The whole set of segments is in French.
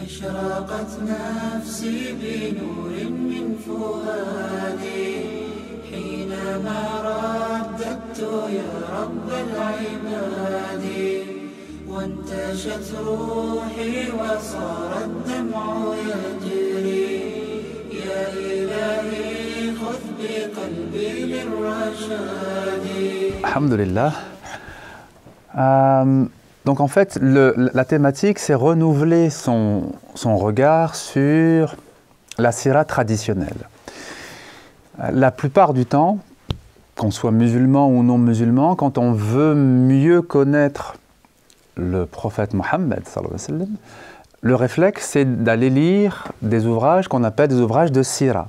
أشرقت نفسي بنور من فؤادي حينما رددت يا رب العباد وانتشت روحي وصار الدمع يجري يا إلهي خذ بقلبي للرشاد. Alhamdulillah. Donc en fait, la thématique, c'est renouveler son regard sur la sira traditionnelle. La plupart du temps, qu'on soit musulman ou non musulman, quand on veut mieux connaître le prophète Mohammed, le réflexe, c'est d'aller lire des ouvrages qu'on appelle des ouvrages de sira.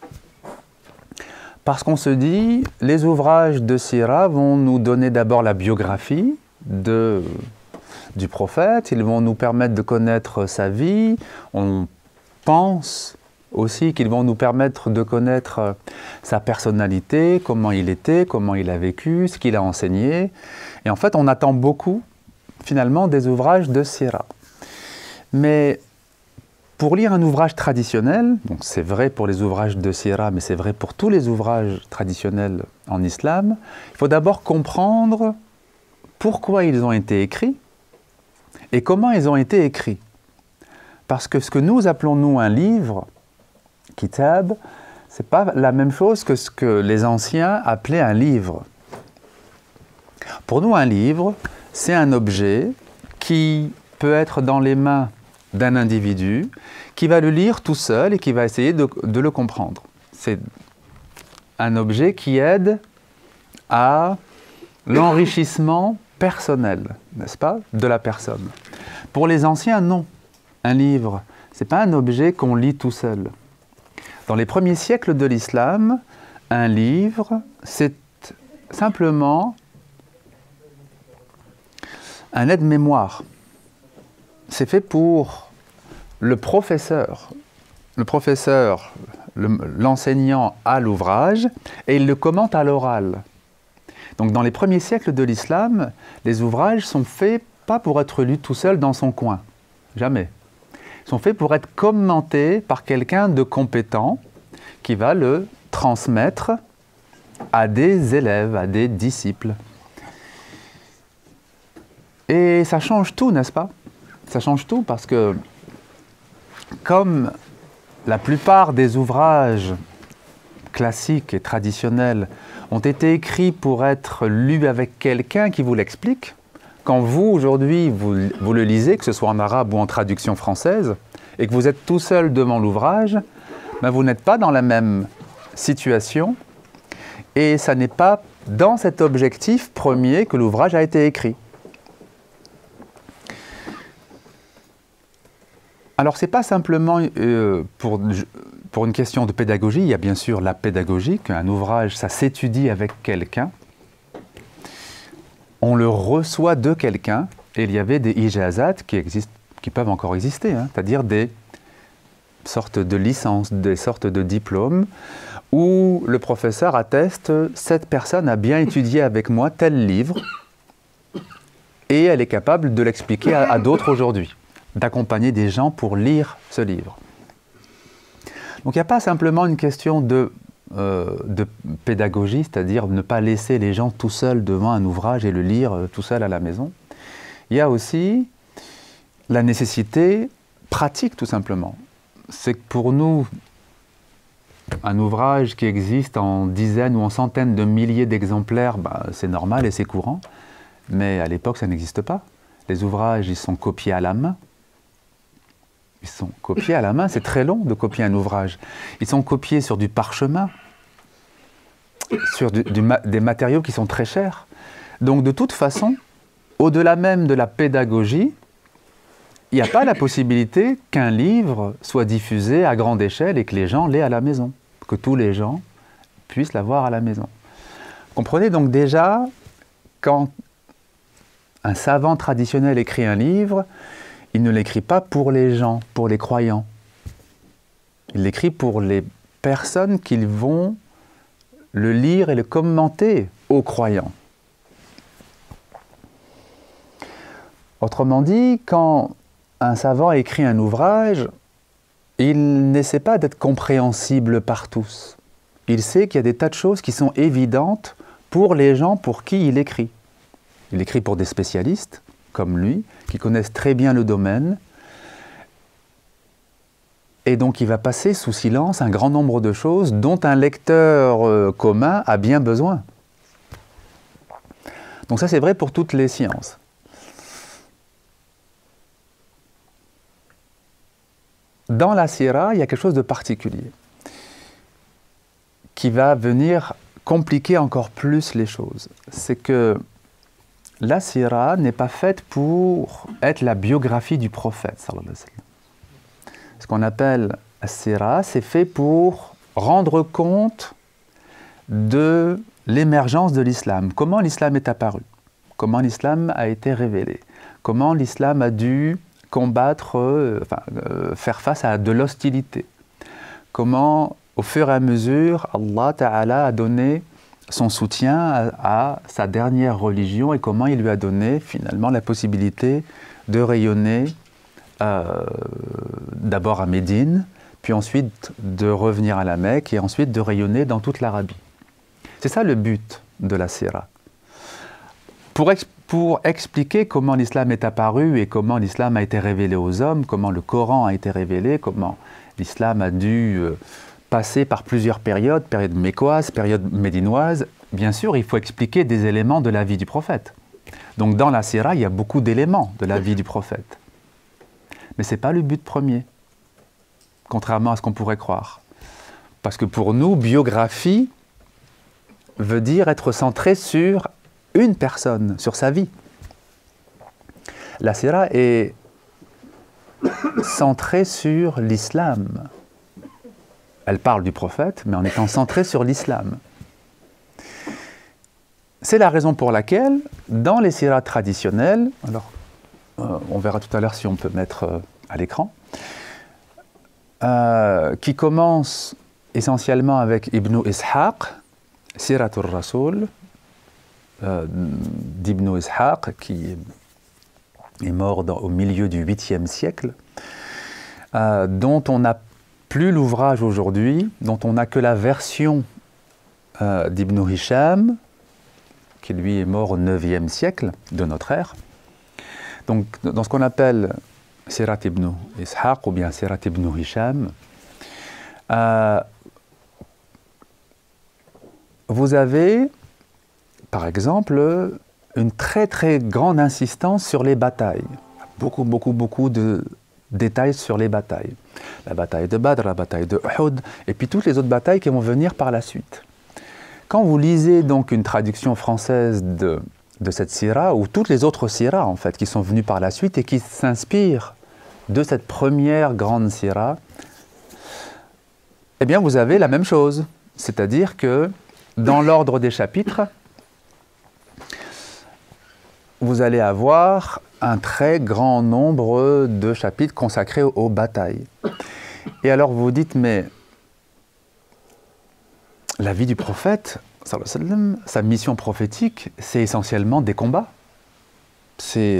Parce qu'on se dit, les ouvrages de sira vont nous donner d'abord la biographie du prophète, ils vont nous permettre de connaître sa vie, on pense aussi qu'ils vont nous permettre de connaître sa personnalité, comment il était, comment il a vécu, ce qu'il a enseigné. Et en fait, on attend beaucoup, finalement, des ouvrages de sira. Mais pour lire un ouvrage traditionnel, donc c'est vrai pour les ouvrages de sira, mais c'est vrai pour tous les ouvrages traditionnels en islam, il faut d'abord comprendre pourquoi ils ont été écrits et comment ils ont été écrits. Parce que ce que nous appelons, nous, un livre, kitab, ce n'est pas la même chose que ce que les anciens appelaient un livre. Pour nous, un livre, c'est un objet qui peut être dans les mains d'un individu, qui va le lire tout seul et qui va essayer de le comprendre. C'est un objet qui aide à l'enrichissement personnel, n'est-ce pas, de la personne. Pour les anciens, non. Un livre, ce n'est pas un objet qu'on lit tout seul. Dans les premiers siècles de l'islam, un livre, c'est simplement un aide-mémoire. C'est fait pour le professeur. L'enseignant a l'ouvrage et il le commente à l'oral. Donc dans les premiers siècles de l'islam, les ouvrages sont faits pas pour être lus tout seul dans son coin, jamais. Ils sont faits pour être commentés par quelqu'un de compétent qui va le transmettre à des élèves, à des disciples. Et ça change tout, n'est-ce pas? Ça change tout parce que comme la plupart des ouvrages classiques et traditionnels ont été écrits pour être lus avec quelqu'un qui vous l'explique, quand vous, aujourd'hui, vous le lisez, que ce soit en arabe ou en traduction française, et que vous êtes tout seul devant l'ouvrage, ben vous n'êtes pas dans la même situation, et ça n'est pas dans cet objectif premier que l'ouvrage a été écrit. Alors, ce n'est pas simplement pour une question de pédagogie, il y a bien sûr la pédagogie, qu'un ouvrage, ça s'étudie avec quelqu'un. On le reçoit de quelqu'un, et il y avait des ijazat qui peuvent encore exister, hein, c'est-à-dire des sortes de licences, des sortes de diplômes, où le professeur atteste « cette personne a bien étudié avec moi tel livre » et elle est capable de l'expliquer à d'autres aujourd'hui, d'accompagner des gens pour lire ce livre. Donc il n'y a pas simplement une question de pédagogie, c'est-à-dire ne pas laisser les gens tout seuls devant un ouvrage et le lire tout seul à la maison. Il y a aussi la nécessité pratique, tout simplement. C'est que pour nous, un ouvrage qui existe en dizaines ou en centaines de milliers d'exemplaires, c'est normal et c'est courant, mais à l'époque, ça n'existe pas. Les ouvrages, ils sont copiés à la main. Ils sont copiés à la main, c'est très long de copier un ouvrage. Ils sont copiés sur du parchemin, sur des matériaux qui sont très chers. Donc de toute façon, au-delà même de la pédagogie, il n'y a pas la possibilité qu'un livre soit diffusé à grande échelle et que les gens l'aient à la maison, que tous les gens puissent l'avoir à la maison. Comprenez donc déjà, quand un savant traditionnel écrit un livre, il ne l'écrit pas pour les gens, pour les croyants. Il l'écrit pour les personnes qui vont le lire et le commenter aux croyants. Autrement dit, quand un savant écrit un ouvrage, il n'essaie pas d'être compréhensible par tous. Il sait qu'il y a des tas de choses qui sont évidentes pour les gens pour qui il écrit. Il écrit pour des spécialistes, comme lui, qui connaissent très bien le domaine. Et donc il va passer sous silence un grand nombre de choses dont un lecteur commun a bien besoin. Donc ça c'est vrai pour toutes les sciences. Dans la sira, il y a quelque chose de particulier qui va venir compliquer encore plus les choses. C'est que la sira n'est pas faite pour être la biographie du prophète, sallallahu alayhi wa sallam. Ce qu'on appelle la sira, c'est fait pour rendre compte de l'émergence de l'islam. Comment l'islam est apparu, comment l'islam a été révélé, comment l'islam a dû combattre, faire face à de l'hostilité. Comment, au fur et à mesure, Allah Ta'ala a donné son soutien à sa dernière religion et comment il lui a donné finalement la possibilité de rayonner d'abord à Médine, puis ensuite de revenir à la Mecque et ensuite de rayonner dans toute l'Arabie. C'est ça le but de la sira. Pour expliquer comment l'islam est apparu et comment l'islam a été révélé aux hommes, comment le Coran a été révélé, comment l'islam a dû passer par plusieurs périodes, période mécoise, période médinoise, bien sûr, il faut expliquer des éléments de la vie du prophète. Donc dans la sira, il y a beaucoup d'éléments de la vie du prophète. Mais ce n'est pas le but premier, contrairement à ce qu'on pourrait croire. Parce que pour nous, biographie veut dire être centré sur une personne, sur sa vie. La sira est centrée sur l'islam. Elle parle du prophète, mais en étant centrée sur l'islam. C'est la raison pour laquelle, dans les siras traditionnelles, alors on verra tout à l'heure si on peut mettre à l'écran, qui commence essentiellement avec Ibn Ishaq, Siratul Rasoul, d'Ibn Ishaq, qui est mort au milieu du 8e siècle, dont on n'a plus l'ouvrage aujourd'hui, dont on n'a que la version d'Ibn Hisham, qui lui est mort au 9e siècle de notre ère. Donc, dans ce qu'on appelle Sirat ibn Ishaq ou bien Sirat ibn Hisham, vous avez, par exemple, une très très grande insistance sur les batailles. Beaucoup de détails sur les batailles. La bataille de Badr, la bataille de Uhud, et puis toutes les autres batailles qui vont venir par la suite. Quand vous lisez donc une traduction française de cette sira, ou toutes les autres siras en fait, qui sont venues par la suite et qui s'inspirent de cette première grande sira, eh bien vous avez la même chose. C'est-à-dire que dans l'ordre des chapitres, vous allez avoir un très grand nombre de chapitres consacrés aux batailles. Et alors vous vous dites, mais la vie du prophète, sallallahu alayhi wa sallam, sa mission prophétique, c'est essentiellement des combats. Si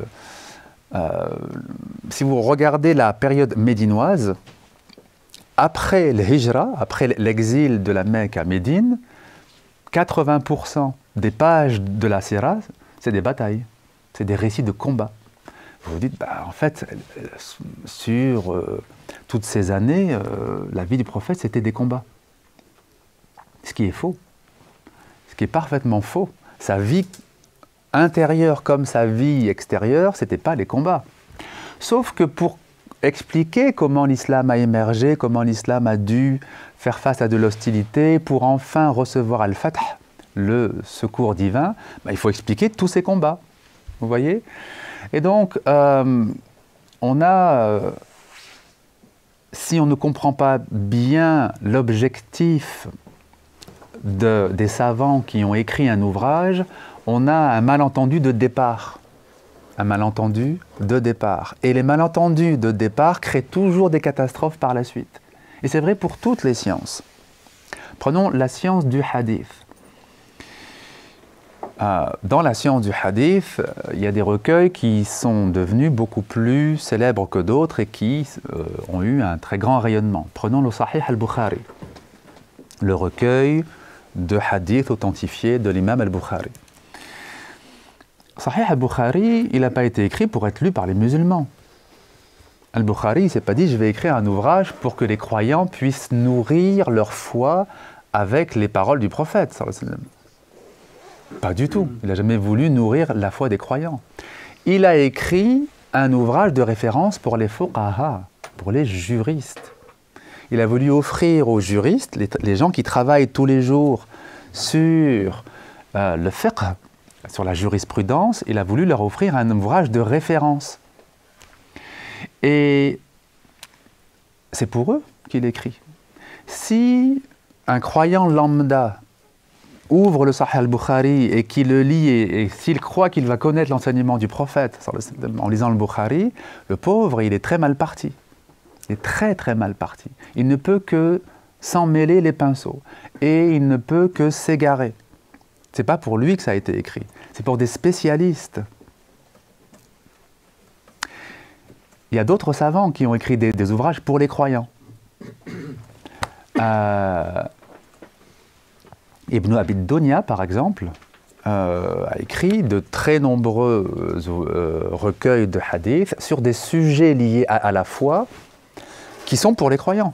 vous regardez la période médinoise, après le hijra, après l'exil de la Mecque à Médine, 80% des pages de la sira, c'est des batailles, c'est des récits de combats. Vous vous dites, en fait, sur toutes ces années, la vie du prophète, c'était des combats. Ce qui est faux, ce qui est parfaitement faux. Sa vie intérieure comme sa vie extérieure, ce n'était pas les combats. Sauf que pour expliquer comment l'islam a émergé, comment l'islam a dû faire face à de l'hostilité pour enfin recevoir Al-Fath, le secours divin, il faut expliquer tous ces combats. Vous voyez? Et donc, on a, si on ne comprend pas bien l'objectif des savants qui ont écrit un ouvrage, on a un malentendu de départ. Un malentendu de départ. Et les malentendus de départ créent toujours des catastrophes par la suite. Et c'est vrai pour toutes les sciences. Prenons la science du hadith. Dans la science du hadith, il y a des recueils qui sont devenus beaucoup plus célèbres que d'autres et qui ont eu un très grand rayonnement. Prenons le Sahih al-Bukhari, le recueil de hadith authentifié de l'imam al-Bukhari. Sahih al-Bukhari, il n'a pas été écrit pour être lu par les musulmans. Al-Bukhari, il ne s'est pas dit « je vais écrire un ouvrage pour que les croyants puissent nourrir leur foi avec les paroles du prophète ». Pas du tout. Il n'a jamais voulu nourrir la foi des croyants. Il a écrit un ouvrage de référence pour les fuqaha, pour les juristes. Il a voulu offrir aux juristes, les gens qui travaillent tous les jours sur le fiqh, sur la jurisprudence, il a voulu leur offrir un ouvrage de référence. Et c'est pour eux qu'il écrit. Si un croyant lambda ouvre le Sahih al-Bukhari et qu'il le lit, et s'il croit qu'il va connaître l'enseignement du prophète en lisant le Bukhari, le pauvre, il est très mal parti. Il est très très mal parti. Il ne peut que s'en mêler les pinceaux. Et il ne peut que s'égarer. Ce n'est pas pour lui que ça a été écrit. C'est pour des spécialistes. Il y a d'autres savants qui ont écrit des ouvrages pour les croyants. Ibn Abi Dunya, par exemple, a écrit de très nombreux recueils de hadith sur des sujets liés à la foi qui sont pour les croyants.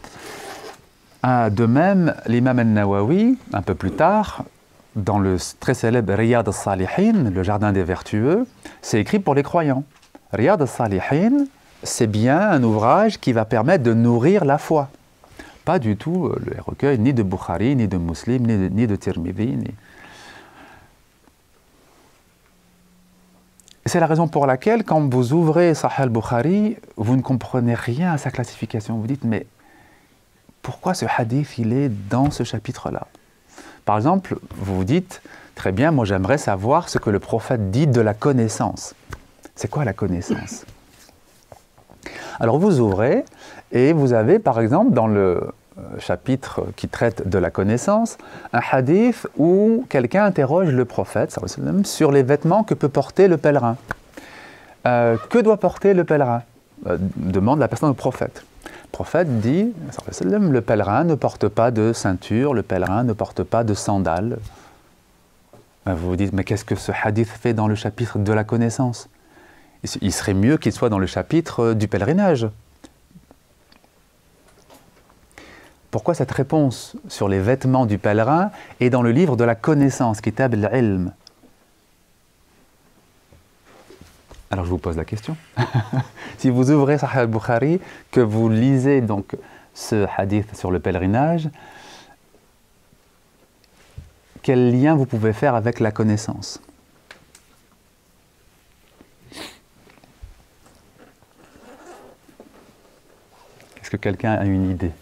De même, l'imam al-Nawawi, un peu plus tard, dans le très célèbre Riyad al-Salihin, le jardin des vertueux, c'est écrit pour les croyants. Riyad al-Salihin, c'est bien un ouvrage qui va permettre de nourrir la foi. Pas du tout les recueils ni de Bukhari, ni de Muslim, ni de Tirmidhi. C'est la raison pour laquelle, quand vous ouvrez Sahih al-Bukhari, vous ne comprenez rien à sa classification. Vous dites, mais pourquoi ce hadith, il est dans ce chapitre-là? Par exemple, vous vous dites, très bien, moi j'aimerais savoir ce que le prophète dit de la connaissance. C'est quoi la connaissance? Alors vous ouvrez, et vous avez par exemple dans le chapitre qui traite de la connaissance, un hadith où quelqu'un interroge le prophète sur les vêtements que peut porter le pèlerin. Que doit porter le pèlerin? Demande la personne au prophète. Le prophète dit, le pèlerin ne porte pas de ceinture, le pèlerin ne porte pas de sandales. Vous vous dites, mais qu'est-ce que ce hadith fait dans le chapitre de la connaissance? Il serait mieux qu'il soit dans le chapitre du pèlerinage. Pourquoi cette réponse sur les vêtements du pèlerin est dans le livre de la connaissance, Kitab al-Ilm? Alors je vous pose la question. Si vous ouvrez Sahih al-Bukhari, que vous lisez donc ce hadith sur le pèlerinage, quel lien vous pouvez faire avec la connaissance? Est-ce que quelqu'un a une idée?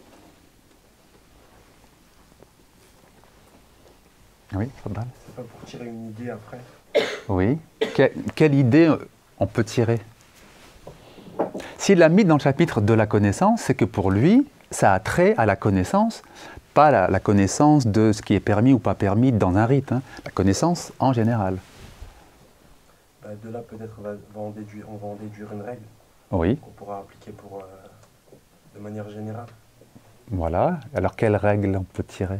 Oui, Fadal. C'est pas pour tirer une idée après. Oui. Quelle idée on peut tirer? S'il l'a mis dans le chapitre de la connaissance, c'est que pour lui, ça a trait à la connaissance, pas la connaissance de ce qui est permis ou pas permis dans un rite, hein, la connaissance en général. De là, peut-être, on va en déduire une règle. Oui. Qu'on pourra appliquer de manière générale. Voilà. Alors, quelle règle on peut tirer?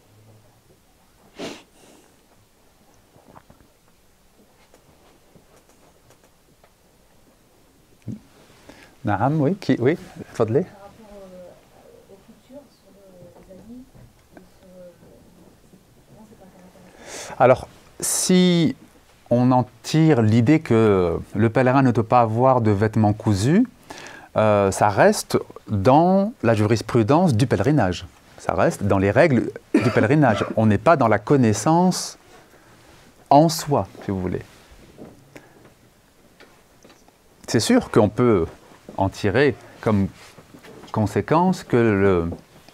Naam, oui, oui, Fadlé. Par rapport au futur, sur les habits, c'est pas intéressant. Alors, si on en tire l'idée que le pèlerin ne doit pas avoir de vêtements cousus, ça reste dans la jurisprudence du pèlerinage. Ça reste dans les règles du pèlerinage. On n'est pas dans la connaissance en soi, si vous voulez. C'est sûr qu'on peut en tirer comme conséquence que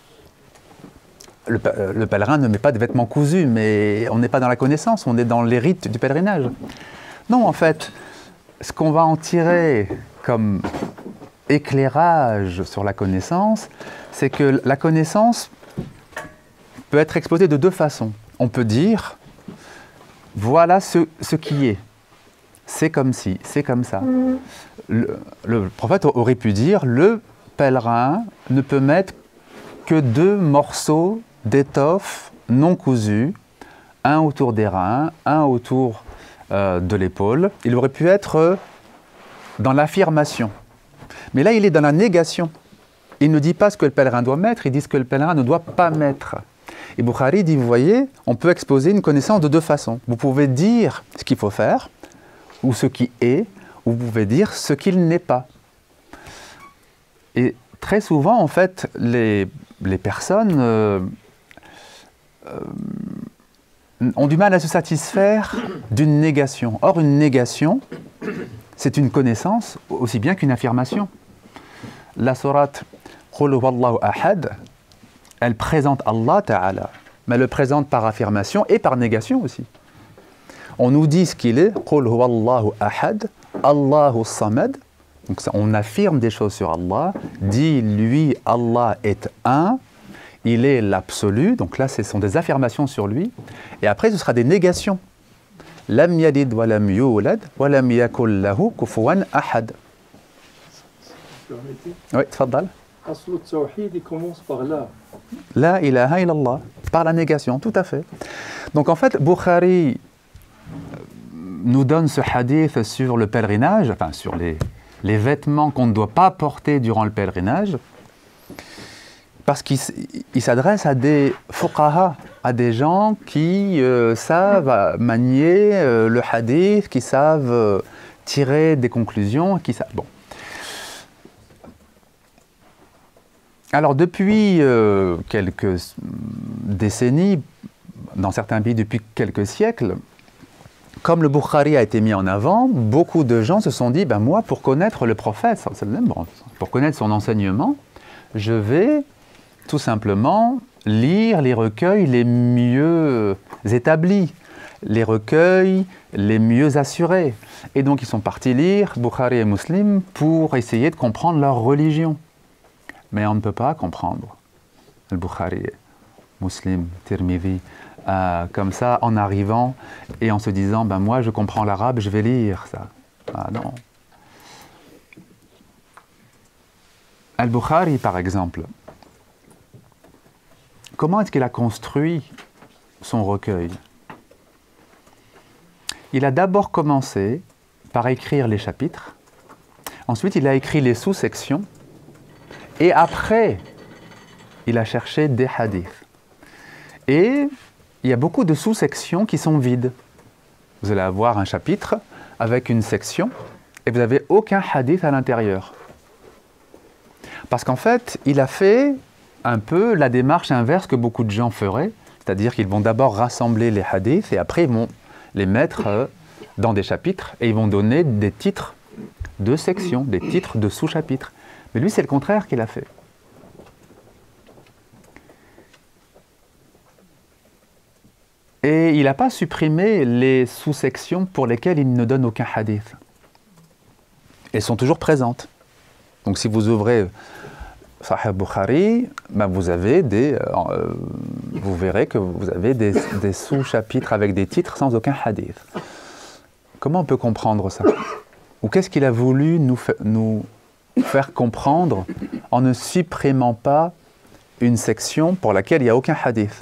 le pèlerin ne met pas de vêtements cousus, mais on n'est pas dans la connaissance, on est dans les rites du pèlerinage. Non, en fait, ce qu'on va en tirer comme éclairage sur la connaissance, c'est que la connaissance peut être exposée de deux façons. On peut dire, voilà ce qui est. C'est comme si, c'est comme ça. Le prophète aurait pu dire, le pèlerin ne peut mettre que 2 morceaux d'étoffe non cousus, un autour des reins, un autour de l'épaule. Il aurait pu être dans l'affirmation. Mais là, il est dans la négation. Il ne dit pas ce que le pèlerin doit mettre, il dit ce que le pèlerin ne doit pas mettre. Et Bukhari dit, vous voyez, on peut exposer une connaissance de 2 façons. Vous pouvez dire ce qu'il faut faire, ou ce qui est, ou vous pouvez dire ce qu'il n'est pas. Et très souvent, en fait, les personnes ont du mal à se satisfaire d'une négation. Or, une négation, c'est une connaissance aussi bien qu'une affirmation. La sourate Qul huwallahu ahad, elle présente Allah Ta'ala, mais elle le présente par affirmation et par négation aussi. On nous dit ce qu'il est, Qul huwallahu ahad, Allahu samad. Donc ça, on affirme des choses sur Allah, dit lui, Allah est un, il est l'absolu, donc là ce sont des affirmations sur lui, et après ce sera des négations. Lam yalid wa lam yulad wa lam yakul lahu kufuwan ahad. Oui, tfaddal. Asl al-tawhid, il commence par là. La ilaha illallah, par la négation, tout à fait. Donc en fait, Bukhari nous donne ce hadith sur le pèlerinage, enfin sur les vêtements qu'on ne doit pas porter durant le pèlerinage, parce qu'il s'adresse à des fuqaha, à des gens qui savent manier le hadith, qui savent tirer des conclusions, qui savent... Bon. Alors depuis quelques décennies, dans certains pays depuis quelques siècles, comme le Bukhari a été mis en avant, beaucoup de gens se sont dit, ben moi, pour connaître le prophète, pour connaître son enseignement, je vais tout simplement lire les recueils les mieux établis, les recueils les mieux assurés. Et donc ils sont partis lire Bukhari et Muslim pour essayer de comprendre leur religion. Mais on ne peut pas comprendre le Bukhari, Muslim, Tirmidhi, comme ça, en arrivant et en se disant, ben moi je comprends l'arabe, je vais lire ça. Ah non. Al-Bukhari, par exemple, comment est-ce qu'il a construit son recueil? Il a d'abord commencé par écrire les chapitres, ensuite il a écrit les sous-sections, et après, il a cherché des hadiths. Et il y a beaucoup de sous-sections qui sont vides. Vous allez avoir un chapitre avec une section et vous n'avez aucun hadith à l'intérieur. Parce qu'en fait, il a fait un peu la démarche inverse que beaucoup de gens feraient, c'est-à-dire qu'ils vont d'abord rassembler les hadiths et après ils vont les mettre dans des chapitres et ils vont donner des titres de sections, des titres de sous-chapitres. Mais lui, c'est le contraire qu'il a fait. Et il n'a pas supprimé les sous-sections pour lesquelles il ne donne aucun hadith. Elles sont toujours présentes. Donc si vous ouvrez Sahih Bukhari, ben vous verrez que vous avez des sous-chapitres avec des titres sans aucun hadith. Comment on peut comprendre ça? Ou qu'est-ce qu'il a voulu nous faire comprendre en ne supprimant pas une section pour laquelle il n'y a aucun hadith?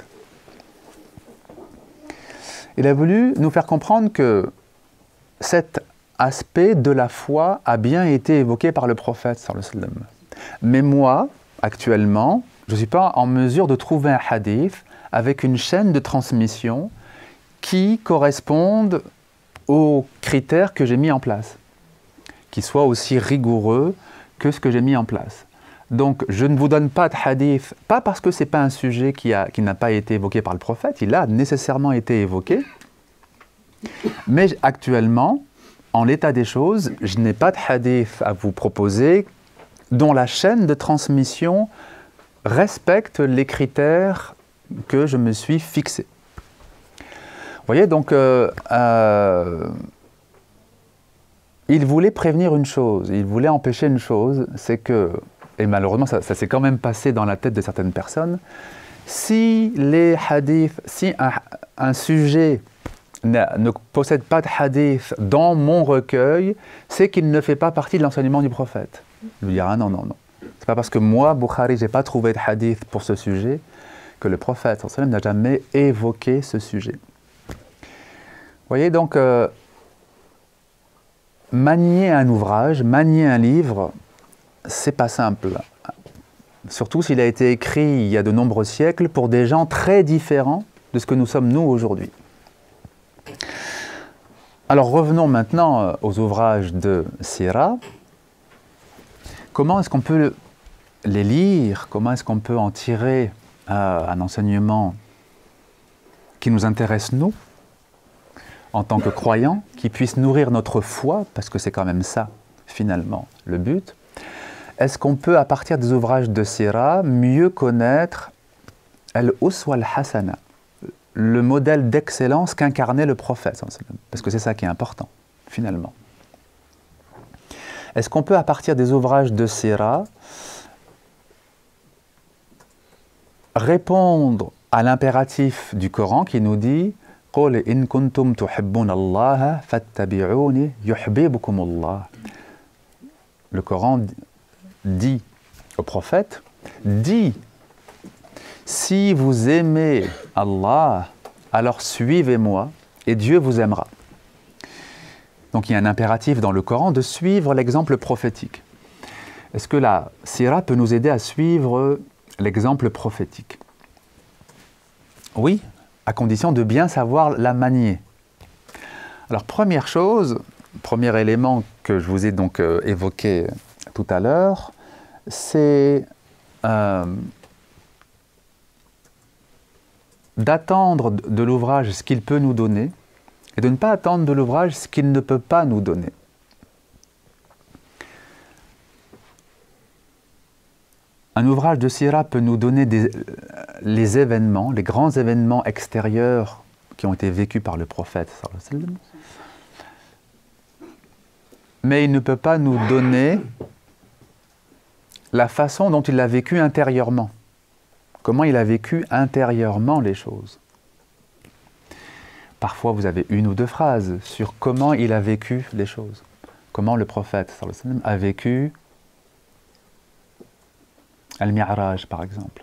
Il a voulu nous faire comprendre que cet aspect de la foi a bien été évoqué par le prophète sallallahu alayhi wa sallam. Mais moi, actuellement, je ne suis pas en mesure de trouver un hadith avec une chaîne de transmission qui corresponde aux critères que j'ai mis en place, qui soit aussi rigoureux que ce que j'ai mis en place. Donc, je ne vous donne pas de hadith, pas parce que ce n'est pas un sujet qui n'a pas été évoqué par le prophète, il a nécessairement été évoqué, mais actuellement, en l'état des choses, je n'ai pas de hadith à vous proposer dont la chaîne de transmission respecte les critères que je me suis fixés. Vous voyez, donc, il voulait prévenir une chose, il voulait empêcher une chose, c'est que, et malheureusement ça s'est quand même passé dans la tête de certaines personnes, si les hadiths, si un sujet ne possède pas de hadith dans mon recueil, c'est qu'il ne fait pas partie de l'enseignement du prophète. Je lui dirai, ah non, non, non. C'est pas parce que moi, Bukhari, je n'ai pas trouvé de hadith pour ce sujet que le prophète n'a jamais évoqué ce sujet. Vous voyez, donc, manier un ouvrage, manier un livre, c'est pas simple. Surtout s'il a été écrit il y a de nombreux siècles pour des gens très différents de ce que nous sommes nous aujourd'hui. Alors revenons maintenant aux ouvrages de Sira. Comment est-ce qu'on peut les lire? Comment est-ce qu'on peut en tirer un enseignement qui nous intéresse nous, en tant que croyants, qui puisse nourrir notre foi, parce que c'est quand même ça, finalement, le but. Est-ce qu'on peut, à partir des ouvrages de Sira, mieux connaître al-uswa al-hasana, le modèle d'excellence qu'incarnait le prophète, parce que c'est ça qui est important, finalement. Est-ce qu'on peut, à partir des ouvrages de Sira, répondre à l'impératif du Coran qui nous dit « Qul in kuntum tuhibbuna Allah fattabi'uni yuhibbukum Allah » Le Coran dit au prophète, dit « Si vous aimez Allah, alors suivez-moi et Dieu vous aimera. » Donc il y a un impératif dans le Coran de suivre l'exemple prophétique. Est-ce que la Sira peut nous aider à suivre l'exemple prophétique? Oui, à condition de bien savoir la manier. Alors première chose, premier élément que je vous ai donc évoqué tout à l'heure, c'est d'attendre de l'ouvrage ce qu'il peut nous donner et de ne pas attendre de l'ouvrage ce qu'il ne peut pas nous donner. Un ouvrage de Sira peut nous donner les événements, les grands événements extérieurs qui ont été vécus par le prophète, mais il ne peut pas nous donner la façon dont il l'a vécu intérieurement. Comment il a vécu intérieurement les choses. Parfois, vous avez une ou deux phrases sur comment il a vécu les choses. Comment le prophète a vécu Al-Mi'raj, par exemple.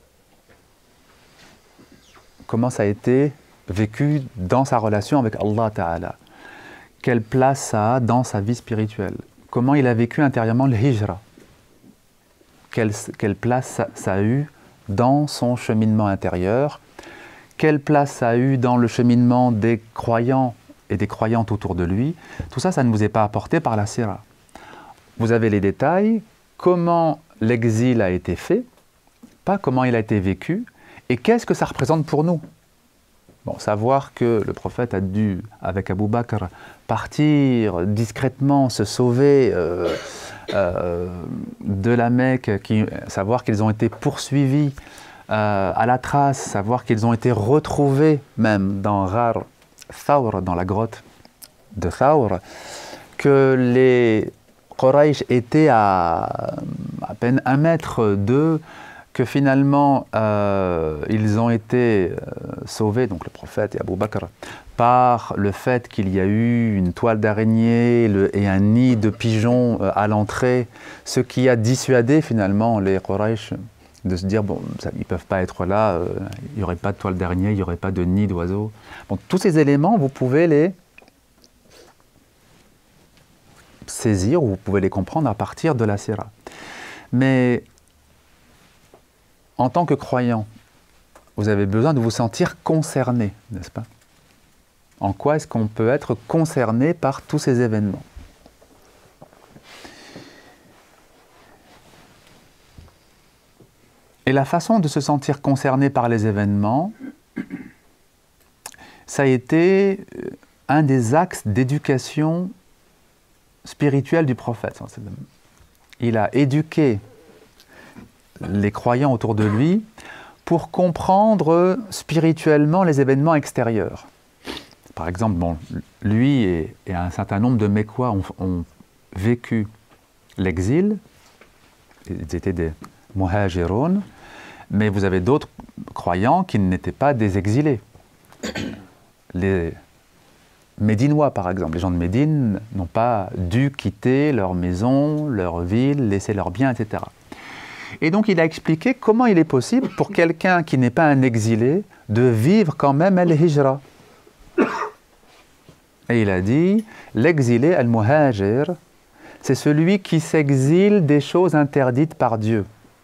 Comment ça a été vécu dans sa relation avec Allah Ta'ala. Quelle place ça a dans sa vie spirituelle. Comment il a vécu intérieurement le hijra. Quelle place ça a eu dans son cheminement intérieur. Quelle place ça a eu dans le cheminement des croyants et des croyantes autour de lui. Tout ça, ça ne vous est pas apporté par la Sira. Vous avez les détails, comment l'exil a été fait, pas comment il a été vécu, et qu'est-ce que ça représente pour nous. Bon, savoir que le prophète a dû, avec Abu Bakr, partir discrètement, se sauver de la Mecque, savoir qu'ils ont été poursuivis à la trace, savoir qu'ils ont été retrouvés même dans Ghar Thawr, dans la grotte de Thawr, que les Quraysh étaient à peine 1 mètre d'eux, que finalement ils ont été sauvés, donc le prophète et Abu Bakr, par le fait qu'il y a eu une toile d'araignée et un nid de pigeons à l'entrée, ce qui a dissuadé finalement les Quraysh de se dire, bon, ils ne peuvent pas être là, il n'y aurait pas de toile d'araignée, il n'y aurait pas de nid d'oiseaux. Bon, tous ces éléments, vous pouvez les saisir ou vous pouvez les comprendre à partir de la Sira. Mais en tant que croyant, vous avez besoin de vous sentir concerné, n'est-ce pas? En quoi est-ce qu'on peut être concerné par tous ces événements? Et la façon de se sentir concerné par les événements, ça a été un des axes d'éducation spirituelle du prophète. Il a éduqué les croyants autour de lui pour comprendre spirituellement les événements extérieurs. Par exemple, bon, lui et un certain nombre de Mécois ont vécu l'exil, ils étaient des muhajiroun, mais vous avez d'autres croyants qui n'étaient pas des exilés. Les médinois, par exemple. Les gens de Médine n'ont pas dû quitter leur maison, leur ville, laisser leurs biens, etc. Et donc il a expliqué comment il est possible pour quelqu'un qui n'est pas un exilé de vivre quand même al-hijra. Et il a dit, l'exilé, al-muhajir, c'est celui qui s'exile des choses interdites par Dieu.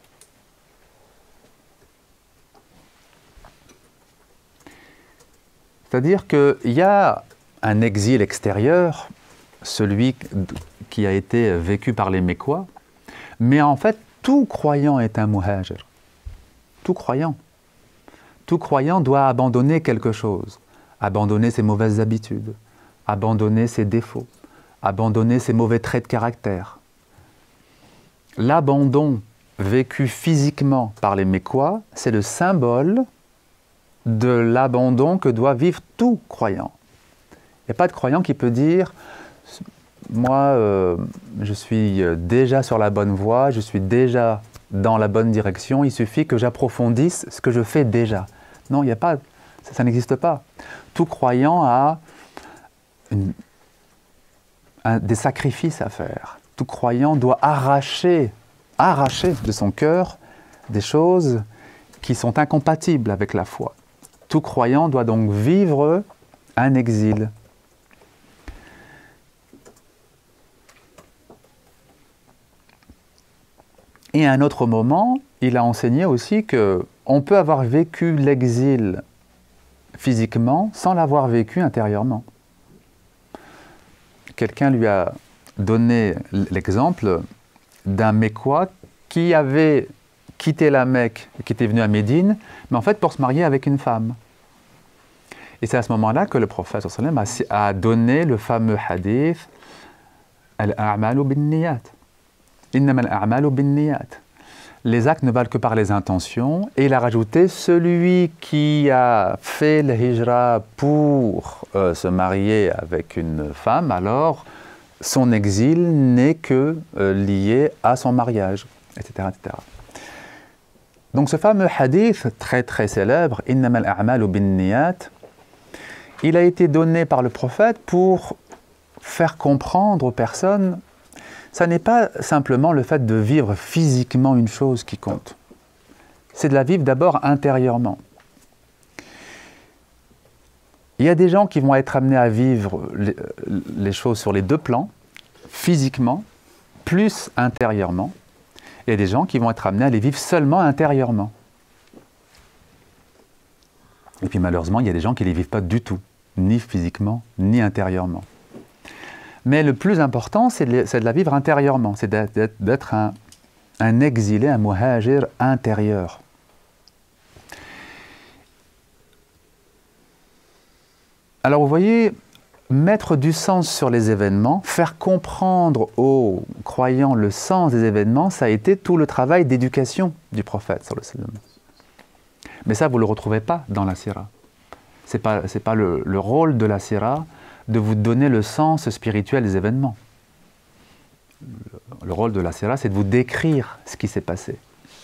C'est-à-dire qu'il y a un exil extérieur, celui qui a été vécu par les Mécois, mais en fait, tout croyant est un muhajir. Tout croyant. Tout croyant doit abandonner quelque chose, abandonner ses mauvaises habitudes, abandonner ses défauts, abandonner ses mauvais traits de caractère. L'abandon vécu physiquement par les Mécois, c'est le symbole de l'abandon que doit vivre tout croyant. Il n'y a pas de croyant qui peut dire « moi, je suis déjà sur la bonne voie, je suis déjà dans la bonne direction, il suffit que j'approfondisse ce que je fais déjà ». Non, il n'y a pas, ça n'existe pas. Tout croyant a des sacrifices à faire. Tout croyant doit arracher de son cœur des choses qui sont incompatibles avec la foi. Tout croyant doit donc vivre un exil. Et à un autre moment, il a enseigné aussi qu'on peut avoir vécu l'exil physiquement sans l'avoir vécu intérieurement. Quelqu'un lui a donné l'exemple d'un Mécois qui avait quitté la Mecque et qui était venu à Médine, mais en fait pour se marier avec une femme. Et c'est à ce moment-là que le prophète sallallahu alayhi wa sallam a donné le fameux hadith « Al-a'malu bin-niyat ». Innama al-a'malu bin-niyat. Les actes ne valent que par les intentions. Et il a rajouté, celui qui a fait le hijra pour se marier avec une femme, alors son exil n'est que lié à son mariage, etc., etc. Donc ce fameux hadith très très célèbre, « Innama al-a'malu bin-niyat », il a été donné par le prophète pour faire comprendre aux personnes, ça n'est pas simplement le fait de vivre physiquement une chose qui compte. C'est de la vivre d'abord intérieurement. Il y a des gens qui vont être amenés à vivre les choses sur les deux plans, physiquement, plus intérieurement. Et il y a des gens qui vont être amenés à les vivre seulement intérieurement. Et puis malheureusement, il y a des gens qui ne les vivent pas du tout, ni physiquement, ni intérieurement. Mais le plus important, c'est de la vivre intérieurement, c'est d'être un exilé, un muhajir intérieur. Alors vous voyez, mettre du sens sur les événements, faire comprendre aux croyants le sens des événements, ça a été tout le travail d'éducation du prophète sallallahu alayhi wa sallam. Mais ça, vous ne le retrouvez pas dans la sira. Ce n'est pas le rôle de la sira de vous donner le sens spirituel des événements. Le rôle de la sira, c'est de vous décrire ce qui s'est passé.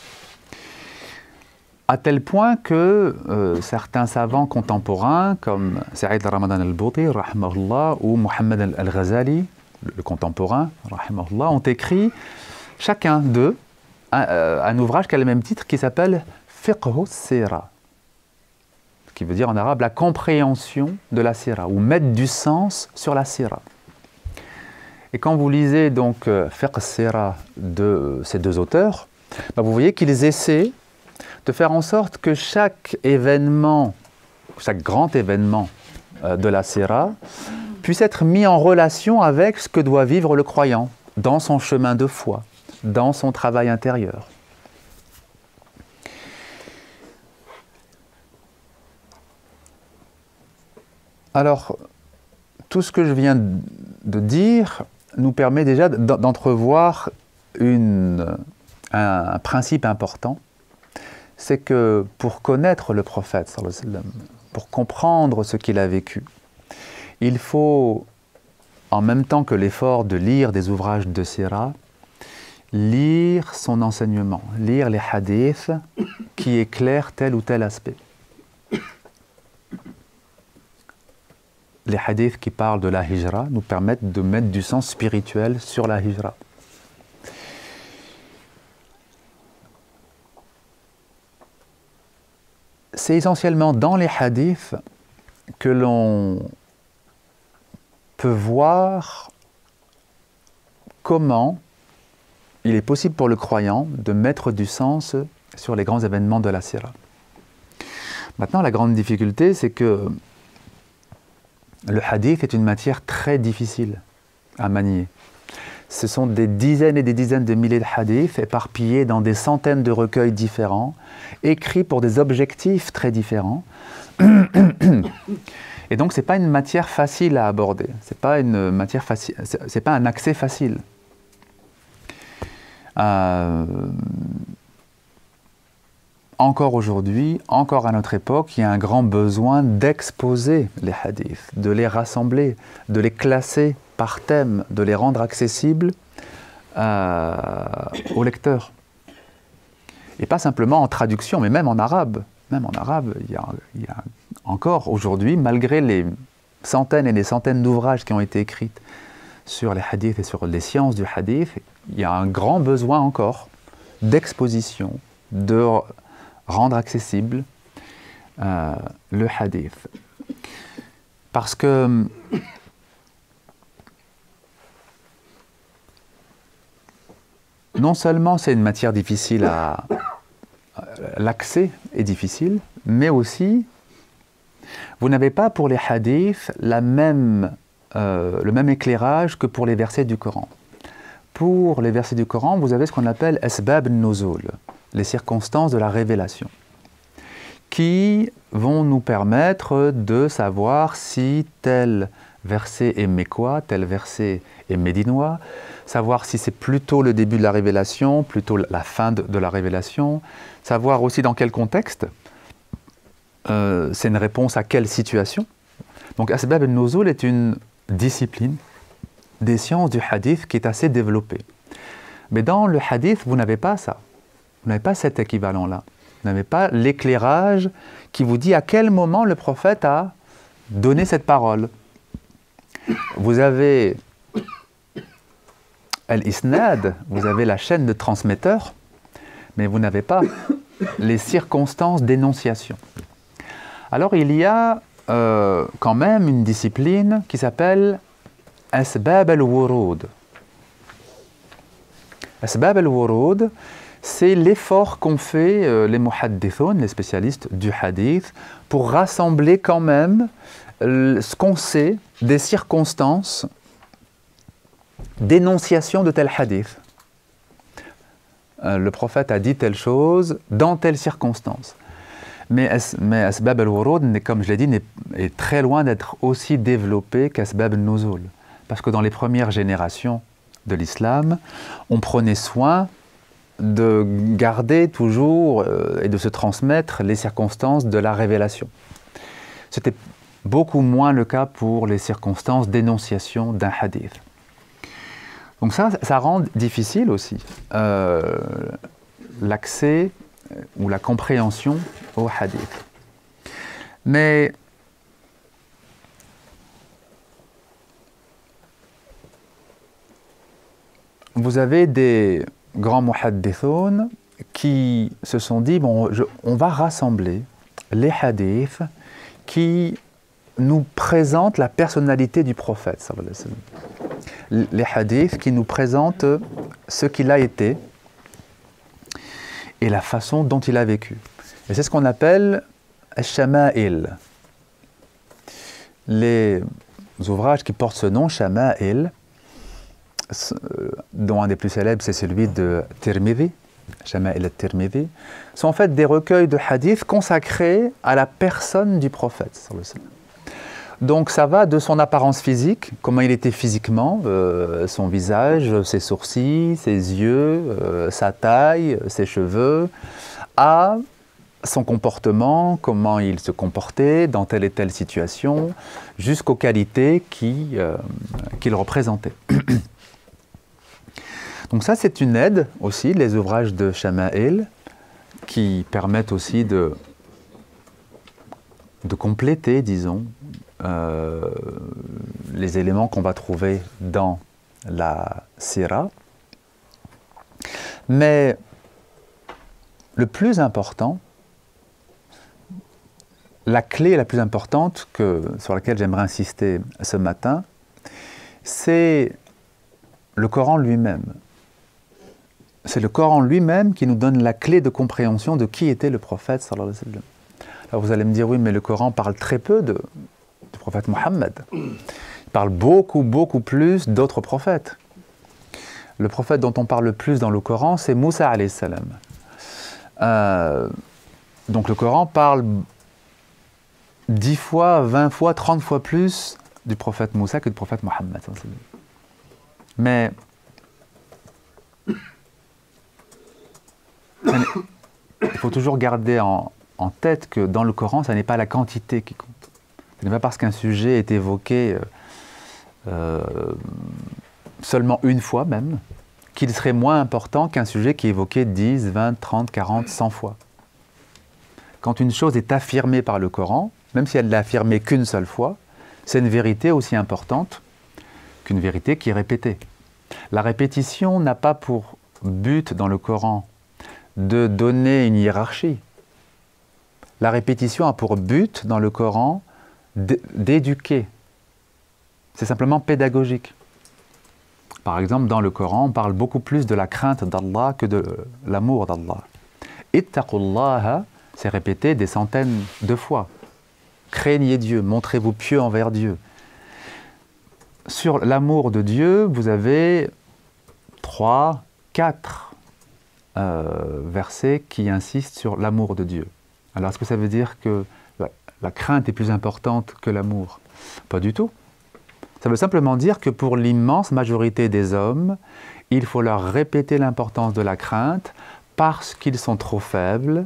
À tel point que certains savants contemporains, comme Saïd Ramadan al-Bouti, rahimahullah, ou Mohammed al-Ghazali, le contemporain, rahimahullah, ont écrit, chacun d'eux, un ouvrage qui a le même titre, qui s'appelle Fiqhu Sira, qui veut dire en arabe la compréhension de la sira, ou mettre du sens sur la sira. Et quand vous lisez donc Fiqh Sira de ces deux auteurs, vous voyez qu'ils essaient de faire en sorte que chaque événement, chaque grand événement de la sira puisse être mis en relation avec ce que doit vivre le croyant dans son chemin de foi, dans son travail intérieur. Alors, tout ce que je viens de dire nous permet déjà d'entrevoir un principe important, c'est que pour connaître le prophète, sallallahu alayhi wa sallam, pour comprendre ce qu'il a vécu, il faut, en même temps que l'effort de lire des ouvrages de sira, lire son enseignement, lire les hadiths qui éclairent tel ou tel aspect. les hadiths qui parlent de la hijra nous permettent de mettre du sens spirituel sur la hijra. C'est essentiellement dans les hadiths que l'on peut voir comment il est possible pour le croyant de mettre du sens sur les grands événements de la sira. Maintenant, la grande difficulté, c'est que le hadith est une matière très difficile à manier. Ce sont des dizaines et des dizaines de milliers de hadiths éparpillés dans des centaines de recueils différents, écrits pour des objectifs très différents. Et donc, ce n'est pas une matière facile à aborder. Ce n'est pas une matière facile, c'est pas un accès facile. Encore aujourd'hui, encore à notre époque, il y a un grand besoin d'exposer les hadiths, de les rassembler, de les classer par thème, de les rendre accessibles aux lecteurs. Et pas simplement en traduction, mais même en arabe. Même en arabe, il y a encore aujourd'hui, malgré les centaines et des centaines d'ouvrages qui ont été écrits sur les hadiths et sur les sciences du hadith, il y a un grand besoin encore d'exposition, de rendre accessible le hadith. Parce que non seulement c'est une matière difficile à... l'accès est difficile, mais aussi vous n'avez pas pour les hadiths le même éclairage que pour les versets du Coran. Pour les versets du Coran, vous avez ce qu'on appelle asbab nuzul, les circonstances de la révélation, qui vont nous permettre de savoir si tel verset est mécois, tel verset est médinois, savoir si c'est plutôt le début de la révélation, plutôt la fin de la révélation, savoir aussi dans quel contexte, c'est une réponse à quelle situation. Donc Asbab al-Nuzul est une discipline des sciences du hadith qui est assez développée. Mais dans le hadith, vous n'avez pas ça. Vous n'avez pas cet équivalent-là. Vous n'avez pas l'éclairage qui vous dit à quel moment le prophète a donné cette parole. Vous avez al-isnad, vous avez la chaîne de transmetteurs, mais vous n'avez pas les circonstances d'énonciation. Alors il y a quand même une discipline qui s'appelle Asbab al-Wurud. Asbab al-Wurud, c'est l'effort qu'ont fait les muhaddithun, les spécialistes du hadith, pour rassembler quand même ce qu'on sait des circonstances d'énonciation de tel hadith. Le prophète a dit telle chose dans telle circonstance. Mais Asbab al-Wurud, comme je l'ai dit, est très loin d'être aussi développé qu'Asbab al-Nuzul. Parce que dans les premières générations de l'islam, on prenait soin de garder toujours et de se transmettre les circonstances de la révélation. C'était beaucoup moins le cas pour les circonstances d'énonciation d'un hadith. Donc ça rend difficile aussi l'accès ou la compréhension au hadith. Mais vous avez des grands muhaddithun qui se sont dit, bon, on va rassembler les hadiths qui nous présentent la personnalité du prophète, sallallahu alayhi wa sallam. Les hadiths qui nous présentent ce qu'il a été et la façon dont il a vécu. Et c'est ce qu'on appelle al-shama'il. Les ouvrages qui portent ce nom, shama'il, dont un des plus célèbres, c'est celui de Tirmidhi, Shama'il al-Tirmidhi, sont en fait des recueils de hadiths consacrés à la personne du prophète, sallallahu alayhi wa sallam. Donc ça va de son apparence physique, comment il était physiquement, son visage, ses sourcils, ses yeux, sa taille, ses cheveux, à son comportement, comment il se comportait dans telle et telle situation, jusqu'aux qualités qu'il représentait. Donc ça, c'est une aide aussi, les ouvrages de Shama'il, qui permettent aussi de compléter, disons, les éléments qu'on va trouver dans la Sira. Mais le plus important, la clé la plus importante sur laquelle j'aimerais insister ce matin, c'est le Coran lui-même. C'est le Coran lui-même qui nous donne la clé de compréhension de qui était le prophète sallallahu alayhi wa sallam. Alors vous allez me dire, oui, mais le Coran parle très peu du prophète Mohammed. Il parle beaucoup, beaucoup plus d'autres prophètes. Le prophète dont on parle le plus dans le Coran, c'est Moussa alayhi salam. Donc le Coran parle 10 fois, 20 fois, 30 fois plus du prophète Moussa que du prophète Mohammed. Mais il faut toujours garder en tête que dans le Coran, ce n'est pas la quantité qui compte. Ce n'est pas parce qu'un sujet est évoqué seulement une fois même, qu'il serait moins important qu'un sujet qui est évoqué 10, 20, 30, 40, 100 fois. Quand une chose est affirmée par le Coran, même si elle ne l'a affirmée qu'une seule fois, c'est une vérité aussi importante qu'une vérité qui est répétée. La répétition n'a pas pour but dans le Coran de donner une hiérarchie. La répétition a pour but dans le Coran d'éduquer. C'est simplement pédagogique. Par exemple, dans le Coran, on parle beaucoup plus de la crainte d'Allah que de l'amour d'Allah. Ittaqullaha, c'est répété des centaines de fois. Craignez Dieu, montrez-vous pieux envers Dieu. Sur l'amour de Dieu, vous avez 3, 4 versets qui insistent sur l'amour de Dieu. Alors, est-ce que ça veut dire que la crainte est plus importante que l'amour? Pas du tout. Ça veut simplement dire que pour l'immense majorité des hommes, il faut leur répéter l'importance de la crainte parce qu'ils sont trop faibles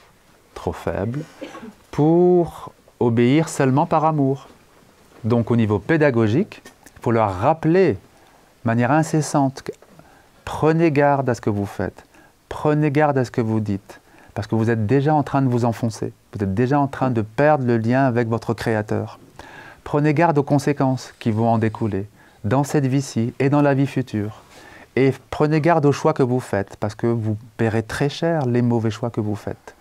pour obéir seulement par amour. Donc au niveau pédagogique, il faut leur rappeler de manière incessante, prenez garde à ce que vous faites, prenez garde à ce que vous dites, parce que vous êtes déjà en train de vous enfoncer, vous êtes déjà en train de perdre le lien avec votre Créateur. Prenez garde aux conséquences qui vont en découler, dans cette vie-ci et dans la vie future. Et prenez garde aux choix que vous faites, parce que vous paierez très cher les mauvais choix que vous faites.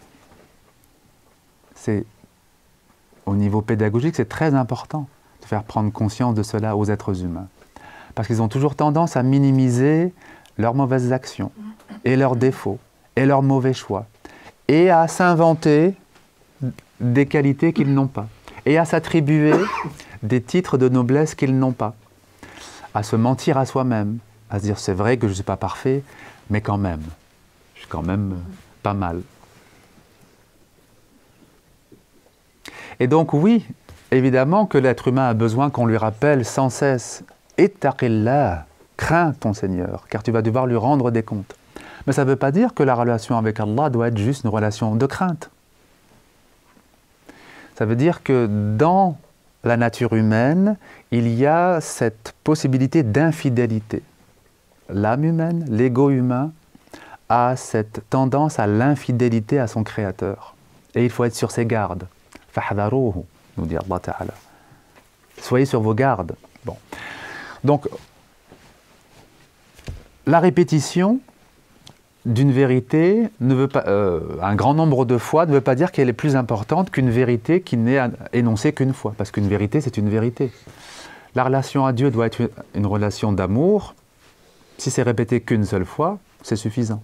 Au niveau pédagogique, c'est très important de faire prendre conscience de cela aux êtres humains. Parce qu'ils ont toujours tendance à minimiser leurs mauvaises actions, et leurs défauts, et leurs mauvais choix, et à s'inventer des qualités qu'ils n'ont pas, et à s'attribuer des titres de noblesse qu'ils n'ont pas, à se mentir à soi-même, à se dire c'est vrai que je ne suis pas parfait, mais quand même, je suis quand même pas mal. Et donc oui, évidemment que l'être humain a besoin qu'on lui rappelle sans cesse « Ittaqillah » crains ton Seigneur, car tu vas devoir lui rendre des comptes. Mais ça ne veut pas dire que la relation avec Allah doit être juste une relation de crainte. Ça veut dire que dans la nature humaine, il y a cette possibilité d'infidélité. L'âme humaine, l'ego humain, a cette tendance à l'infidélité à son Créateur. Et il faut être sur ses gardes. Fahdharuhu, nous dit Allah Ta'ala. Soyez sur vos gardes. Bon. Donc, la répétition d'une vérité ne veut pas, un grand nombre de fois ne veut pas dire qu'elle est plus importante qu'une vérité qui n'est énoncée qu'une fois. Parce qu'une vérité, c'est une vérité. La relation à Dieu doit être une relation d'amour. Si c'est répété qu'une seule fois, c'est suffisant.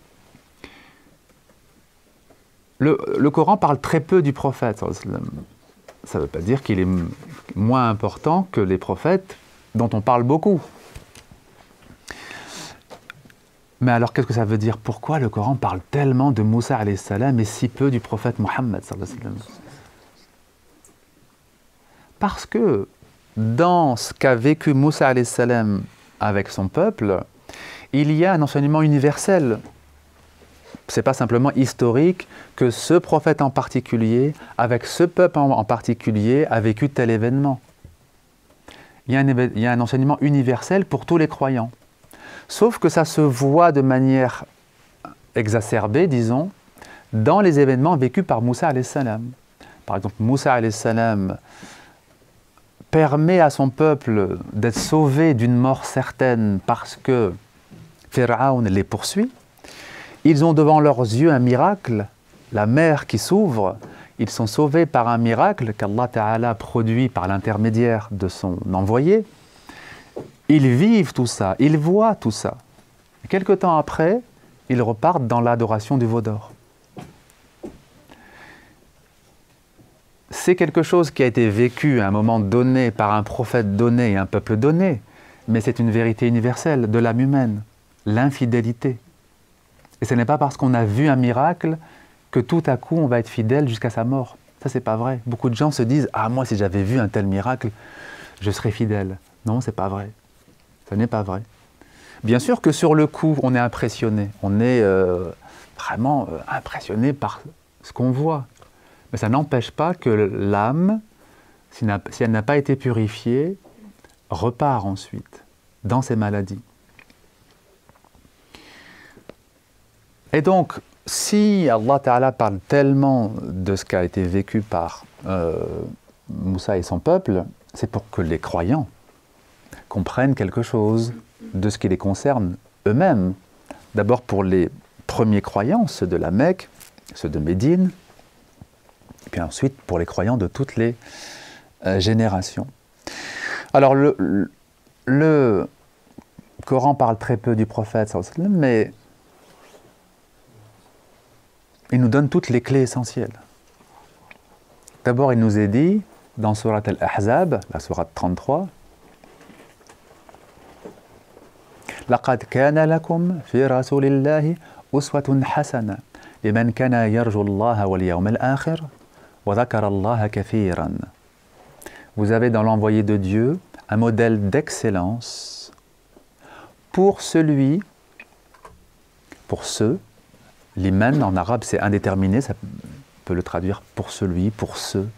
Le Coran parle très peu du prophète. Ça ne veut pas dire qu'il est moins important que les prophètes dont on parle beaucoup. Mais alors, qu'est-ce que ça veut dire? Pourquoi le Coran parle tellement de Moussa alayhi salam et si peu du prophète Mohammed sallallahu alayhi wa sallam? Parce que dans ce qu'a vécu Moussa alayhi salam avec son peuple, il y a un enseignement universel. Ce n'est pas simplement historique que ce prophète en particulier, avec ce peuple en particulier, a vécu tel événement. Il y a un enseignement universel pour tous les croyants. Sauf que ça se voit de manière exacerbée, disons, dans les événements vécus par Moussa alayhi salam. Par exemple, Moussa alayhi salam permet à son peuple d'être sauvé d'une mort certaine parce que Pharaon les poursuit. Ils ont devant leurs yeux un miracle, la mer qui s'ouvre. Ils sont sauvés par un miracle qu'Allah Ta'ala produit par l'intermédiaire de son envoyé. Ils vivent tout ça, ils voient tout ça. Et quelque temps après, ils repartent dans l'adoration du veau d'or. C'est quelque chose qui a été vécu à un moment donné par un prophète donné et un peuple donné, mais c'est une vérité universelle de l'âme humaine, l'infidélité. Et ce n'est pas parce qu'on a vu un miracle que tout à coup on va être fidèle jusqu'à sa mort. Ça, c'est pas vrai. Beaucoup de gens se disent « Ah, moi, si j'avais vu un tel miracle, je serais fidèle. » Non, c'est pas vrai. Ce n'est pas vrai. Bien sûr que sur le coup, on est impressionné. On est vraiment impressionné par ce qu'on voit. Mais ça n'empêche pas que l'âme, si elle n'a pas été purifiée, repart ensuite dans ses maladies. Et donc, si Allah Ta'ala parle tellement de ce qui a été vécu par Moussa et son peuple, c'est pour que les croyants comprennent quelque chose de ce qui les concerne eux-mêmes. D'abord pour les premiers croyants, ceux de la Mecque, ceux de Médine, et puis ensuite pour les croyants de toutes les générations. Alors le Coran parle très peu du prophète, mais il nous donne toutes les clés essentielles. D'abord, il nous est dit, dans Surat Al-Ahzab, la Surat 33, « Laqad kana lakum fi rasulillahi uswatun hasana liman kana yarju Allah wal yawm al-akhir wa dhakara Allah kathiran. » Vous avez dans l'envoyé de Dieu un modèle d'excellence pour celui, pour ceux. L'iman en arabe c'est indéterminé, ça peut le traduire pour celui, pour ceux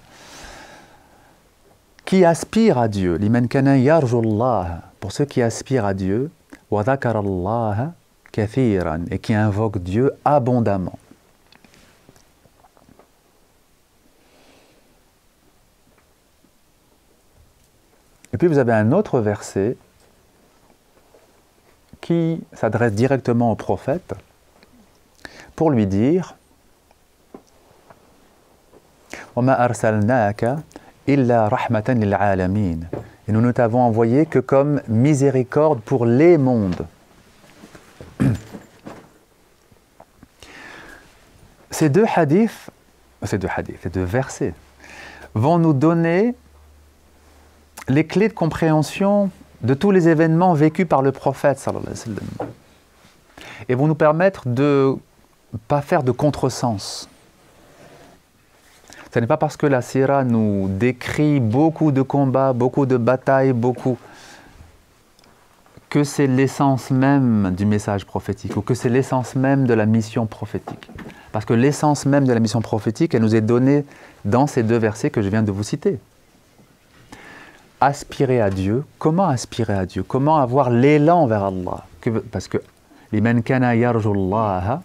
qui aspirent à Dieu. L'iman kana yarjullah, pour ceux qui aspirent à Dieu, wa dhakarallaha kathiran, et qui invoquent Dieu abondamment. Et puis vous avez un autre verset qui s'adresse directement au prophète, pour lui dire وَمَا أَرْسَلْنَاكَ إِلَّا رَحْمَةً لِلْعَالَمِينَ. Et nous ne t'avons envoyé que comme miséricorde pour les mondes. Ces deux versets vont nous donner les clés de compréhension de tous les événements vécus par le prophète sallallahu alayhi wa sallam, et vont nous permettre de pas faire de contresens. Ce n'est pas parce que la Sira nous décrit beaucoup de combats, beaucoup de batailles, que c'est l'essence même du message prophétique, ou que c'est l'essence même de la mission prophétique. Parce que l'essence même de la mission prophétique, elle nous est donnée dans ces deux versets que je viens de vous citer. Aspirer à Dieu, comment aspirer à Dieu? Comment avoir l'élan vers Allah? Parce que liman kana yarjullaha,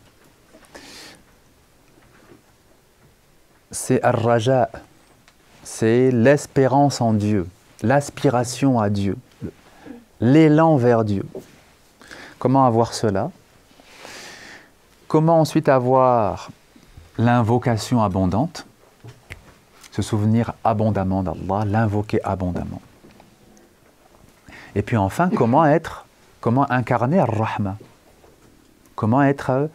c'est ar-raja, c'est l'espérance en Dieu, l'aspiration à Dieu, l'élan vers Dieu. Comment avoir cela? Comment ensuite avoir l'invocation abondante, se souvenir abondamment d'Allah, l'invoquer abondamment. Et puis enfin, comment incarner ar-Rahma, comment être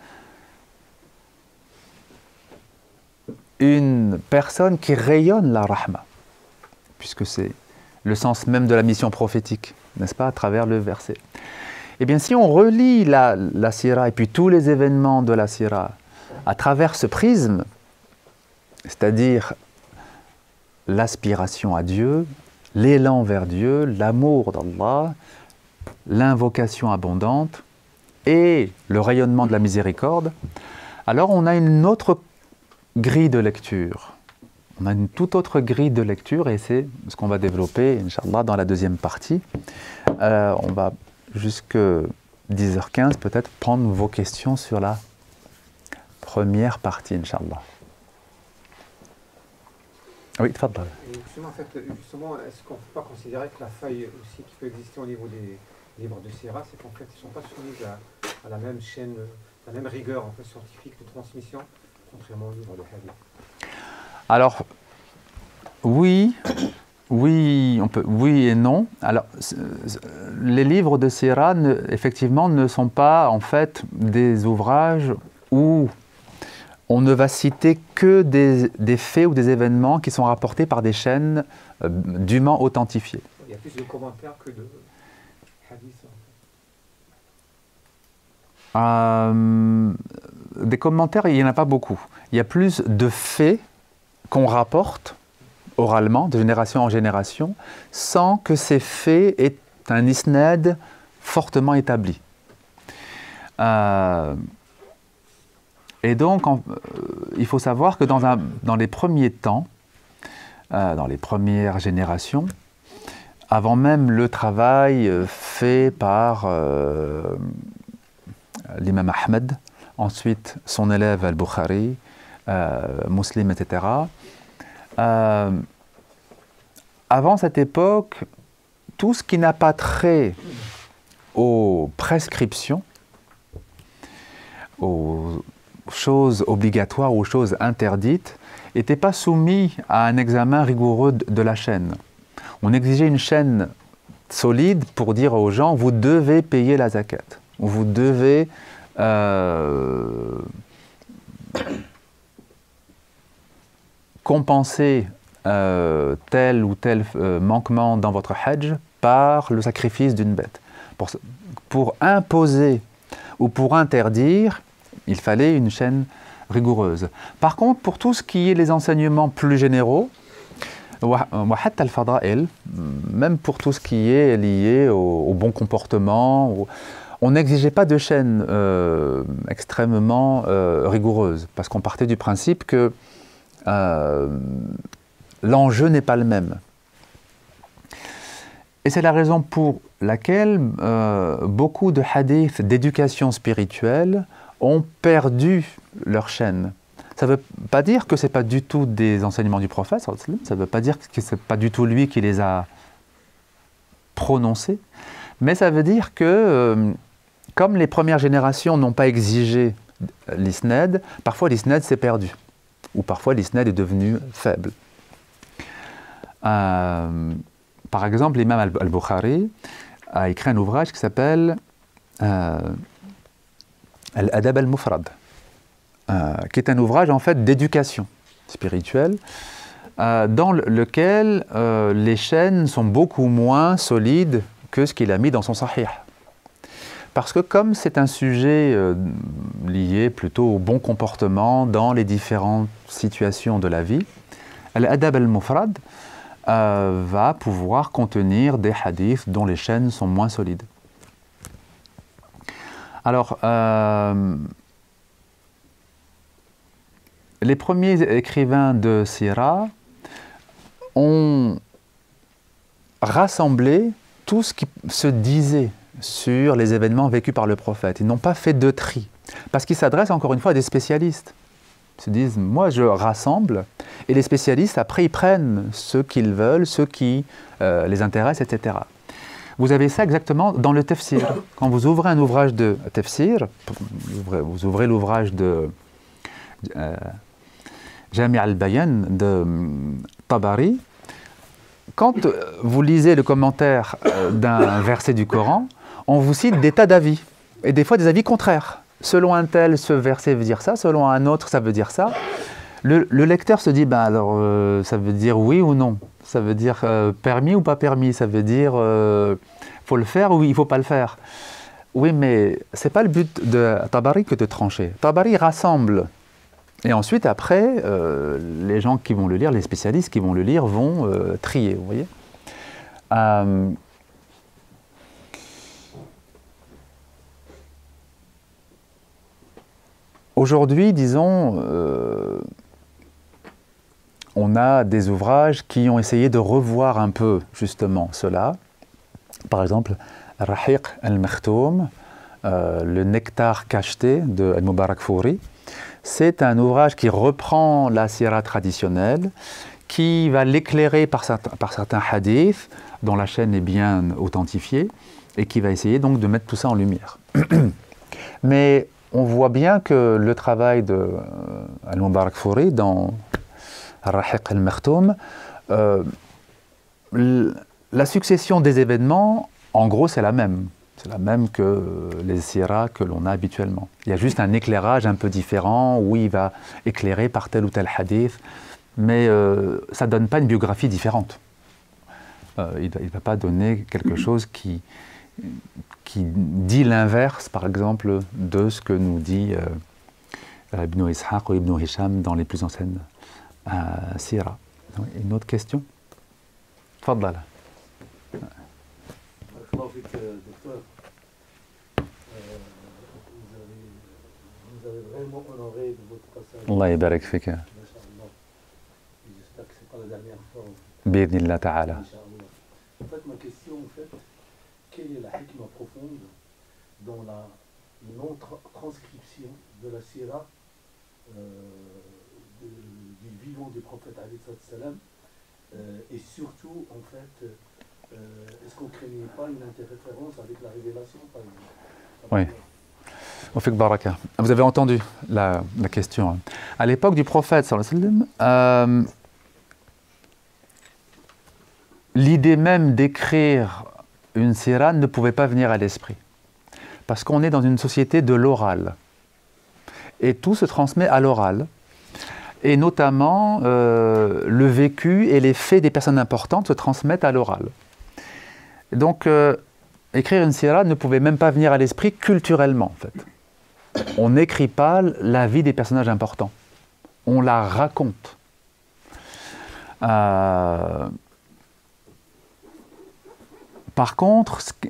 une personne qui rayonne la Rahma, puisque c'est le sens même de la mission prophétique, n'est-ce pas, à travers le verset. Eh bien, si on relit la Sira et puis tous les événements de la Sira à travers ce prisme, c'est-à-dire l'aspiration à Dieu, l'élan vers Dieu, l'amour d'Allah, l'invocation abondante et le rayonnement de la miséricorde, alors on a une autre grille de lecture. On a une toute autre grille de lecture et c'est ce qu'on va développer, Inch'Allah, dans la deuxième partie. On va jusque 10h15 peut-être prendre vos questions sur la première partie, Inch'Allah. Oui, tfaddal. Et justement, en fait, est-ce qu'on ne peut pas considérer que la faille aussi qui peut exister au niveau des livres de Sira, c'est qu'en fait, ils ne sont pas soumis à la même chaîne, la même rigueur en fait, scientifique de transmission, contrairement aux livres de Hadith? Alors, oui, oui et non. Alors, les livres de Sira, effectivement, ne sont pas en fait des ouvrages où on ne va citer que des faits ou des événements qui sont rapportés par des chaînes dûment authentifiées. Il y a plus de commentaires que de hadiths. Des commentaires, il n'y en a pas beaucoup. Il y a plus de faits qu'on rapporte oralement, de génération en génération, sans que ces faits aient un isnad fortement établi. Et donc, il faut savoir que dans les premiers temps, dans les premières générations, avant même le travail fait par l'imam Ahmed, ensuite son élève Al-Bukhari, Muslim, etc. Avant cette époque, tout ce qui n'a pas trait aux prescriptions, aux choses obligatoires, aux choses interdites, n'était pas soumis à un examen rigoureux de la chaîne. On exigeait une chaîne solide pour dire aux gens, vous devez payer la zakat, vous devez compenser tel ou tel manquement dans votre hajj par le sacrifice d'une bête. Pour imposer ou pour interdire, il fallait une chaîne rigoureuse. Par contre, pour tout ce qui est les enseignements plus généraux, même pour tout ce qui est lié au bon comportement, on n'exigeait pas de chaîne extrêmement rigoureuse, parce qu'on partait du principe que l'enjeu n'est pas le même. Et c'est la raison pour laquelle beaucoup de hadiths d'éducation spirituelle ont perdu leur chaîne. Ça ne veut pas dire que ce n'est pas du tout des enseignements du prophète, ça ne veut pas dire que ce n'est pas du tout lui qui les a prononcés, mais ça veut dire que comme les premières générations n'ont pas exigé l'isnad, parfois l'isnad s'est perdu, ou parfois l'isnad est devenu faible. Par exemple, l'imam Al-Bukhari a écrit un ouvrage qui s'appelle Al-Adab al-Mufrad, qui est un ouvrage en fait d'éducation spirituelle, dans lequel les chaînes sont beaucoup moins solides que ce qu'il a mis dans son Sahih. Parce que comme c'est un sujet lié plutôt au bon comportement dans les différentes situations de la vie, Al-Adab al-Mufrad va pouvoir contenir des hadiths dont les chaînes sont moins solides. Alors, les premiers écrivains de Sira ont rassemblé tout ce qui se disait sur les événements vécus par le prophète. Ils n'ont pas fait de tri, parce qu'ils s'adressent encore une fois à des spécialistes. Ils se disent, moi je rassemble, et les spécialistes, après, ils prennent ce qu'ils veulent, ce qui les intéresse, etc. Vous avez ça exactement dans le tafsir. Quand vous ouvrez un ouvrage de tafsir, vous ouvrez l'ouvrage de Jami' al-Bayan de Tabari, quand vous lisez le commentaire d'un verset du Coran, on vous cite des tas d'avis, et des fois des avis contraires. Selon un tel, ce verset veut dire ça, selon un autre, ça veut dire ça. Le lecteur se dit, ben alors, ça veut dire oui ou non? Ça veut dire permis ou pas permis? Ça veut dire faut le faire ou il ne faut pas le faire? Oui, mais ce n'est pas le but de Tabari que de trancher. Tabari rassemble. Et ensuite, après, les gens qui vont le lire, les spécialistes qui vont le lire, vont trier, vous voyez. Aujourd'hui, disons, on a des ouvrages qui ont essayé de revoir un peu, justement, cela. Par exemple, Rahiq al-Makhtoum, le nectar cacheté de Al-Mubarak Fouri. C'est un ouvrage qui reprend la sira traditionnelle, qui va l'éclairer par certains hadiths, dont la chaîne est bien authentifiée, et qui va essayer donc de mettre tout ça en lumière. Mais on voit bien que le travail de Al-Mubarak Fouri dans Ar-Rahiq al-Makhtoum, la succession des événements, en gros, c'est la même. C'est la même que les siras que l'on a habituellement. Il y a juste un éclairage un peu différent où il va éclairer par tel ou tel hadith, mais ça ne donne pas une biographie différente. Il ne va pas donner quelque chose qui dit l'inverse, par exemple, de ce que nous dit Ibn Ishaq ou Ibn Hisham dans les plus anciennes siras. Une autre question? Tfaddal. Docteur, vous avez vraiment honoré de votre passage. Allah yabarak fika. J'espère que ce n'est pas la dernière fois. Bi'idhnillah ta'ala. En fait, ma question, quelle est la hikma profonde dans la non-transcription de la sira du vivant du prophète alayhi salam, et surtout, en fait, est-ce qu'on ne craignait pas une interférence avec la révélation, par exemple? Oui. Oufik Baraka. Vous avez entendu la question. À l'époque du prophète, sallallahu alayhi wa sallam, l'idée même d'écrire une sira ne pouvait pas venir à l'esprit. Parce qu'on est dans une société de l'oral. Et tout se transmet à l'oral. Et notamment, le vécu et les faits des personnes importantes se transmettent à l'oral. Donc, écrire une sira ne pouvait même pas venir à l'esprit culturellement, en fait. On n'écrit pas la vie des personnages importants. On la raconte. Par contre, ce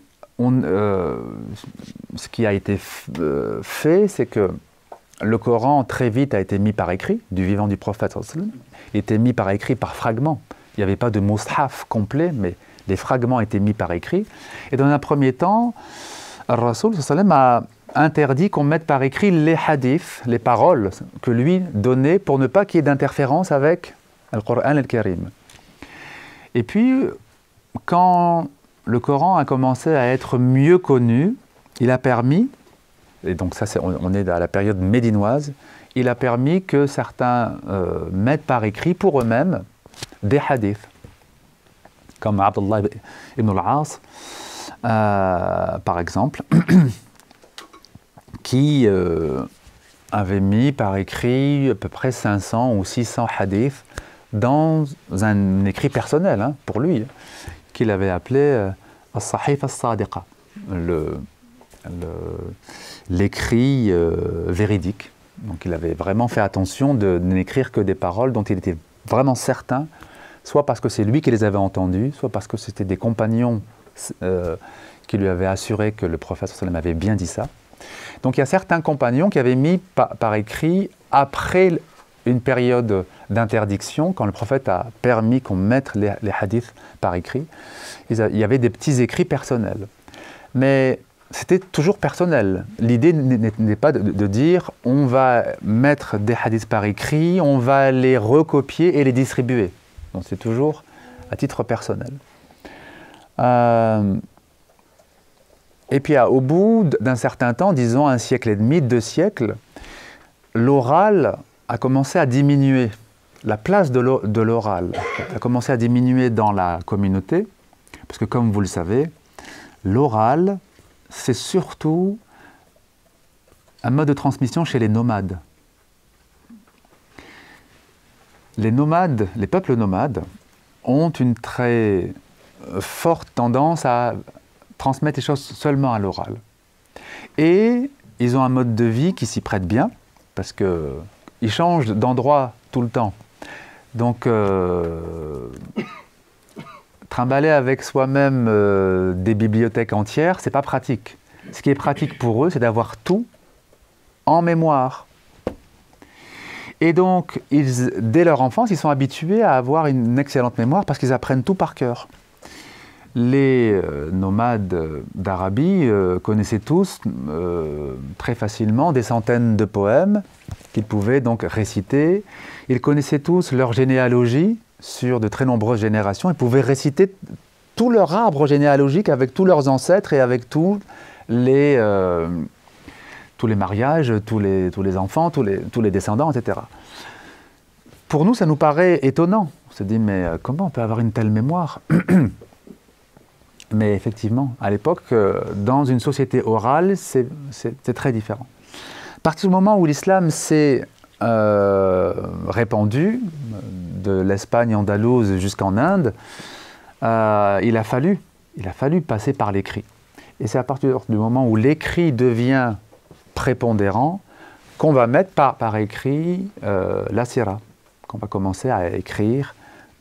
qui a été fait, c'est que le Coran, très vite, a été mis par écrit, du vivant du prophète. Il était mis par écrit par fragments. Il n'y avait pas de mushaf complet, mais les fragments étaient mis par écrit. Et dans un premier temps, Rasoul a interdit qu'on mette par écrit les hadiths, les paroles que lui donnait pour ne pas qu'il y ait d'interférence avec le Coran al-Karim. Et puis, quand le Coran a commencé à être mieux connu, il a permis, et donc ça on est à la période médinoise, il a permis que certains mettent par écrit pour eux-mêmes des hadiths, comme Abdullah ibn al-As, par exemple, qui avait mis par écrit à peu près 500 ou 600 hadiths dans un écrit personnel, hein, pour lui, qu'il avait appelé As-Sahif As-Sadiqa, l'écrit véridique. Donc il avait vraiment fait attention de n'écrire que des paroles dont il était vraiment certain, soit parce que c'est lui qui les avait entendues, soit parce que c'était des compagnons qui lui avaient assuré que le prophète sallam avait bien dit ça. Donc il y a certains compagnons qui avaient mis par écrit, après une période d'interdiction, quand le prophète a permis qu'on mette les hadiths par écrit, il y avait des petits écrits personnels. Mais c'était toujours personnel. L'idée n'est pas de dire on va mettre des hadiths par écrit, on va les recopier et les distribuer. Donc c'est toujours à titre personnel. Et puis au bout d'un certain temps, disons 1 siècle et demi, 2 siècles, l'oral a commencé à diminuer. La place de l'oral a commencé à diminuer dans la communauté, parce que comme vous le savez, l'oral, c'est surtout un mode de transmission chez les nomades. Les nomades, les peuples nomades, ont une très forte tendance à transmettre les choses seulement à l'oral. Et ils ont un mode de vie qui s'y prête bien, parce qu'ils changent d'endroit tout le temps. Donc, trimballer avec soi-même des bibliothèques entières, c'est pas pratique. Ce qui est pratique pour eux, c'est d'avoir tout en mémoire. Et donc, dès leur enfance, ils sont habitués à avoir une excellente mémoire parce qu'ils apprennent tout par cœur. Les nomades d'Arabie connaissaient tous très facilement des centaines de poèmes qu'ils pouvaient donc réciter. Ils connaissaient tous leur généalogie, sur de très nombreuses générations. Ils pouvaient réciter tout leur arbre généalogique avec tous leurs ancêtres et avec tous les mariages, tous les enfants, tous les descendants, etc. Pour nous, ça nous paraît étonnant. On se dit, mais comment on peut avoir une telle mémoire? Mais effectivement, à l'époque, dans une société orale, c'est très différent. À partir du moment où l'islam s'est répandu, de l'Espagne andalouse jusqu'en Inde, il a fallu passer par l'écrit. Et c'est à partir du moment où l'écrit devient prépondérant qu'on va mettre par écrit la sira, qu'on va commencer à écrire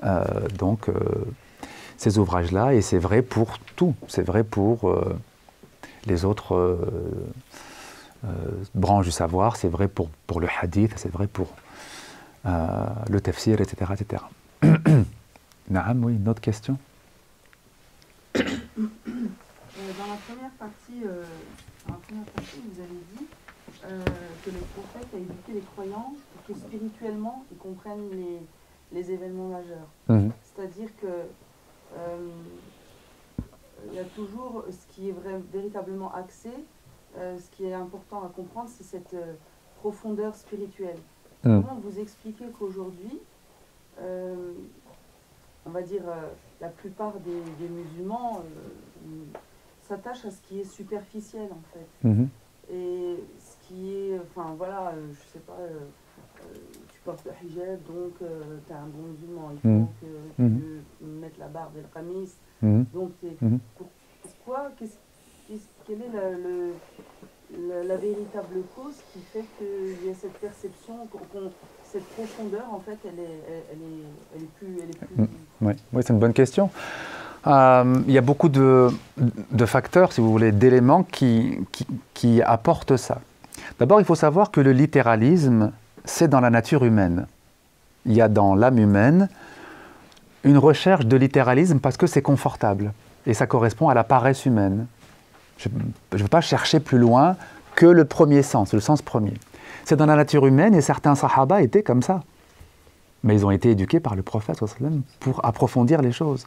ces ouvrages-là, et c'est vrai pour tout, c'est vrai pour les autres branches du savoir, c'est vrai pour le hadith, c'est vrai pour le tafsir, etc. etc. Naam, oui, une autre question? Dans la première partie, vous avez dit que le prophète a éduqué les croyants pour que spirituellement ils comprennent les événements majeurs. C'est-à-dire que il y a toujours ce qui est véritablement axé, ce qui est important à comprendre, c'est cette profondeur spirituelle. Comment vous expliquez qu'aujourd'hui, on va dire, la plupart des musulmans s'attachent à ce qui est superficiel en fait. Et ce qui est, enfin voilà, je sais pas, tu portes le hijab, donc tu es un bon musulman, il faut que tu mettes la barbe et le qamis. Donc pourquoi, quelle est la véritable cause qui fait qu'il y a cette perception, cette profondeur en fait, elle est plus... Oui, c'est une bonne question. Il y a beaucoup de facteurs, si vous voulez, d'éléments qui apportent ça. D'abord, il faut savoir que le littéralisme, c'est dans la nature humaine. Il y a dans l'âme humaine une recherche de littéralisme parce que c'est confortable et ça correspond à la paresse humaine. Je ne veux pas chercher plus loin que le premier sens, le sens premier. C'est dans la nature humaine et certains sahaba étaient comme ça. Mais ils ont été éduqués par le prophète pour approfondir les choses.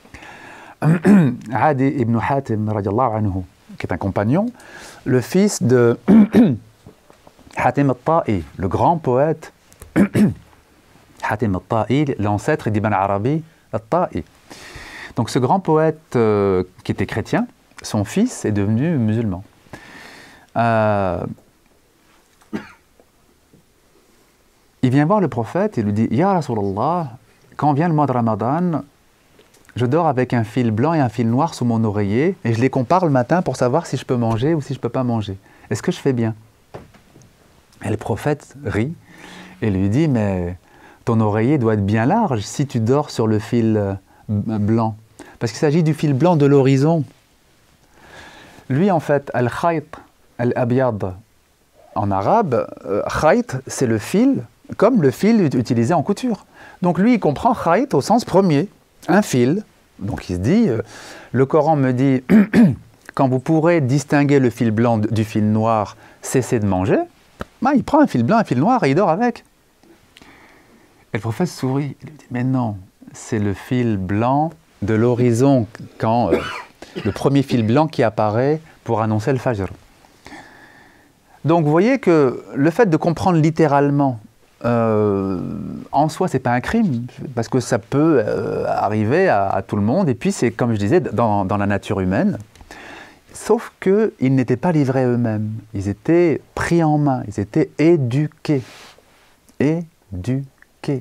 Adi ibn Hatim, radiallahu anhu, qui est un compagnon, le fils de Hatim al-Ta'i, le grand poète Hatim al-Ta'i, l'ancêtre d'Ibn Arabi al-Ta'i. Donc ce grand poète qui était chrétien, son fils est devenu musulman. Il vient voir le prophète et lui dit « Ya Rasulallah, quand vient le mois de Ramadan, je dors avec un fil blanc et un fil noir sous mon oreiller et je les compare le matin pour savoir si je peux manger ou si je ne peux pas manger. Est-ce que je fais bien ?» Et le prophète rit et lui dit « Mais ton oreiller doit être bien large si tu dors sur le fil blanc. Parce qu'il s'agit du fil blanc de l'horizon. » Lui, en fait, al-khayt, al-abyad, en arabe, khayt, c'est le fil, comme le fil utilisé en couture. Donc lui, il comprend khayt au sens premier, un fil. Donc il se dit, le Coran me dit, quand vous pourrez distinguer le fil blanc du fil noir, cessez de manger. Ben, il prend un fil blanc, un fil noir et il dort avec. Et le prophète sourit, il lui dit, mais non, c'est le fil blanc de l'horizon, quand le premier fil blanc qui apparaît pour annoncer le fajr. Donc vous voyez que le fait de comprendre littéralement, en soi, c'est pas un crime, parce que ça peut arriver à tout le monde, et puis c'est, comme je disais, dans la nature humaine, sauf qu'ils n'étaient pas livrés eux-mêmes, ils étaient pris en main, ils étaient éduqués. Éduqués.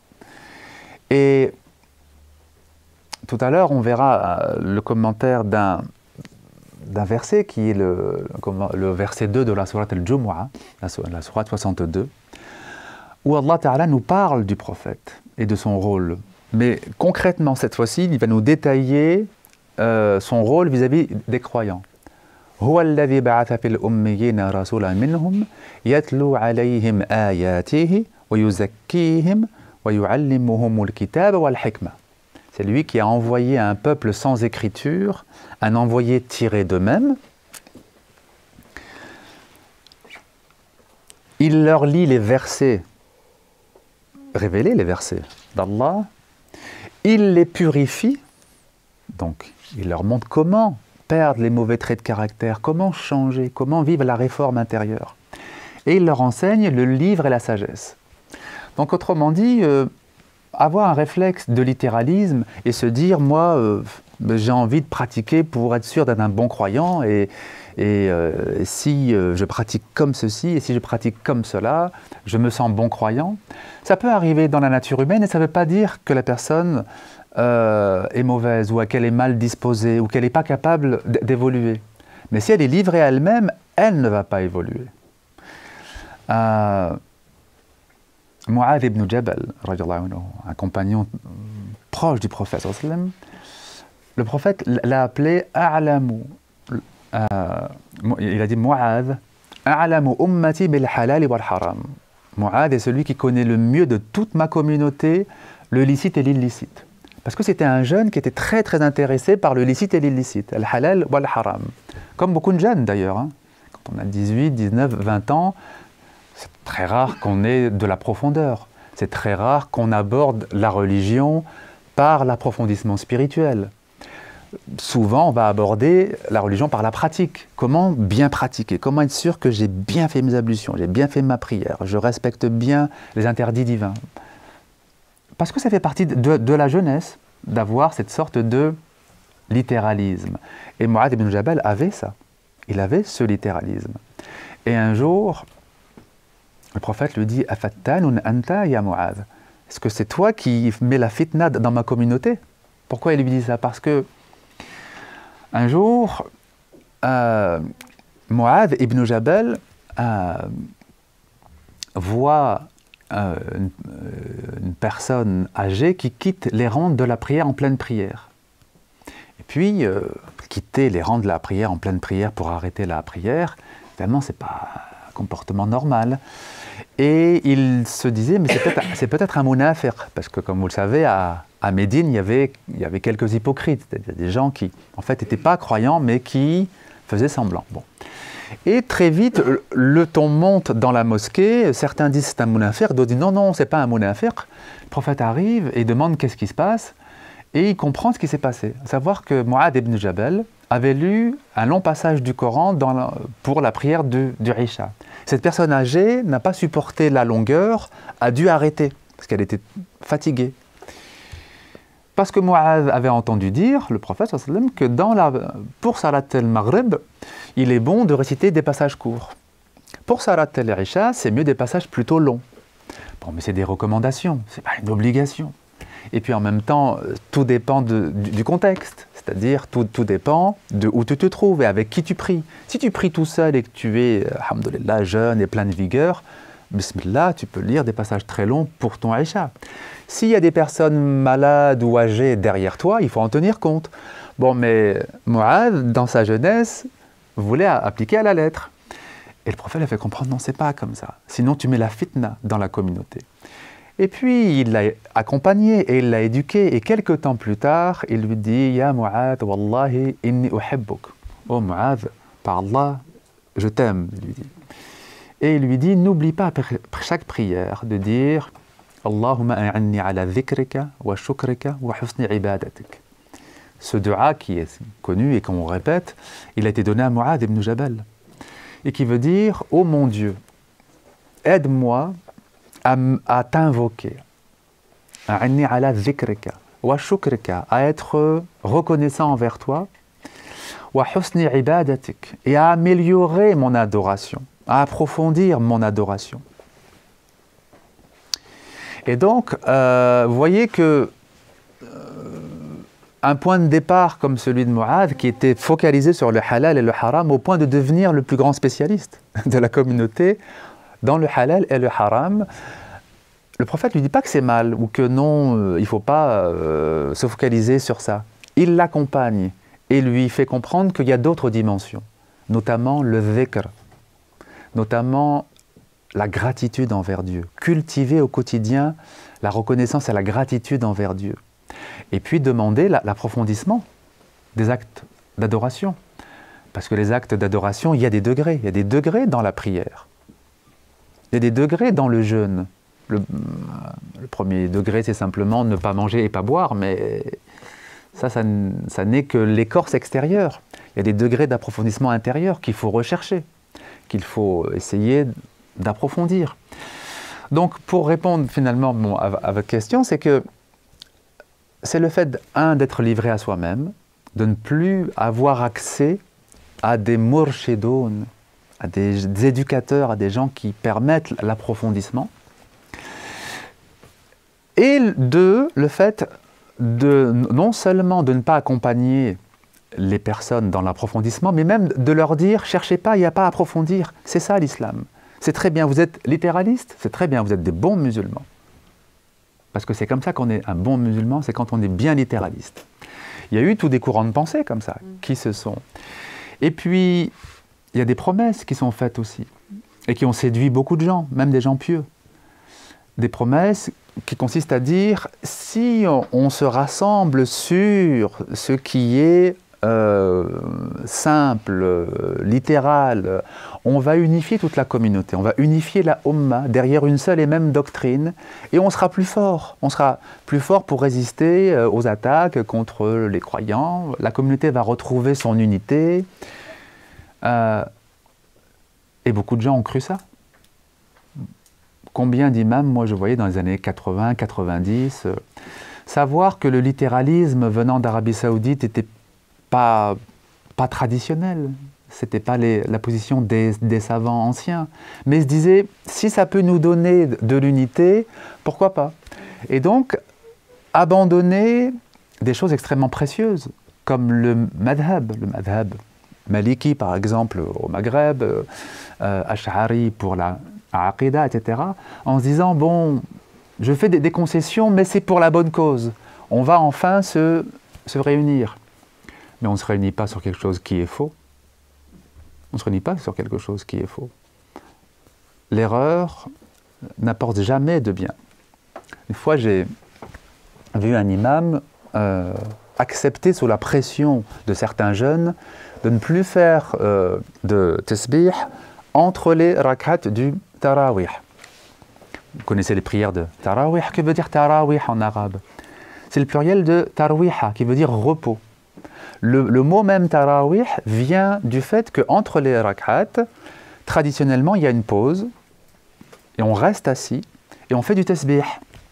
Et tout à l'heure, on verra le commentaire d'un verset qui est le verset 2 de la sourate al-Jumu'ah, la sourate 62, où Allah Ta'ala nous parle du prophète et de son rôle. Mais concrètement, cette fois-ci, il va nous détailler son rôle vis-à-vis des croyants. هو الذي بعث في الأميين رسولا منهم يتلو عليهم آياته ويزكيهم ويعلمهم الكتاب والحكمة. C'est lui qui a envoyé un peuple sans écriture, un envoyé tiré d'eux-mêmes. Il leur lit les versets, révélés les versets d'Allah, il les purifie, donc il leur montre comment perdre les mauvais traits de caractère, comment changer, comment vivre la réforme intérieure. Et il leur enseigne le livre et la sagesse. Donc autrement dit, avoir un réflexe de littéralisme et se dire, moi, j'ai envie de pratiquer pour être sûr d'être un bon croyant, et si je pratique comme ceci, et si je pratique comme cela, je me sens bon croyant. Ça peut arriver dans la nature humaine, et ça ne veut pas dire que la personne est mauvaise, ou qu'elle est mal disposée, ou qu'elle n'est pas capable d'évoluer. Mais si elle est livrée à elle-même, elle ne va pas évoluer. Mu'adh ibn Jabal, un compagnon proche du prophète, le prophète l'a appelé A'lamu. Il a dit Mu'adh, A'lamu ummati bil halal wal haram. Mu'adh est celui qui connaît le mieux de toute ma communauté le licite et l'illicite. Parce que c'était un jeune qui était très très intéressé par le licite et l'illicite, al halal wal haram. Comme beaucoup de jeunes d'ailleurs. Hein. Quand on a 18, 19, 20 ans, c'est très rare qu'on ait de la profondeur. C'est très rare qu'on aborde la religion par l'approfondissement spirituel. Souvent, on va aborder la religion par la pratique. Comment bien pratiquer? Comment être sûr que j'ai bien fait mes ablutions, j'ai bien fait ma prière, je respecte bien les interdits divins? Parce que ça fait partie de la jeunesse d'avoir cette sorte de littéralisme. Et Mu'adh ibn Jabal avait ça. Il avait ce littéralisme. Et un jour, le prophète lui dit « Afattanun anta ya Mu'adh » Est-ce que c'est toi qui mets la fitna dans ma communauté? Pourquoi il lui dit ça? Parce que un jour, Mu'adh ibn Jabal voit une personne âgée qui quitte les rangs de la prière en pleine prière. Et puis, quitter les rangs de la prière en pleine prière pour arrêter la prière, évidemment, ce n'est pas un comportement normal. Et il se disait, mais c'est peut-être un munafiq, parce que comme vous le savez, à Médine, il y avait quelques hypocrites, c'est-à-dire des gens qui, en fait, n'étaient pas croyants, mais qui faisaient semblant. Bon. Et très vite, le ton monte dans la mosquée, certains disent c'est un munafiq, d'autres disent non, non, c'est pas un munafiq. Le prophète arrive et demande qu'est-ce qui se passe, et il comprend ce qui s'est passé. À savoir que Mu'adh ibn Jabal avait lu un long passage du Coran pour la prière du Isha. Cette personne âgée n'a pas supporté la longueur, a dû arrêter, parce qu'elle était fatiguée. Parce que Mu'adh avait entendu dire, le prophète, que pour Salat al-Maghrib, il est bon de réciter des passages courts. Pour Salat al-Isha, c'est mieux des passages plutôt longs. Bon, mais c'est des recommandations, ce n'est pas une obligation. Et puis en même temps, tout dépend du contexte, c'est-à-dire tout dépend de où tu te trouves et avec qui tu pries. Si tu pries tout seul et que tu es, alhamdoulilah, jeune et plein de vigueur, bismillah, tu peux lire des passages très longs pour ton Isha. S'il y a des personnes malades ou âgées derrière toi, il faut en tenir compte. Bon, mais Mu'adh, dans sa jeunesse, voulait appliquer à la lettre. Et le prophète a fait comprendre, non, c'est pas comme ça. Sinon, tu mets la fitna dans la communauté. Et puis, il l'a accompagné et il l'a éduqué. Et quelques temps plus tard, il lui dit, « Ya Mu'adh, wallahi, inni uhibbuk. » Oh Mu'adh, par Allah, je t'aime, il lui dit. Et il lui dit, n'oublie pas après chaque prière de dire « Allahumma a'anni ala dhikrika wa shukrika wa husni ibadatik » Ce dua qui est connu et qu'on répète, il a été donné à Mu'adh ibn Jabal. Et qui veut dire « Oh mon Dieu, aide-moi à t'invoquer, a'anni ala dhikrika wa shukrika, à être reconnaissant envers toi, wa husni ibadatik, et à améliorer mon adoration, à approfondir mon adoration. » Et donc, vous voyez que un point de départ comme celui de Mu'adh, qui était focalisé sur le halal et le haram, au point de devenir le plus grand spécialiste de la communauté dans le halal et le haram, le prophète ne lui dit pas que c'est mal ou que non, il ne faut pas se focaliser sur ça. Il l'accompagne et lui fait comprendre qu'il y a d'autres dimensions, notamment le dhikr, notamment la gratitude envers Dieu, cultiver au quotidien la reconnaissance et la gratitude envers Dieu. Et puis demander l'approfondissement des actes d'adoration. Parce que les actes d'adoration, il y a des degrés. Il y a des degrés dans la prière. Il y a des degrés dans le jeûne. Le premier degré, c'est simplement ne pas manger et pas boire, mais ça n'est que l'écorce extérieure. Il y a des degrés d'approfondissement intérieur qu'il faut rechercher, qu'il faut essayer d'approfondir. Donc, pour répondre finalement à votre question, c'est que c'est le fait, d'être livré à soi-même, de ne plus avoir accès à des murshidun, à des éducateurs, à des gens qui permettent l'approfondissement. Et le fait non seulement de ne pas accompagner les personnes dans l'approfondissement, mais même de leur dire, cherchez pas, il n'y a pas à approfondir. C'est ça l'islam. C'est très bien, vous êtes littéraliste, c'est très bien, vous êtes des bons musulmans. Parce que c'est comme ça qu'on est un bon musulman, c'est quand on est bien littéraliste. Il y a eu tous des courants de pensée comme ça, qui se sont. Et puis, il y a des promesses qui sont faites aussi, et qui ont séduit beaucoup de gens, même des gens pieux. Des promesses qui consistent à dire, si on se rassemble sur ce qui est simple, littéral, on va unifier toute la communauté, on va unifier la Ummah derrière une seule et même doctrine, et on sera plus fort. On sera plus fort pour résister aux attaques contre les croyants, la communauté va retrouver son unité. Et beaucoup de gens ont cru ça. Combien d'imams, moi je voyais dans les années 80, 90, savoir que le littéralisme venant d'Arabie Saoudite n'était pas traditionnel, c'était pas la position des savants anciens, mais se disaient, si ça peut nous donner de l'unité, pourquoi pas? Et donc, abandonner des choses extrêmement précieuses, comme le madhab maliki par exemple au Maghreb, ash'ari pour la aqidah, etc., en se disant, bon, je fais des concessions, mais c'est pour la bonne cause. On va enfin se réunir. Mais on ne se réunit pas sur quelque chose qui est faux. On ne se réunit pas sur quelque chose qui est faux. L'erreur n'apporte jamais de bien. Une fois, j'ai vu un imam accepter sous la pression de certains jeunes de ne plus faire de tasbih entre les rak'at du tarawih. Vous connaissez les prières de tarawih. Que veut dire tarawih en arabe? C'est le pluriel de tarwiha, qui veut dire repos. Le mot même tarawih vient du fait qu'entre les rak'at, traditionnellement, il y a une pause, et on reste assis, et on fait du tasbih.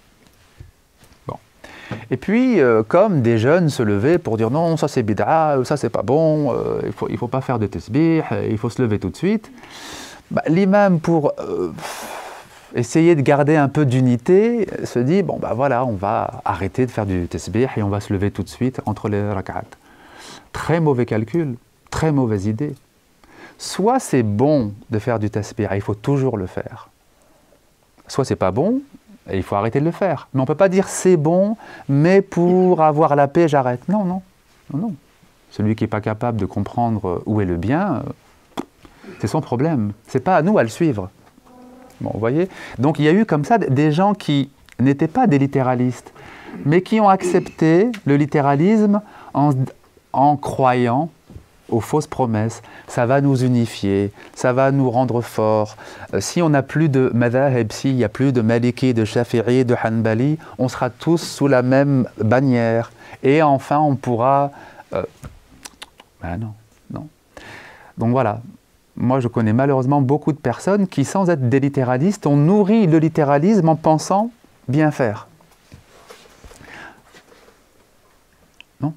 Bon. Et puis, comme des jeunes se levaient pour dire non, ça c'est bid'a, ça c'est pas bon, il faut pas faire de tasbih, il faut se lever tout de suite, l'imam, pour essayer de garder un peu d'unité, se dit, bon ben voilà, on va arrêter de faire du tasbih et on va se lever tout de suite entre les rak'at. Très mauvais calcul, très mauvaise idée. Soit c'est bon de faire du tasbih, il faut toujours le faire. Soit c'est pas bon, et il faut arrêter de le faire. Mais on ne peut pas dire c'est bon, mais pour avoir la paix, j'arrête. Non, non, non, non. Celui qui n'est pas capable de comprendre où est le bien, c'est son problème. Ce n'est pas à nous à le suivre. Bon, vous voyez? Donc il y a eu comme ça des gens qui n'étaient pas des littéralistes, mais qui ont accepté le littéralisme en croyant aux fausses promesses. Ça va nous unifier, ça va nous rendre forts. Si on n'a plus de madhahib, s'il n'y a plus de maliki, de shafi'i, de hanbali, on sera tous sous la même bannière. Et enfin, on pourra... non, non. Donc voilà. Moi, je connais malheureusement beaucoup de personnes qui, sans être des littéralistes, ont nourri le littéralisme en pensant bien faire. Non.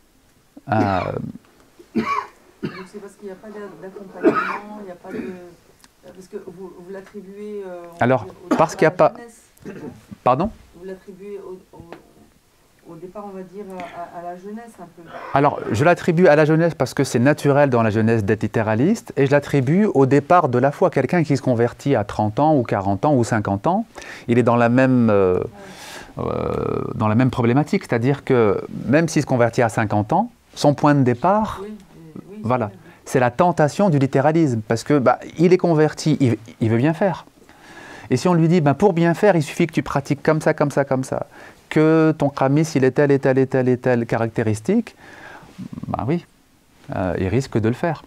Donc c'est parce qu'il n'y a pas d'accompagnement, il n'y a pas de... Parce que vous l'attribuez... Alors, parce qu'il n'y a pas... Pardon? Vous l'attribuez au départ, on va dire, à la jeunesse un peu. Alors, je l'attribue à la jeunesse parce que c'est naturel dans la jeunesse d'être littéraliste, et je l'attribue au départ de la foi. Quelqu'un qui se convertit à 30 ans, ou 40 ans, ou 50 ans, il est dans la même problématique. C'est-à-dire que même s'il se convertit à 50 ans, son point de départ, voilà, c'est la tentation du littéralisme. Parce que il est converti, il veut bien faire. Et si on lui dit, pour bien faire, il suffit que tu pratiques comme ça, comme ça, comme ça, que ton khamis, il est telle et telle et telle et telle caractéristique, oui, il risque de le faire.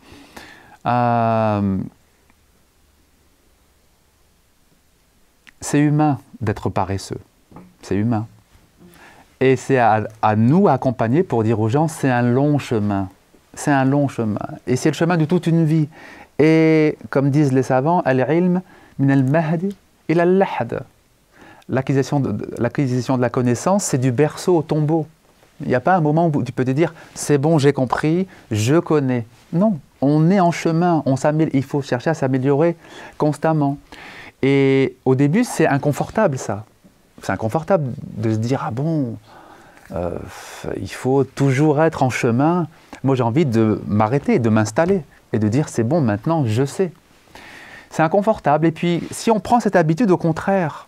C'est humain d'être paresseux. C'est humain. Et c'est à nous à accompagner pour dire aux gens, c'est un long chemin. C'est un long chemin. Et c'est le chemin de toute une vie. Et comme disent les savants, al-ilm min al-mahdi ila al-lahd. L'acquisition de la connaissance, c'est du berceau au tombeau. Il n'y a pas un moment où tu peux te dire, c'est bon, j'ai compris, je connais. Non, on est en chemin, il faut chercher à s'améliorer constamment. Et au début, c'est inconfortable ça. C'est inconfortable de se dire, ah bon, il faut toujours être en chemin. Moi, j'ai envie de m'arrêter, de m'installer et de dire, c'est bon, maintenant, je sais. C'est inconfortable. Et puis, si on prend cette habitude, au contraire,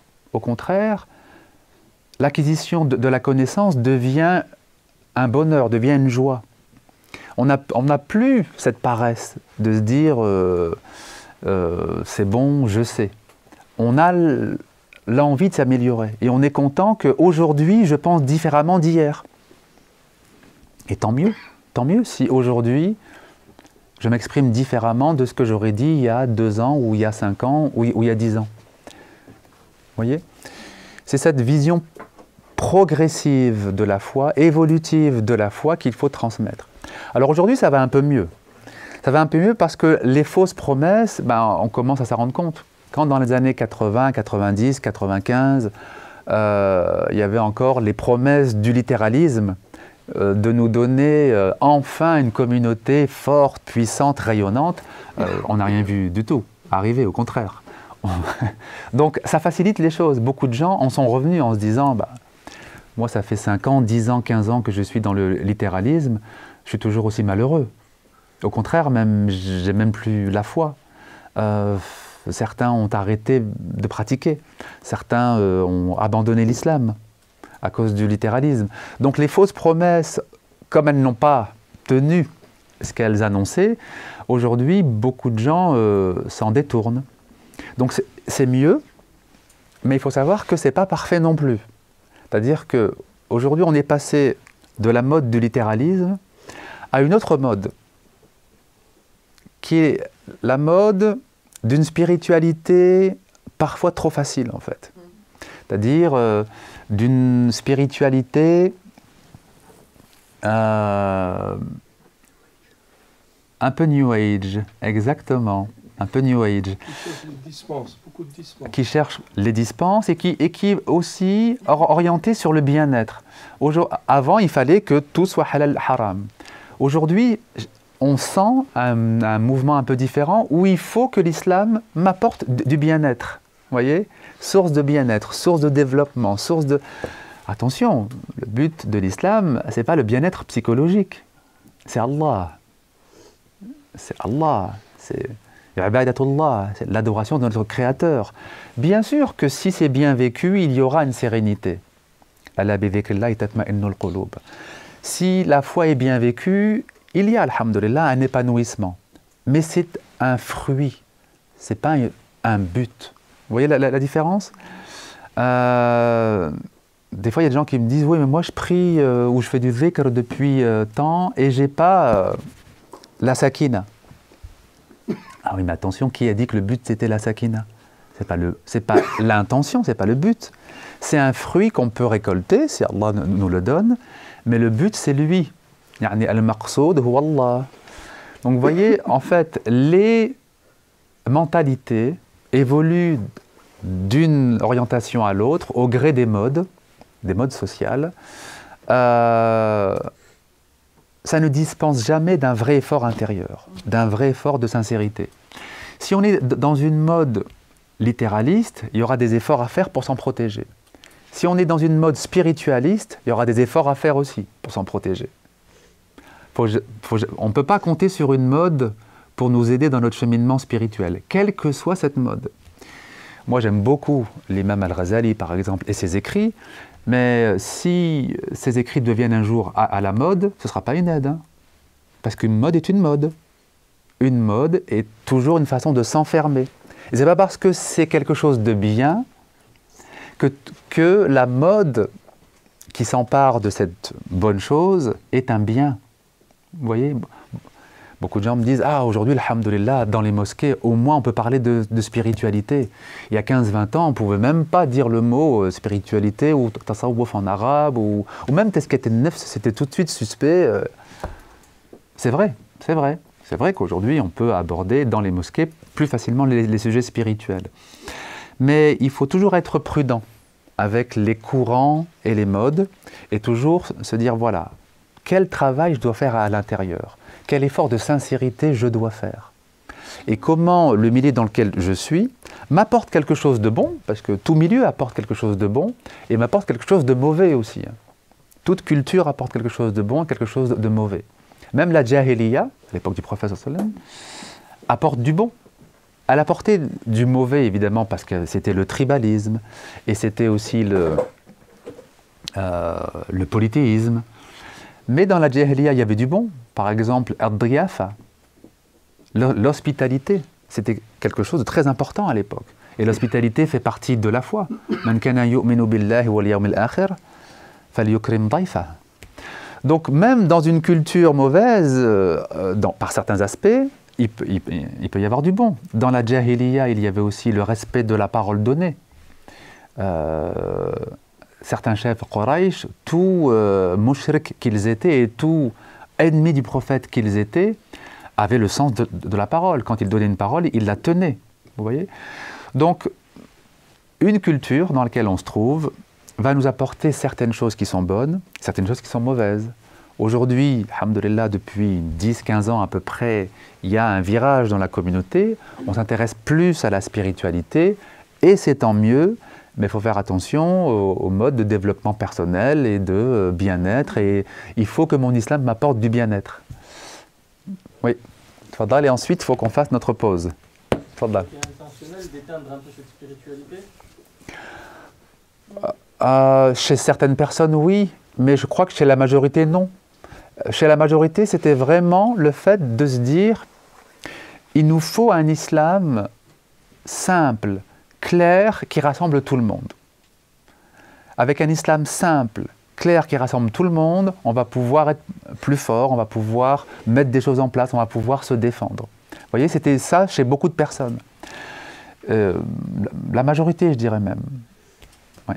l'acquisition de la connaissance devient un bonheur, devient une joie. On n'a plus cette paresse de se dire, c'est bon, je sais. On a l'envie de s'améliorer. Et on est content qu'aujourd'hui, je pense différemment d'hier. Et tant mieux si aujourd'hui, je m'exprime différemment de ce que j'aurais dit il y a 2 ans, ou il y a 5 ans, ou il y a 10 ans. Vous voyez? C'est cette vision progressive de la foi, évolutive de la foi qu'il faut transmettre. Alors aujourd'hui, ça va un peu mieux. Ça va un peu mieux parce que les fausses promesses, on commence à s'en rendre compte. Quand dans les années 80, 90, 95, il y avait encore les promesses du littéralisme, de nous donner enfin une communauté forte, puissante, rayonnante, on n'a rien vu du tout arriver, au contraire. Donc ça facilite les choses. Beaucoup de gens en sont revenus en se disant, moi ça fait 5 ans, 10 ans, 15 ans que je suis dans le littéralisme, je suis toujours aussi malheureux. Au contraire, j'ai même plus la foi. Certains ont arrêté de pratiquer, certains ont abandonné l'islam à cause du littéralisme. Donc les fausses promesses, comme elles n'ont pas tenu ce qu'elles annonçaient, aujourd'hui beaucoup de gens s'en détournent. Donc c'est mieux, mais il faut savoir que ce n'est pas parfait non plus. C'est-à-dire qu'aujourd'hui on est passé de la mode du littéralisme à une autre mode, qui est la mode d'une spiritualité parfois trop facile en fait. C'est-à-dire d'une spiritualité un peu New Age, exactement, un peu New Age. Qui cherche les dispenses, beaucoup de dispenses. Qui cherche les dispenses et qui est aussi orienté sur le bien-être. Avant, il fallait que tout soit halal haram. Aujourd'hui, on sent un mouvement un peu différent où il faut que l'islam m'apporte du bien-être. Vous voyez? Source de bien-être, source de développement, source de... Attention, le but de l'islam, ce n'est pas le bien-être psychologique. C'est Allah. C'est Allah. C'est l'adoration de notre Créateur. Bien sûr que si c'est bien vécu, il y aura une sérénité. Si la foi est bien vécue, il y a, alhamdoulilah, un épanouissement. Mais c'est un fruit, ce n'est pas un but. Vous voyez la différence? Des fois, il y a des gens qui me disent « Oui, mais moi, je prie ou je fais du zikr depuis tant et je n'ai pas la sakina. » Ah oui, mais attention, qui a dit que le but, c'était la sakina? C'est pas l'intention, ce n'est pas le but. C'est un fruit qu'on peut récolter, si Allah nous le donne, mais le but, c'est lui. Yani al-maqsoud huwa Allah. Donc vous voyez, en fait, les mentalités évoluent d'une orientation à l'autre au gré des modes sociales. Ça ne dispense jamais d'un vrai effort intérieur, d'un vrai effort de sincérité. Si on est dans une mode littéraliste, il y aura des efforts à faire pour s'en protéger. Si on est dans une mode spiritualiste, il y aura des efforts à faire aussi pour s'en protéger. On ne peut pas compter sur une mode pour nous aider dans notre cheminement spirituel, quelle que soit cette mode. Moi, j'aime beaucoup l'imam Al-Ghazali, par exemple, et ses écrits, mais si ces écrits deviennent un jour à la mode, ce ne sera pas une aide. Parce qu'une mode est une mode. Une mode est toujours une façon de s'enfermer. Et ce n'est pas parce que c'est quelque chose de bien que la mode qui s'empare de cette bonne chose est un bien. Vous voyez, Beaucoup de gens me disent « Ah, aujourd'hui, alhamdoulilah, dans les mosquées, au moins on peut parler de spiritualité. » Il y a 15-20 ans, on ne pouvait même pas dire le mot spiritualité ou tasawwuf en arabe ou même tazkiyat an-nafs, c'était tout de suite suspect. C'est vrai, c'est vrai. C'est vrai qu'aujourd'hui, on peut aborder dans les mosquées plus facilement les sujets spirituels. Mais il faut toujours être prudent avec les courants et les modes et toujours se dire, voilà, quel travail je dois faire à l'intérieur? Quel effort de sincérité je dois faire? Et comment le milieu dans lequel je suis m'apporte quelque chose de bon, parce que tout milieu apporte quelque chose de bon, et m'apporte quelque chose de mauvais aussi. Toute culture apporte quelque chose de bon et quelque chose de mauvais. Même la Jahiliya, à l'époque du prophète sallam, apporte du bon. Elle apportait du mauvais, évidemment, parce que c'était le tribalisme, et c'était aussi le polythéisme. Mais dans la Jahiliya, il y avait du bon. Par exemple, ad-diyafa, l'hospitalité, c'était quelque chose de très important à l'époque. Et l'hospitalité fait partie de la foi. Man kana yu'minu billahi wal yawmil akhir, falyukrim dayfa. Donc même dans une culture mauvaise, par certains aspects, il peut y avoir du bon. Dans la Jahiliya, il y avait aussi le respect de la parole donnée. Certains chefs Quraysh, tout mushrik qu'ils étaient et tout ennemis du prophète qu'ils étaient, avaient le sens de la parole. Quand ils donnaient une parole, ils la tenaient. Vous voyez? Donc, une culture dans laquelle on se trouve va nous apporter certaines choses qui sont bonnes, certaines choses qui sont mauvaises. Aujourd'hui, alhamdoulilah, depuis 10-15 ans à peu près, il y a un virage dans la communauté. On s'intéresse plus à la spiritualité et c'est tant mieux. Mais il faut faire attention au mode de développement personnel et de bien-être. Et il faut que mon islam m'apporte du bien-être. Oui. Tfadal, et ensuite, il faut qu'on fasse notre pause. Tfadal. C'est intentionnel d'éteindre un peu cette spiritualité? Chez certaines personnes, oui. Mais je crois que chez la majorité, non. Chez la majorité, c'était vraiment le fait de se dire il nous faut un islam simple, clair, qui rassemble tout le monde. Avec un islam simple, clair, qui rassemble tout le monde, on va pouvoir être plus fort, on va pouvoir mettre des choses en place, on va pouvoir se défendre. Vous voyez, c'était ça chez beaucoup de personnes. La majorité, je dirais même. Ouais.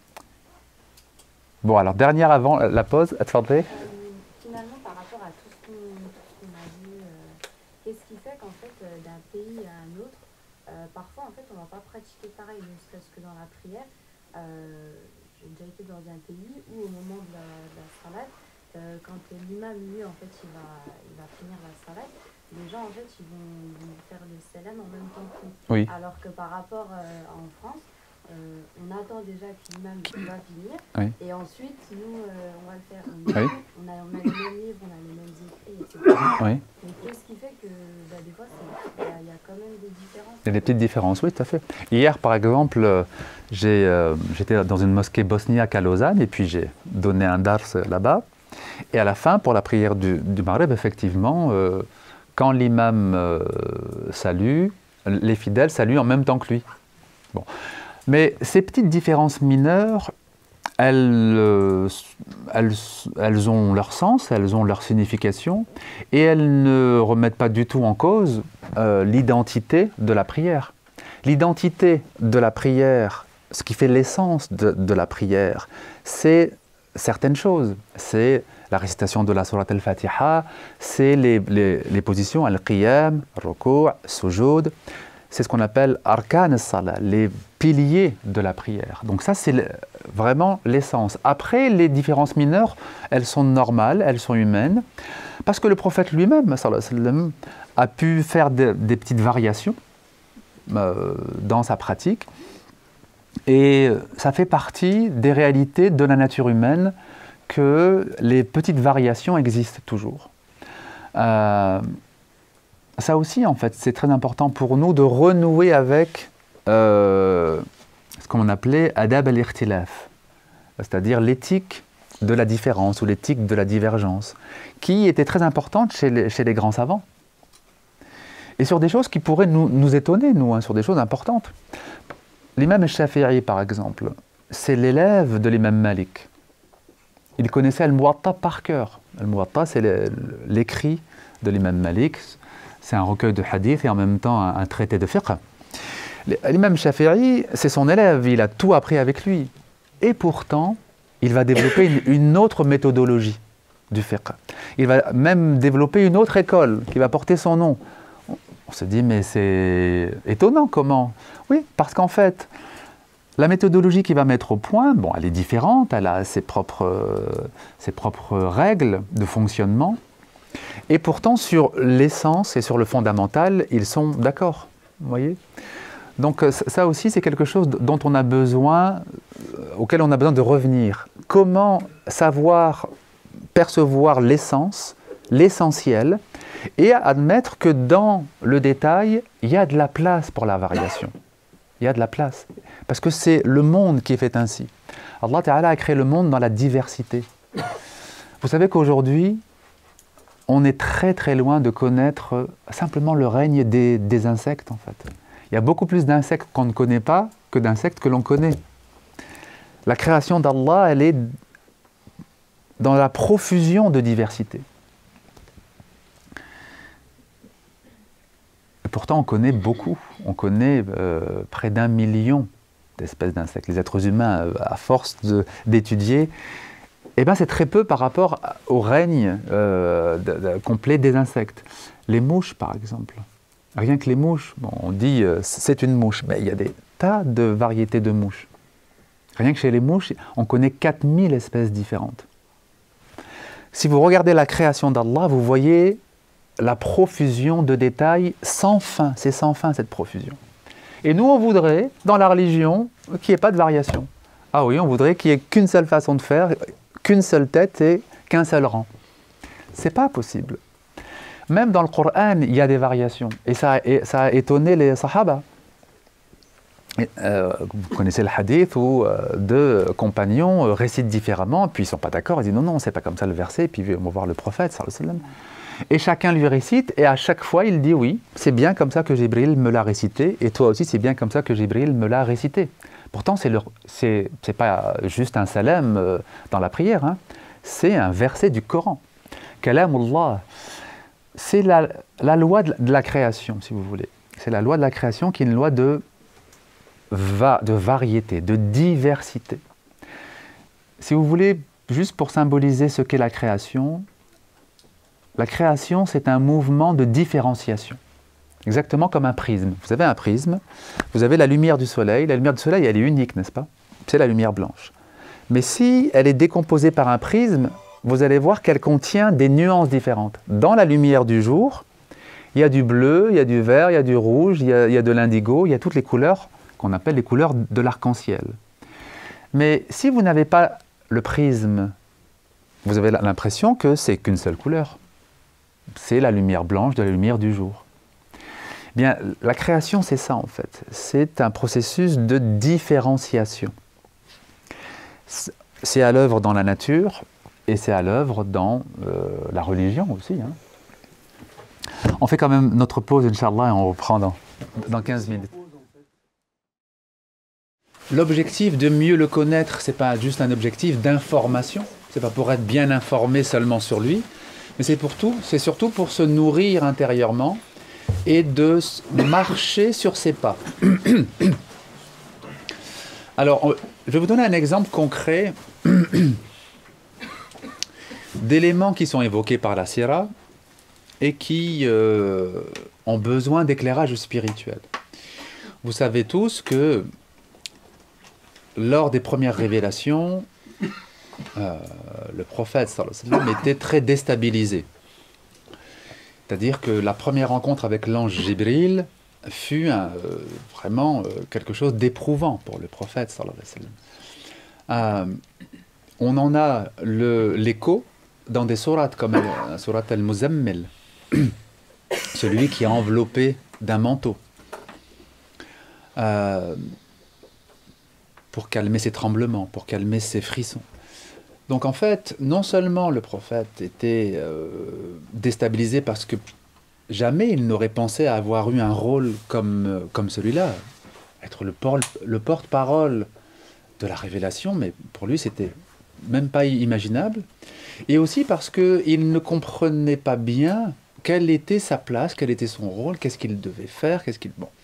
Bon, alors, dernière avant la pause, Atfardé. Finalement, par rapport à tout ce qu'on a vu, qu'est-ce qui fait qu'en fait, d'un pays à un autre, parfois, en fait, on ne va pas pratiquer pareil, ne serait-ce que dans la prière. J'ai déjà été dans un pays où, au moment de la salade, quand l'imam, lui, en fait, il va finir la salade, les gens, en fait, ils vont faire le salam en même temps que lui. Oui. Alors que par rapport en France, on attend déjà que l'imam va finir, oui. Et ensuite, nous, on va le faire. Oui. On a les mêmes livres, on a les mêmes écrits, etc. Oui. Donc, qu'est-ce qui fait que, des fois, il y a quand même des différences? Il y a des petites différences, oui, tout à fait. Hier, par exemple, j'étais dans une mosquée bosniaque à Lausanne, et puis j'ai donné un dars là-bas. Et à la fin, pour la prière du Maghreb, effectivement, quand l'imam salue, les fidèles saluent en même temps que lui. Bon. Mais ces petites différences mineures, elles ont leur sens, elles ont leur signification, et elles ne remettent pas du tout en cause l'identité de la prière. L'identité de la prière, ce qui fait l'essence de la prière, c'est certaines choses. C'est la récitation de la Surat al-Fatiha, c'est les positions al-Qiyam, al-Ruku', al-Sujud. C'est ce qu'on appelle arkan as-salah, les piliers de la prière. Donc ça, c'est vraiment l'essence. Après, les différences mineures, elles sont normales, elles sont humaines, parce que le prophète lui-même, sallallahu alayhi wa sallam, a pu faire des petites variations dans sa pratique, et ça fait partie des réalités de la nature humaine que les petites variations existent toujours. Ça aussi, en fait, c'est très important pour nous de renouer avec ce qu'on appelait adab al-ikhtilaf, c'est-à-dire l'éthique de la différence ou l'éthique de la divergence, qui était très importante chez les grands savants. Et sur des choses qui pourraient nous étonner, nous, hein, sur des choses importantes. L'imam al-Shafi'i, par exemple, c'est l'élève de l'imam Malik. Il connaissait Al-Muwatta par cœur. Al-Muwatta, c'est l'écrit de l'imam Malik. C'est un recueil de hadith et en même temps un traité de fiqh. L'imam Shafi'i, c'est son élève, il a tout appris avec lui. Et pourtant, il va développer une autre méthodologie du fiqh. Il va même développer une autre école qui va porter son nom. On se dit, mais c'est étonnant, comment? Oui, parce qu'en fait, la méthodologie qu'il va mettre au point, bon, elle est différente, elle a ses propres règles de fonctionnement. Et pourtant, sur l'essence et sur le fondamental, ils sont d'accord. Vous voyez? Donc ça aussi, c'est quelque chose dont on a besoin, auquel on a besoin de revenir. Comment savoir percevoir l'essence, l'essentiel, et admettre que dans le détail, il y a de la place pour la variation. Il y a de la place. Parce que c'est le monde qui est fait ainsi. Allah Ta'ala a créé le monde dans la diversité. Vous savez qu'aujourd'hui, on est très très loin de connaître simplement le règne des insectes en fait. Il y a beaucoup plus d'insectes qu'on ne connaît pas que d'insectes que l'on connaît. La création d'Allah, elle est dans la profusion de diversité. Et pourtant, on connaît beaucoup. On connaît près d'1 million d'espèces d'insectes. Les êtres humains, à force d'étudier, eh ben, c'est très peu par rapport au règne complet des insectes. Les mouches, par exemple. Rien que les mouches, bon, on dit c'est une mouche, mais il y a des tas de variétés de mouches. Rien que chez les mouches, on connaît 4000 espèces différentes. Si vous regardez la création d'Allah, vous voyez la profusion de détails sans fin. C'est sans fin cette profusion. Et nous, on voudrait, dans la religion, qu'il n'y ait pas de variation. Ah oui, on voudrait qu'il n'y ait qu'une seule façon de faire, qu'une seule tête et qu'un seul rang. C'est pas possible. Même dans le Coran, il y a des variations. Et ça a étonné les Sahaba. Vous connaissez le hadith où deux compagnons récitent différemment, puis ils ne sont pas d'accord, ils disent non, c'est pas comme ça le verset, et puis ils vont voir le prophète, sallallahu alayhi wa sallam. Et chacun lui récite, et à chaque fois il dit oui, c'est bien comme ça que Jibril me l'a récité, et toi aussi c'est bien comme ça que Jibril me l'a récité. Pourtant, c'est pas juste un salam dans la prière, hein. C'est un verset du Coran. Kalamullah. C'est la loi de la création, si vous voulez. C'est la loi de la création qui est une loi de variété, de diversité. Si vous voulez, juste pour symboliser ce qu'est la création c'est un mouvement de différenciation. Exactement comme un prisme. Vous avez un prisme, vous avez la lumière du soleil. La lumière du soleil, elle est unique, n'est-ce pas? C'est la lumière blanche. Mais si elle est décomposée par un prisme, vous allez voir qu'elle contient des nuances différentes. Dans la lumière du jour, il y a du bleu, il y a du vert, il y a du rouge, il y a de l'indigo, il y a toutes les couleurs qu'on appelle les couleurs de l'arc-en-ciel. Mais si vous n'avez pas le prisme, vous avez l'impression que c'est qu'une seule couleur. C'est la lumière blanche de la lumière du jour. Bien, la création, c'est ça en fait. C'est un processus de différenciation. C'est à l'œuvre dans la nature et c'est à l'œuvre dans la religion aussi. Hein. On fait quand même notre pause, Inch'Allah, et on reprend dans 15 minutes. L'objectif de mieux le connaître, ce n'est pas juste un objectif d'information. Ce n'est pas pour être bien informé seulement sur lui, mais c'est surtout pour se nourrir intérieurement et de marcher sur ses pas. Alors, je vais vous donner un exemple concret d'éléments qui sont évoqués par la Sira et qui ont besoin d'éclairage spirituel. Vous savez tous que lors des premières révélations, le prophète sallallahu alayhi wa sallam était très déstabilisé. C'est-à-dire que la première rencontre avec l'ange Jibril fut vraiment quelque chose d'éprouvant pour le prophète sallallahu alayhi wa sallam. On en a l'écho dans des sourates comme la sourate al-Muzammil, celui qui est enveloppé d'un manteau, pour calmer ses tremblements, pour calmer ses frissons. Donc en fait, non seulement le prophète était déstabilisé parce que jamais il n'aurait pensé à avoir eu un rôle comme celui-là, être le porte-parole de la révélation, mais pour lui c'était même pas imaginable, et aussi parce qu'il ne comprenait pas bien quelle était sa place, quel était son rôle, qu'est-ce qu'il devait faire, qu'est-ce qu'il... Bon.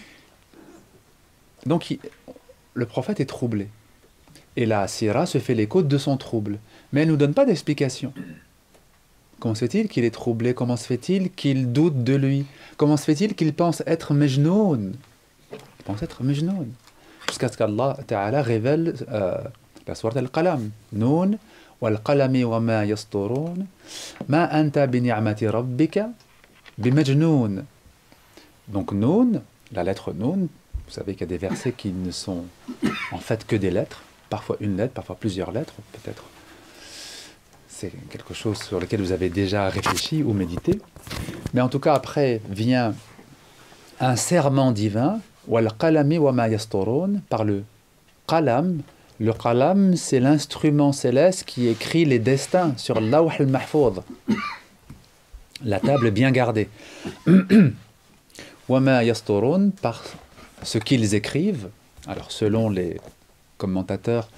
Donc le prophète est troublé. Et la sira se fait l'écho de son trouble. Mais elle ne nous donne pas d'explication. Comment se fait-il qu'il est troublé? Comment se fait-il qu'il doute de lui? Comment se fait-il qu'il pense être majnoun? Il pense être majnoun. Jusqu'à ce qu'Allah Ta'ala révèle la sourate Al-Qalam. Noun, wal-qalami wa ma yasturun, ma anta bi ni'mati rabbika bi majnoun. Donc Noun, la lettre Noun, vous savez qu'il y a des versets qui ne sont en fait que des lettres, parfois une lettre, parfois plusieurs lettres, peut-être. C'est quelque chose sur lequel vous avez déjà réfléchi ou médité. Mais en tout cas, après vient un serment divin, wal qalami wa ma yasturun, par le qalam. Le qalam, c'est l'instrument céleste qui écrit les destins sur l'awh al-mahfouz, la table bien gardée. Wa ma yasturun, par ce qu'ils écrivent. Alors, selon les commentateurs,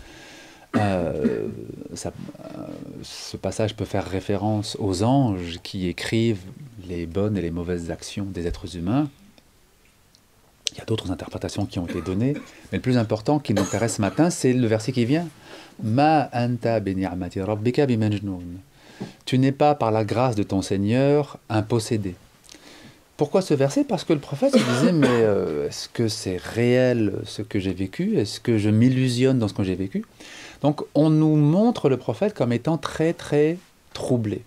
ce passage peut faire référence aux anges qui écrivent les bonnes et les mauvaises actions des êtres humains. Il y a d'autres interprétations qui ont été données, mais le plus important qui nous intéresse ce matin, c'est le verset qui vient. Ma anta bi ni'mati rabbika bi majnoun. Tu n'es pas par la grâce de ton Seigneur un possédé. Pourquoi ce verset? Parce que le prophète se disait, mais est-ce que c'est réel ce que j'ai vécu? Est-ce que je m'illusionne dans ce que j'ai vécu? Donc on nous montre le prophète comme étant très très troublé.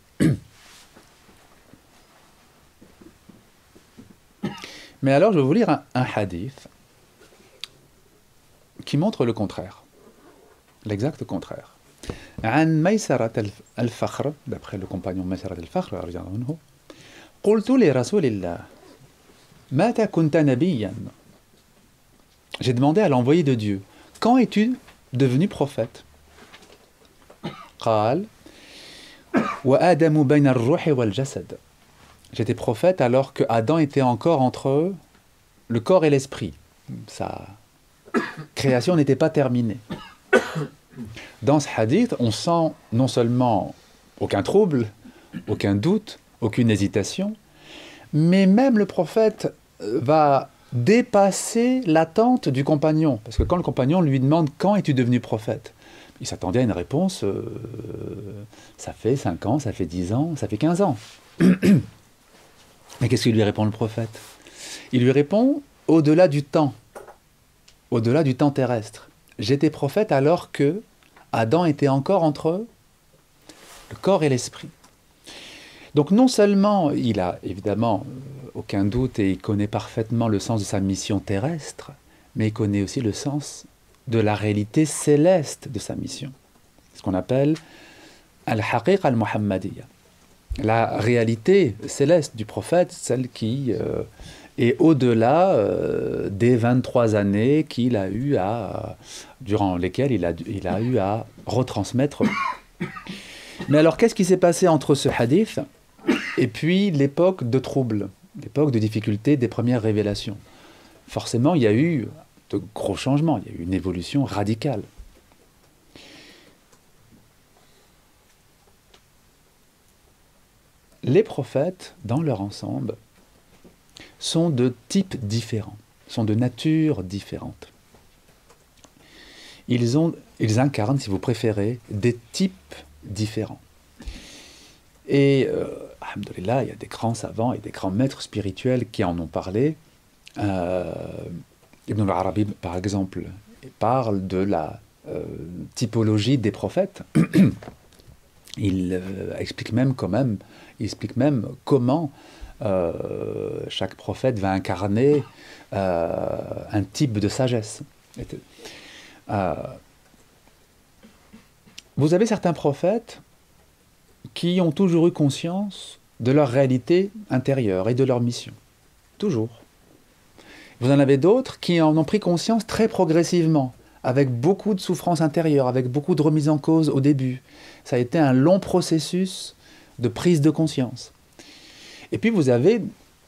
Mais alors je vais vous lire un hadith qui montre le contraire, l'exact contraire. عن ميسرة الفخر, d'après le compagnon ميسرة الفخر رضي الله عنه, قلت لرسول الله متى كنت نبيا. J'ai demandé à l'envoyé de Dieu, quand es-tu devenu prophète? قال وآدم بين الروح والجسد. J'étais prophète alors que Adam était encore entre le corps et l'esprit. Sa création n'était pas terminée. Dans ce hadith, on sent non seulement aucun trouble, aucun doute, aucune hésitation, mais même le prophète va dépasser l'attente du compagnon. Parce que quand le compagnon lui demande « Quand es-tu devenu prophète ?» il s'attendait à une réponse ça fait 5 ans, ça fait 10 ans, ça fait 15 ans. Mais qu'est-ce qu'il lui répond le prophète? Il lui répond au-delà du temps terrestre. J'étais prophète alors que Adam était encore entre le corps et l'esprit. Donc non seulement il a évidemment aucun doute et il connaît parfaitement le sens de sa mission terrestre, mais il connaît aussi le sens de la réalité céleste de sa mission. Ce qu'on appelle al-haqiqa al-muhammadiyya. La réalité céleste du prophète, celle qui est au-delà des 23 années qu'il a eu durant lesquelles il a eu à retransmettre. Mais alors, qu'est-ce qui s'est passé entre ce hadith et puis l'époque de trouble, l'époque de difficulté des premières révélations? Forcément, il y a eu de gros changements, il y a eu une évolution radicale. Les prophètes, dans leur ensemble, sont de types différents, sont de natures différentes. Ils incarnent, si vous préférez, des types différents. Et, alhamdoulilah, il y a des grands savants et des grands maîtres spirituels qui en ont parlé. Ibn al-Arabi, par exemple, parle de la typologie des prophètes. Il explique même comment chaque prophète va incarner un type de sagesse. Vous avez certains prophètes qui ont toujours eu conscience de leur réalité intérieure et de leur mission. Toujours. Vous en avez d'autres qui en ont pris conscience très progressivement, avec beaucoup de souffrance intérieure, avec beaucoup de remise en cause au début. Ça a été un long processus de prise de conscience. Et puis vous avez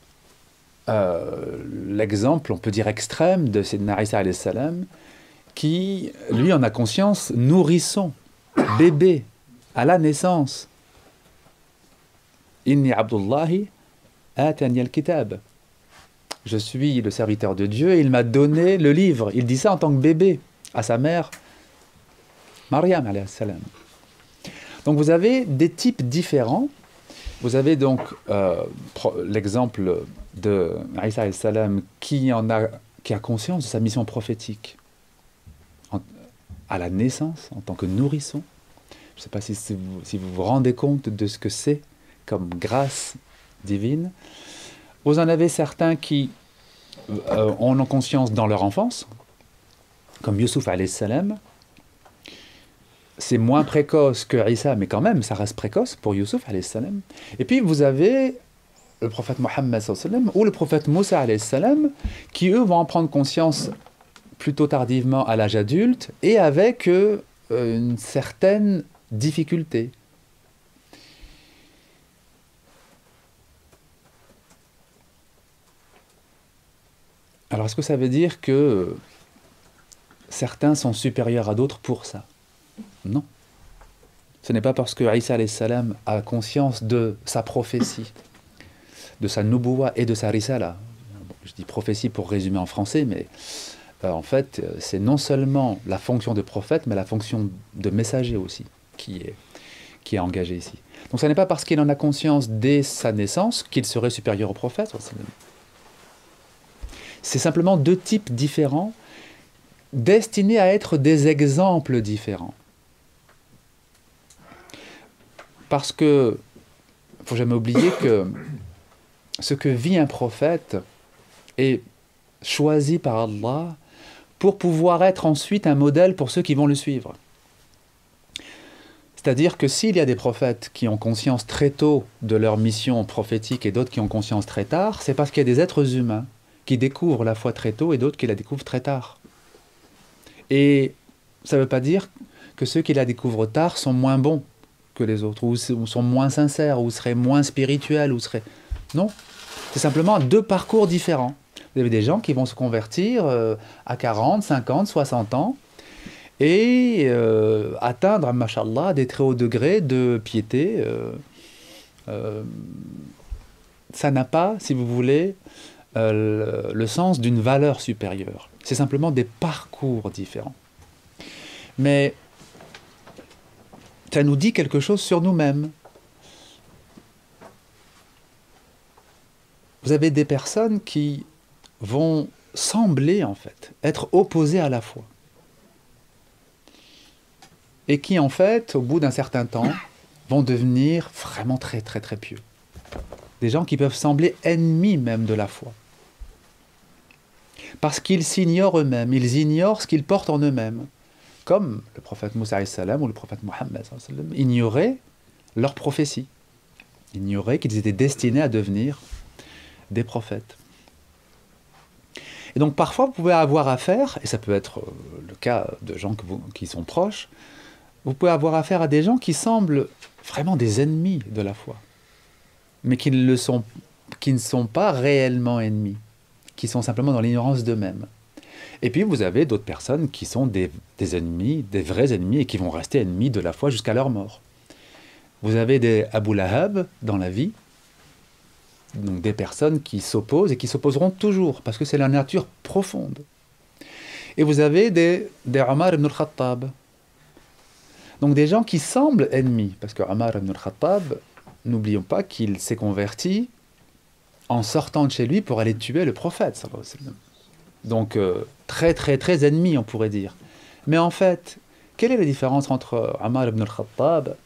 l'exemple, on peut dire extrême, de Sayyidina Isa alayhi salam, qui, lui, en a conscience nourrisson, bébé, à la naissance. Inni Abdullahi atani al-kitab. Je suis le serviteur de Dieu et il m'a donné le livre. Il dit ça en tant que bébé à sa mère, Maryam alayhi salam. Donc vous avez des types différents. Vous avez donc l'exemple de Isa alayhi salam qui a conscience de sa mission prophétique à la naissance, en tant que nourrisson. Je ne sais pas si vous vous rendez compte de ce que c'est comme grâce divine. Vous en avez certains qui ont conscience dans leur enfance, comme Youssouf alayhi salam. C'est moins précoce que Isa, mais quand même, ça reste précoce pour Youssouf alayhi salam. Et puis vous avez le prophète Mohammed sallallahu alayhi wa sallam ou le prophète Moussa alayhi salam, qui eux vont en prendre conscience plutôt tardivement à l'âge adulte et avec une certaine difficulté. Alors est-ce que ça veut dire que certains sont supérieurs à d'autres pour ça? Non. Ce n'est pas parce que Isa alayhi salam a conscience de sa prophétie, de sa nubuwa et de sa risala. Bon, je dis prophétie pour résumer en français, mais en fait, c'est non seulement la fonction de prophète, mais la fonction de messager aussi qui est engagée ici. Donc ce n'est pas parce qu'il en a conscience dès sa naissance qu'il serait supérieur au prophète. C'est simplement deux types différents, destinés à être des exemples différents. Parce que, il ne faut jamais oublier que ce que vit un prophète est choisi par Allah pour pouvoir être ensuite un modèle pour ceux qui vont le suivre. C'est-à-dire que s'il y a des prophètes qui ont conscience très tôt de leur mission prophétique et d'autres qui ont conscience très tard, c'est parce qu'il y a des êtres humains qui découvrent la foi très tôt et d'autres qui la découvrent très tard. Et ça ne veut pas dire que ceux qui la découvrent tard sont moins bons que les autres, ou sont moins sincères, ou seraient moins spirituels, ou seraient... Non, c'est simplement deux parcours différents. Vous avez des gens qui vont se convertir à 40, 50, 60 ans, et atteindre, mashallah, des très hauts degrés de piété. Ça n'a pas, si vous voulez, le sens d'une valeur supérieure. C'est simplement des parcours différents. Mais ça nous dit quelque chose sur nous-mêmes. Vous avez des personnes qui vont sembler, en fait, être opposées à la foi. Et qui, en fait, au bout d'un certain temps, vont devenir vraiment très, très, très pieux. Des gens qui peuvent sembler ennemis même de la foi. Parce qu'ils s'ignorent eux-mêmes, ils ignorent ce qu'ils portent en eux-mêmes. Comme le prophète Moussa alayhi salam ou le prophète Mohammed alayhi salam ignoraient leur prophétie. Ignoraient qu'ils étaient destinés à devenir des prophètes. Et donc parfois vous pouvez avoir affaire, et ça peut être le cas de gens qui sont proches, vous pouvez avoir affaire à des gens qui semblent vraiment des ennemis de la foi, mais qui ne sont pas réellement ennemis, qui sont simplement dans l'ignorance d'eux-mêmes. Et puis vous avez d'autres personnes qui sont des ennemis, des vrais ennemis, et qui vont rester ennemis de la foi jusqu'à leur mort. Vous avez des Abu Lahab dans la vie, donc des personnes qui s'opposent et qui s'opposeront toujours, parce que c'est la nature profonde. Et vous avez des Omar ibn al-Khattab, donc des gens qui semblent ennemis, parce que Omar ibn al-Khattab, n'oublions pas qu'il s'est converti en sortant de chez lui pour aller tuer le prophète, sallallahu alayhi wa sallam. Donc très très très ennemi, on pourrait dire. Mais en fait, quelle est la différence entre Omar ibn al-Khattab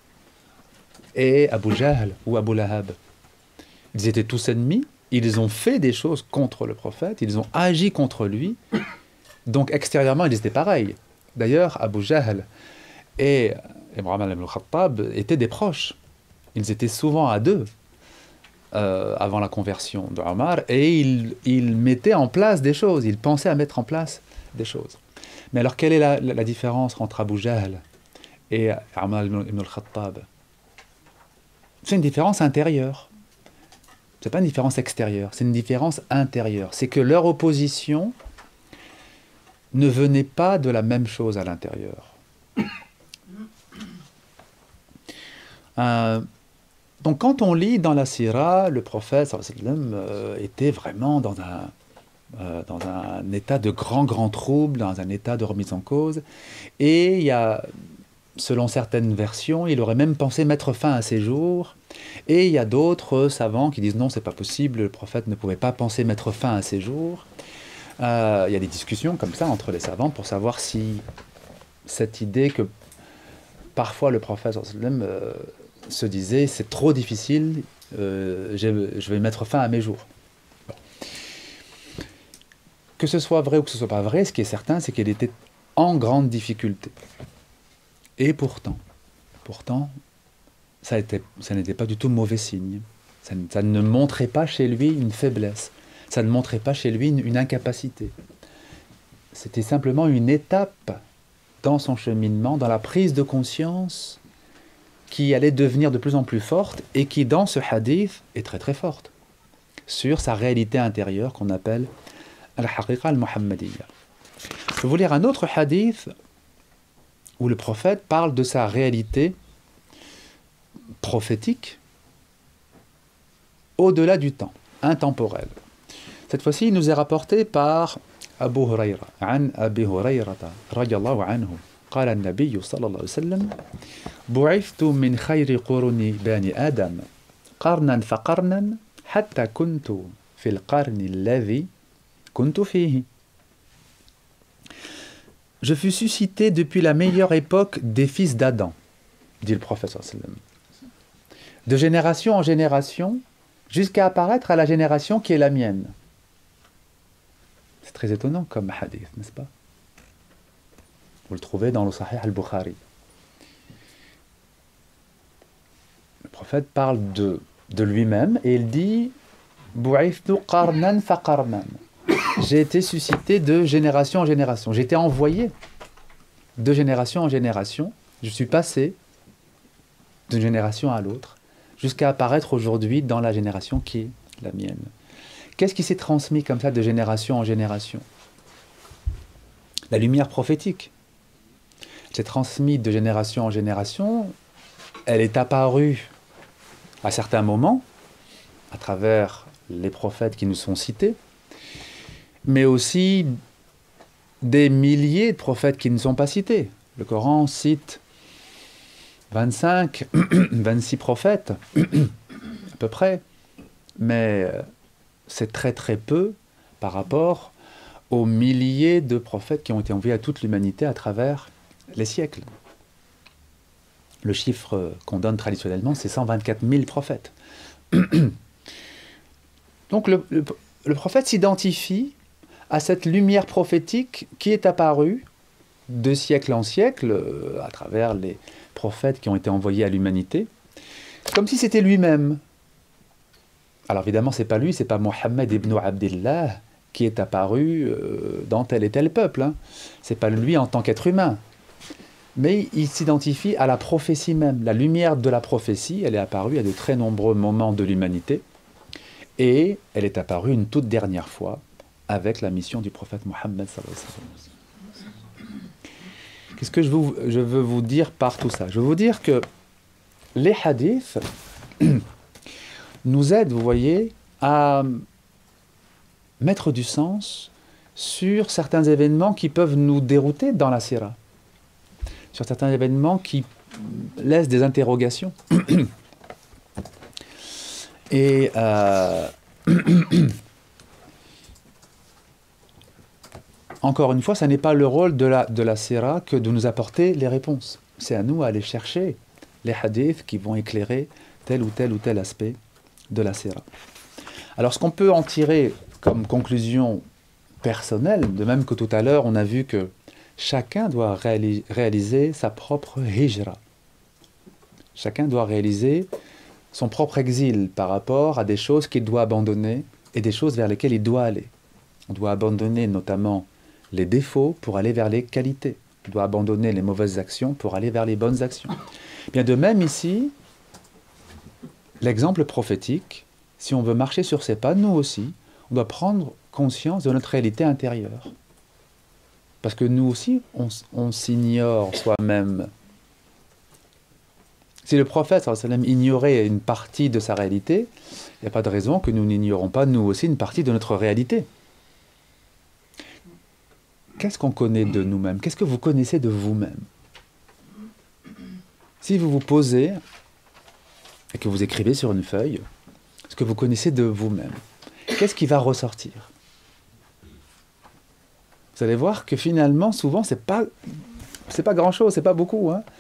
et Abu Jahl ou Abu Lahab? Ils étaient tous ennemis, ils ont fait des choses contre le prophète, ils ont agi contre lui, donc extérieurement ils étaient pareils. D'ailleurs, Abu Jahl et Omar ibn al-Khattab étaient des proches. Ils étaient souvent à deux avant la conversion de Omar, et ils mettaient en place des choses, ils pensaient à mettre en place des choses. Mais alors quelle est la différence entre Abu Jahl et Omar ibn al-Khattab? C'est une différence intérieure. C'est pas une différence extérieure, c'est une différence intérieure. C'est que leur opposition ne venait pas de la même chose à l'intérieur. Donc quand on lit dans la Sira, le prophète sallallahu alayhi wa sallam, était vraiment dans un état de grand trouble, dans un état de remise en cause. Et il y a, selon certaines versions, il aurait même pensé mettre fin à ses jours. Et il y a d'autres savants qui disent non, c'est pas possible, le prophète ne pouvait pas penser mettre fin à ses jours. Il y a des discussions comme ça entre les savants pour savoir si cette idée que parfois le prophète sallallahu alayhi wa sallam, se disait c'est trop difficile, je vais mettre fin à mes jours. Bon. Que ce soit vrai ou que ce soit pas vrai, ce qui est certain, c'est qu'il était en grande difficulté. Et pourtant, ça n'était pas du tout mauvais signe. Ça ne montrait pas chez lui une faiblesse. Ça ne montrait pas chez lui une incapacité. C'était simplement une étape dans son cheminement, dans la prise de conscience qui allait devenir de plus en plus forte et qui, dans ce hadith, est très très forte sur sa réalité intérieure qu'on appelle al-haqiqa al-muhammadiyya. Je vais vous lire un autre hadith où le prophète parle de sa réalité prophétique au-delà du temps, intemporelle. Cette fois-ci, il nous est rapporté par Abu Hurayra, an Abi Hurayrata, radiyallahu anhu. قال النبي صلى الله عليه وسلم بعثت من خير قرون بني آدم قرنا فقرنا حتى كنت في القرن الذي كنت فيه. Je fus suscité depuis la meilleure époque des fils d'Adam, dit le prophète sallallahu alayhi wa sallam, de génération en génération jusqu'à apparaître à la génération qui est la mienne. C'est très étonnant comme hadith, n'est-ce pas? Vous le trouvez dans le Sahih al-Bukhari. Le prophète parle de lui-même et il dit Bu'ithtu qarnan fa qarnan. J'ai été suscité de génération en génération. J'ai été envoyé de génération en génération. Je suis passé d'une génération à l'autre jusqu'à apparaître aujourd'hui dans la génération qui est la mienne. Qu'est-ce qui s'est transmis comme ça de génération en génération? La lumière prophétique. S'est transmise de génération en génération, elle est apparue à certains moments, à travers les prophètes qui nous sont cités, mais aussi des milliers de prophètes qui ne sont pas cités. Le Coran cite 25, 26 prophètes, à peu près, mais c'est très très peu par rapport aux milliers de prophètes qui ont été envoyés à toute l'humanité à travers les siècles. Le chiffre qu'on donne traditionnellement, c'est 124 000 prophètes. Donc le prophète s'identifie à cette lumière prophétique qui est apparue de siècle en siècle à travers les prophètes qui ont été envoyés à l'humanité, comme si c'était lui-même. Alors évidemment, c'est pas lui, c'est pas Mohammed ibn Abdillah qui est apparu dans tel et tel peuple. Hein. C'est pas lui en tant qu'être humain. Mais il s'identifie à la prophétie même. La lumière de la prophétie, elle est apparue à de très nombreux moments de l'humanité. Et elle est apparue une toute dernière fois avec la mission du prophète Mohammed sallallahu alayhi wa sallam. Qu'est-ce que je veux vous dire par tout ça? Je veux vous dire que les hadiths nous aident, vous voyez, à mettre du sens sur certains événements qui peuvent nous dérouter dans la sira. Sur certains événements qui laissent des interrogations. Et encore une fois, ça n'est pas le rôle de la sira que de nous apporter les réponses. C'est à nous d'aller chercher les hadiths qui vont éclairer tel ou tel aspect de la sira. Alors ce qu'on peut en tirer comme conclusion personnelle, de même que tout à l'heure on a vu que chacun doit réaliser sa propre hijra. Chacun doit réaliser son propre exil par rapport à des choses qu'il doit abandonner et des choses vers lesquelles il doit aller. On doit abandonner notamment les défauts pour aller vers les qualités. On doit abandonner les mauvaises actions pour aller vers les bonnes actions. Bien de même ici, l'exemple prophétique, si on veut marcher sur ses pas, nous aussi, on doit prendre conscience de notre réalité intérieure. Parce que nous aussi, on s'ignore soi-même. Si le prophète sallallahu alayhi wa sallam ignorait une partie de sa réalité, il n'y a pas de raison que nous n'ignorons pas, nous aussi, une partie de notre réalité. Qu'est-ce qu'on connaît de nous-mêmes? Qu'est-ce que vous connaissez de vous-même? Si vous vous posez et que vous écrivez sur une feuille ce que vous connaissez de vous-même, qu'est-ce qui va ressortir? Vous allez voir que finalement, souvent, c'est pas grand-chose, c'est pas beaucoup, hein.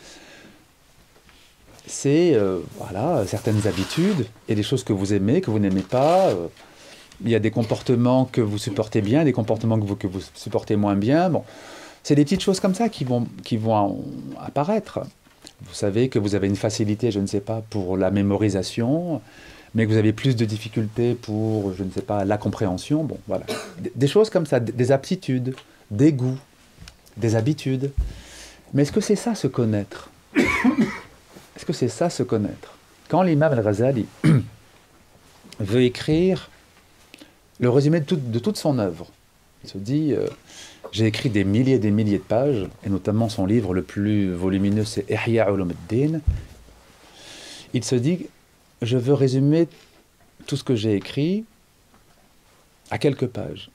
C'est voilà, certaines habitudes, il y a des choses que vous aimez, que vous n'aimez pas, il y a des comportements que vous supportez bien, des comportements que vous supportez moins bien. Bon, c'est des petites choses comme ça qui vont apparaître. Vous savez que vous avez une facilité, je ne sais pas, pour la mémorisation, mais que vous avez plus de difficultés pour, je ne sais pas, la compréhension. Bon, voilà. Des choses comme ça, des aptitudes, des goûts, des habitudes. Mais est-ce que c'est ça se connaître? Est-ce que c'est ça se connaître? Quand l'imam al-Ghazali veut écrire le résumé de toute son œuvre, il se dit j'ai écrit des milliers et des milliers de pages, et notamment son livre le plus volumineux, c'est Ihya Ulum ad-Din. Il se dit je veux résumer tout ce que j'ai écrit à quelques pages.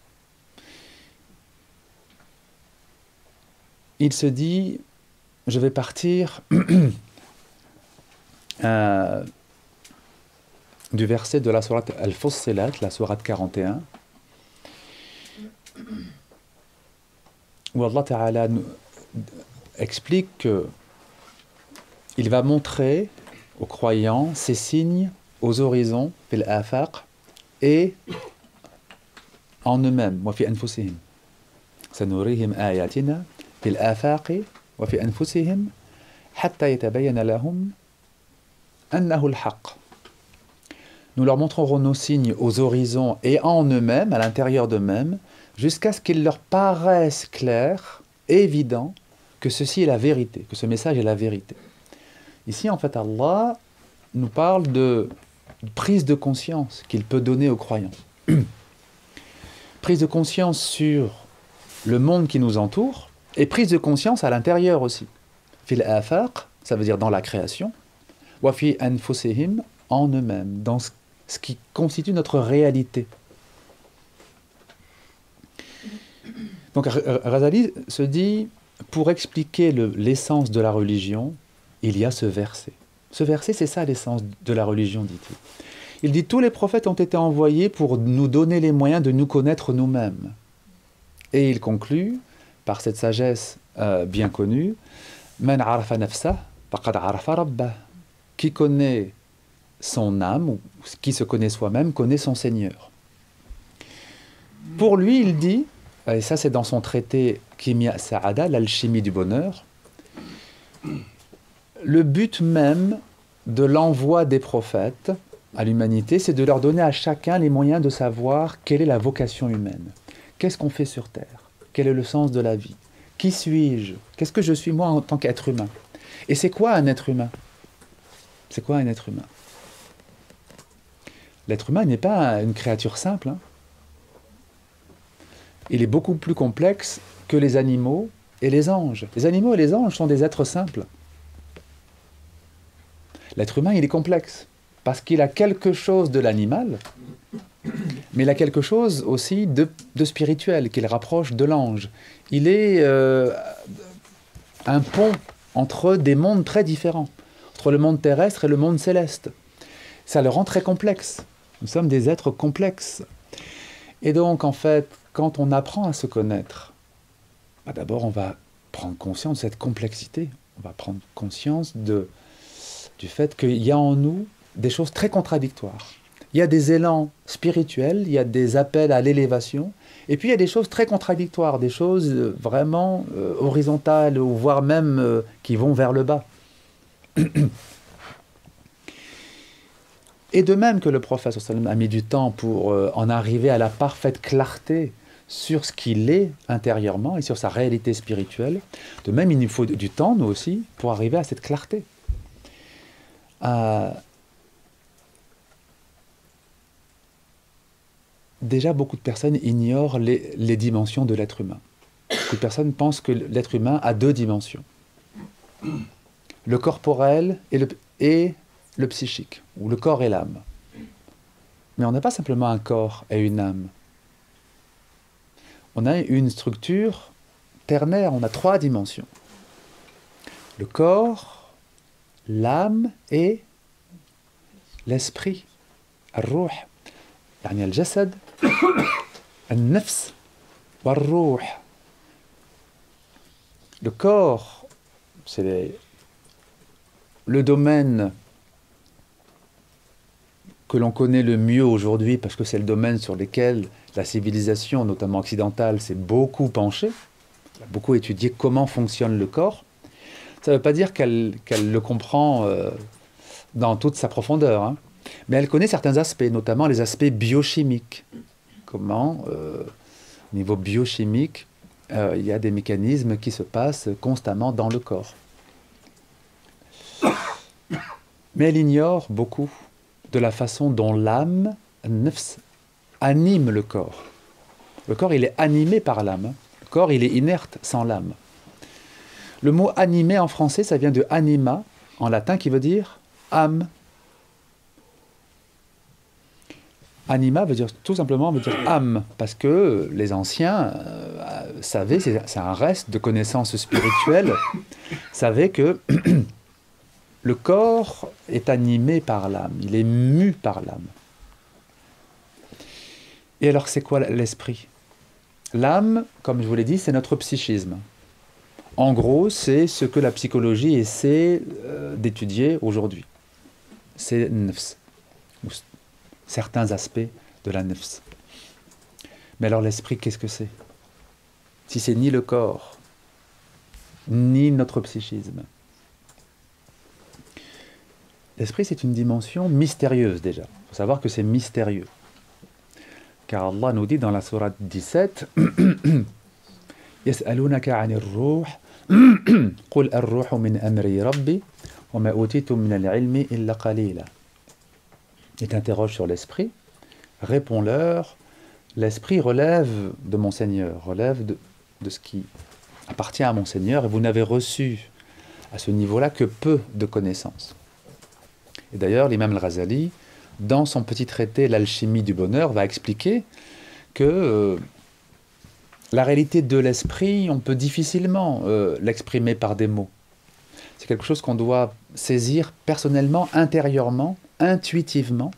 Il se dit je vais partir du verset de la sourate Al-Fussilat, la sourate 41, où Allah Ta'ala explique qu'il va montrer aux croyants ces signes aux horizons, fil afaq, et en eux-mêmes, wa fi anfusihim. Sanurihim ayatina fil afaqi wa fi anfusihim hatta yatabayyana lahum annahu al-haqq. Nous leur montrerons nos signes aux horizons et en eux-mêmes, à l'intérieur d'eux-mêmes, jusqu'à ce qu'il leur paraisse clair, évident, que ceci est la vérité, que ce message est la vérité. Ici, en fait, Allah nous parle de prise de conscience qu'il peut donner aux croyants. Prise de conscience sur le monde qui nous entoure et prise de conscience à l'intérieur aussi. Fil afaq, ça veut dire dans la création. Wa fi anfusihim, en eux-mêmes, dans ce qui constitue notre réalité. Donc Ghazali se dit, pour expliquer l'essence de la religion, il y a ce verset. Ce verset, c'est ça l'essence de la religion, dit-il. Il dit, tous les prophètes ont été envoyés pour nous donner les moyens de nous connaître nous-mêmes. Et il conclut, par cette sagesse bien connue, « Man arafa nafsah, faqad arafa rabbah » Qui connaît son âme, ou qui se connaît soi-même, connaît son Seigneur. Pour lui, il dit, et ça c'est dans son traité Kimya Sa'ada, l'alchimie du bonheur, le but même de l'envoi des prophètes à l'humanité, c'est de leur donner à chacun les moyens de savoir quelle est la vocation humaine. Qu'est-ce qu'on fait sur Terre? Quel est le sens de la vie? Qui suis-je? Qu'est-ce que je suis moi en tant qu'être humain? Et c'est quoi un être humain? C'est quoi un être humain? L'être humain n'est pas une créature simple, hein. Il est beaucoup plus complexe que les animaux et les anges. Les animaux et les anges sont des êtres simples. L'être humain, il est complexe, parce qu'il a quelque chose de l'animal, mais il a quelque chose aussi de spirituel, qu'il rapproche de l'ange. Il est un pont entre des mondes très différents, entre le monde terrestre et le monde céleste. Ça le rend très complexe. Nous sommes des êtres complexes. Et donc, en fait, quand on apprend à se connaître, d'abord, on va prendre conscience de cette complexité. On va prendre conscience du fait qu'il y a en nous des choses très contradictoires. Il y a des élans spirituels, il y a des appels à l'élévation, et puis il y a des choses très contradictoires, des choses vraiment horizontales, ou voire même qui vont vers le bas. Et de même que le prophète sallallahu alayhi wa sallam a mis du temps pour en arriver à la parfaite clarté sur ce qu'il est intérieurement et sur sa réalité spirituelle, de même il nous faut du temps, nous aussi, pour arriver à cette clarté. Déjà, beaucoup de personnes ignorent les dimensions de l'être humain. Beaucoup de personnes pensent que l'être humain a deux dimensions. le corporel et le psychique, ou le corps et l'âme. Mais on n'a pas simplement un corps et une âme. On a une structure ternaire, on a 3 dimensions. Le corps, l'âme et l'esprit. الروح يعني الجسد النفس والروح. Le corps, c'est le domaine que l'on connaît le mieux aujourd'hui parce que c'est le domaine sur lequel la civilisation, notamment occidentale, s'est beaucoup penchée, a beaucoup étudié comment fonctionne le corps. Ça ne veut pas dire qu'elle le comprend dans toute sa profondeur, hein. Mais elle connaît certains aspects, notamment les aspects biochimiques. Comment, au niveau biochimique, il y a des mécanismes qui se passent constamment dans le corps. Mais elle ignore beaucoup de la façon dont l'âme, nefs, anime le corps. Le corps, il est animé par l'âme. Le corps, il est inerte sans l'âme. Le mot animé en français, ça vient de anima, en latin, qui veut dire âme. Anima veut dire tout simplement âme, parce que les anciens savaient, c'est un reste de connaissances spirituelles, savaient que le corps est animé par l'âme, il est mu par l'âme. Et alors c'est quoi l'esprit? L'âme, comme je vous l'ai dit, c'est notre psychisme. En gros, c'est ce que la psychologie essaie d'étudier aujourd'hui. C'est nefs, ou certains aspects de la nefs. Mais alors l'esprit, qu'est-ce que c'est? Si c'est ni le corps, ni notre psychisme. L'esprit, c'est une dimension mystérieuse déjà. Il faut savoir que c'est mystérieux. Car Allah nous dit dans la sourate 17 يَسْأَلُونَكَ عَنِ الرُّوحِ قُلْ الرُّوحُ مِنْ أَمْرِ رَبِّي وَمَا أُوتِيتُم مِنَ الْعِلْمِ إِلَّا قَلِيلًا. Et t'interroge sur l'esprit, réponds-leur, l'esprit relève de mon Seigneur, relève de ce qui appartient à mon Seigneur, et vous n'avez reçu à ce niveau-là que peu de connaissances. Et d'ailleurs, l'imam al-Ghazali, dans son petit traité L'alchimie du bonheur, va expliquer que la réalité de l'esprit, on peut difficilement l'exprimer par des mots. C'est quelque chose qu'on doit saisir personnellement, intérieurement, intuitivement,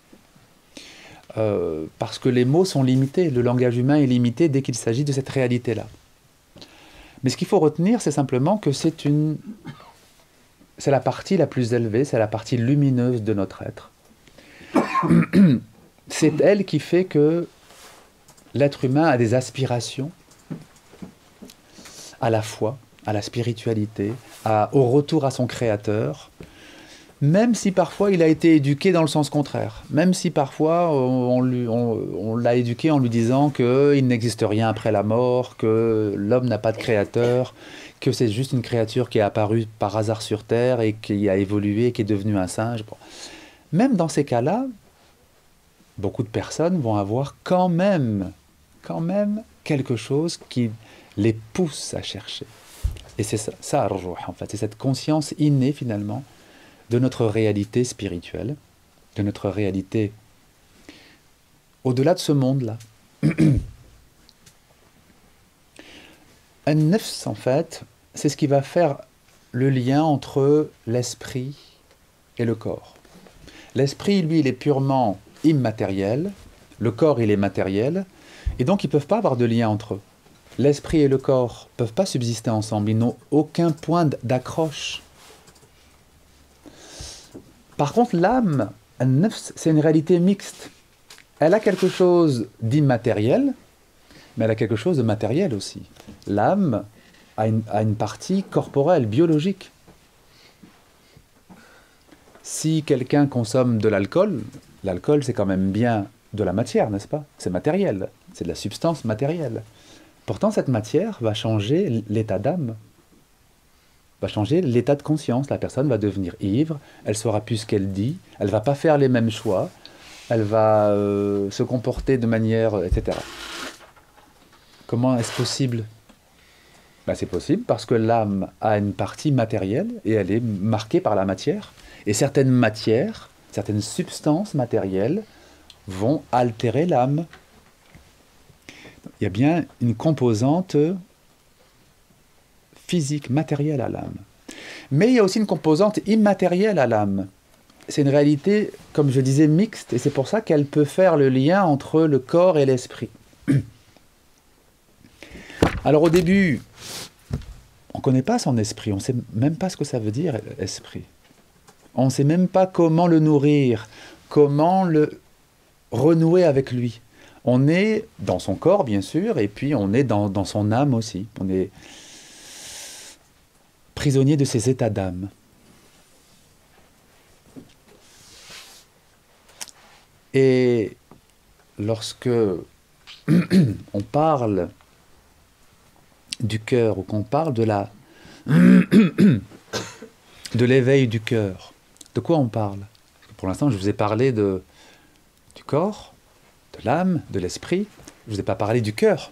parce que les mots sont limités, le langage humain est limité dès qu'il s'agit de cette réalité-là. Mais ce qu'il faut retenir, c'est simplement que c'est la partie la plus élevée, c'est la partie lumineuse de notre être. C'est elle qui fait que l'être humain a des aspirations à la foi, à la spiritualité, au retour à son Créateur, même si parfois il a été éduqué dans le sens contraire, même si parfois on l'a éduqué en lui disant qu'il n'existe rien après la mort, que l'homme n'a pas de créateur, que c'est juste une créature qui est apparue par hasard sur Terre et qui a évolué, qui est devenue un singe. Bon. Même dans ces cas-là, beaucoup de personnes vont avoir quand même quelque chose qui les pousse à chercher. Et c'est ça ar-ruh, en fait, c'est cette conscience innée finalement de notre réalité spirituelle, de notre réalité au-delà de ce monde-là. Un-nefs, en fait, c'est ce qui va faire le lien entre l'esprit et le corps. L'esprit, lui, il est purement immatériel, le corps, il est matériel, et donc ils ne peuvent pas avoir de lien entre eux. L'esprit et le corps ne peuvent pas subsister ensemble, ils n'ont aucun point d'accroche. Par contre, l'âme, un-nefs, c'est une réalité mixte. Elle a quelque chose d'immatériel, mais elle a quelque chose de matériel aussi. L'âme a une partie corporelle, biologique. Si quelqu'un consomme de l'alcool, l'alcool c'est quand même bien de la matière, n'est-ce pas? C'est matériel, c'est de la substance matérielle. Pourtant, cette matière va changer l'état d'âme, va changer l'état de conscience. La personne va devenir ivre, elle ne saura plus ce qu'elle dit, elle ne va pas faire les mêmes choix, elle va se comporter de manière, etc. Comment est-ce possible? Ben, c'est possible parce que l'âme a une partie matérielle et elle est marquée par la matière. Et certaines matières, certaines substances matérielles vont altérer l'âme. Il y a bien une composante physique, matérielle à l'âme. Mais il y a aussi une composante immatérielle à l'âme. C'est une réalité, comme je disais, mixte, et c'est pour ça qu'elle peut faire le lien entre le corps et l'esprit. Alors au début, on ne connaît pas son esprit, on ne sait même pas ce que ça veut dire, esprit. On ne sait même pas comment le nourrir, comment le renouer avec lui. On est dans son corps, bien sûr, et puis on est dans son âme aussi. On est prisonnier de ses états d'âme. Et lorsque on parle du cœur, ou qu'on parle de l'éveil du cœur, de quoi on parle? Pour l'instant, je vous ai parlé du corps, de l'âme, de l'esprit. Je ne vous ai pas parlé du cœur.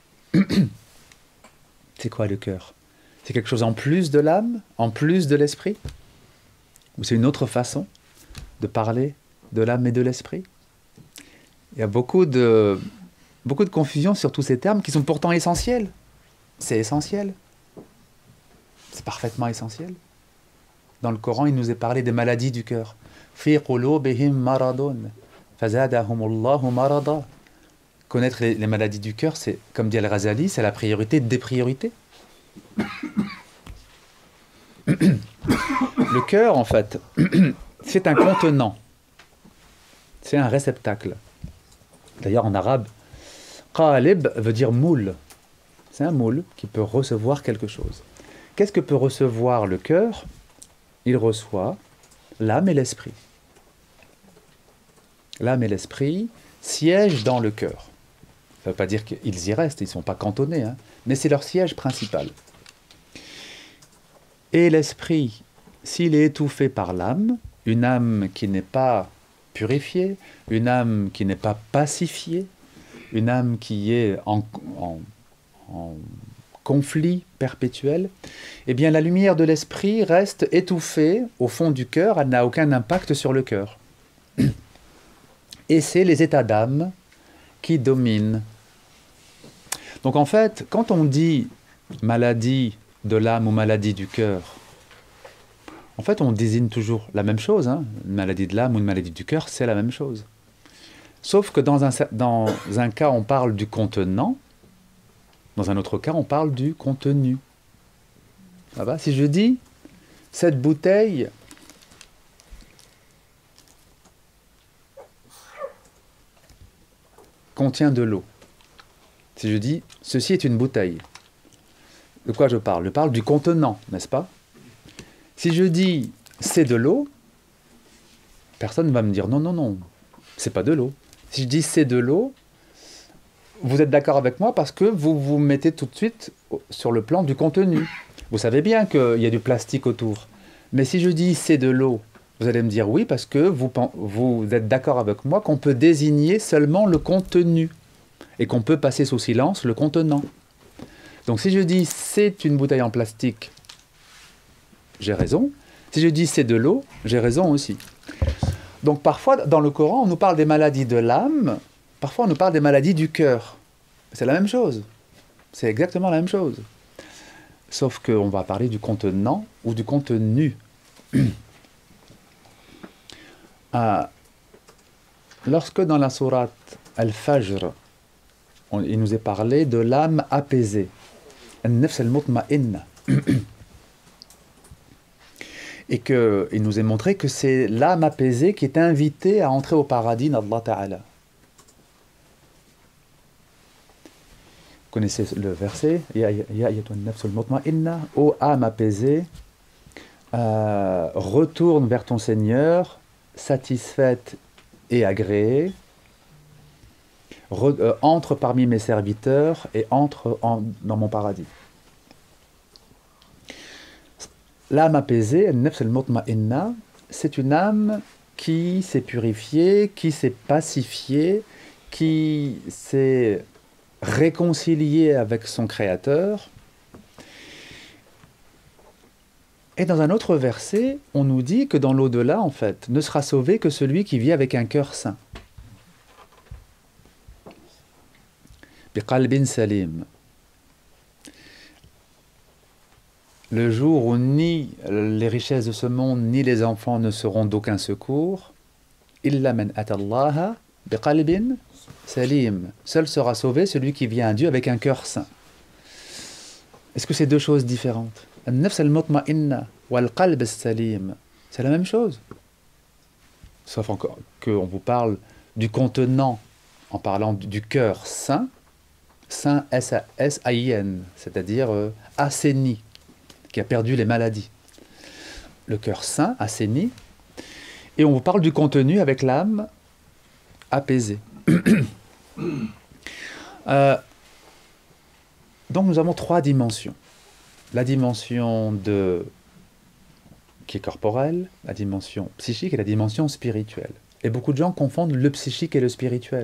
C'est quoi le cœur? C'est quelque chose en plus de l'âme, en plus de l'esprit? Ou c'est une autre façon de parler de l'âme et de l'esprit? Il y a beaucoup de confusion sur tous ces termes qui sont pourtant essentiels. C'est essentiel. C'est parfaitement essentiel. Dans le Coran, il nous est parlé des maladies du cœur. Fi qulubihim maradun fazadahumullahu marada. Connaître les maladies du cœur, c'est, comme dit Al-Ghazali, c'est la priorité des priorités. Le cœur, en fait, c'est un contenant. C'est un réceptacle. D'ailleurs, en arabe, qalib veut dire moule. C'est un moule qui peut recevoir quelque chose. Qu'est-ce que peut recevoir le cœur? Il reçoit l'âme et l'esprit. L'âme et l'esprit siègent dans le cœur. Ça ne veut pas dire qu'ils y restent, ils ne sont pas cantonnés, hein, mais c'est leur siège principal. Et l'esprit, s'il est étouffé par l'âme, une âme qui n'est pas purifiée, une âme qui n'est pas pacifiée, une âme qui est en conflit perpétuel, eh bien la lumière de l'esprit reste étouffée au fond du cœur, elle n'a aucun impact sur le cœur. Et c'est les états d'âme qui dominent. Donc en fait, quand on dit maladie de l'âme ou maladie du cœur, en fait on désigne toujours la même chose, hein. Une maladie de l'âme ou une maladie du cœur, c'est la même chose. Sauf que dans un cas on parle du contenant, dans un autre cas on parle du contenu. Ça va? Si je dis, cette bouteille contient de l'eau. Si je dis, ceci est une bouteille. De quoi je parle? Je parle du contenant, n'est-ce pas? Si je dis, c'est de l'eau, personne ne va me dire, non, non, non, c'est pas de l'eau. Si je dis, c'est de l'eau, vous êtes d'accord avec moi parce que vous vous mettez tout de suite sur le plan du contenu. Vous savez bien qu'il y a du plastique autour. Mais si je dis, c'est de l'eau, vous allez me dire oui parce que vous êtes d'accord avec moi qu'on peut désigner seulement le contenu et qu'on peut passer sous silence le contenant. Donc si je dis c'est une bouteille en plastique, j'ai raison. Si je dis c'est de l'eau, j'ai raison aussi. Donc parfois dans le Coran, on nous parle des maladies de l'âme, parfois on nous parle des maladies du cœur. C'est la même chose. C'est exactement la même chose. Sauf qu'on va parler du contenant ou du contenu. Lorsque dans la sourate Al-Fajr, il nous est parlé de l'âme apaisée, An-Nafs al-Mutma'inna, et qu'il nous est montré que c'est l'âme apaisée qui est invitée à entrer au paradis d'Allah Ta'ala. Vous connaissez le verset, Ya ayyatuhan nafs al-mutma'inna, ô âme apaisée, retourne vers ton Seigneur, satisfaite et agréée, entre parmi mes serviteurs et entre dans mon paradis. L'âme apaisée, al-nafs al-mutma'inna, c'est une âme qui s'est purifiée, qui s'est pacifiée, qui s'est réconciliée avec son Créateur Et dans un autre verset, on nous dit que dans l'au-delà, en fait, ne sera sauvé que celui qui vit avec un cœur saint. Biqalbin salim. Le jour où ni les richesses de ce monde, ni les enfants ne seront d'aucun secours, illa man atallaha biqalbin salim. Seul sera sauvé celui qui vient à Dieu avec un cœur saint. Est-ce que c'est deux choses différentes? An-nafs al-mutma'inna wal-qalb as-salim. C'est la même chose. Sauf encore qu'on vous parle du contenant en parlant du cœur saint, saint S-A-I-N, c'est-à-dire assaini, qui a perdu les maladies. Le cœur saint, assaini, et on vous parle du contenu avec l'âme apaisée. Donc nous avons trois dimensions. La dimension qui est corporelle, la dimension psychique et la dimension spirituelle. Et beaucoup de gens confondent le psychique et le spirituel.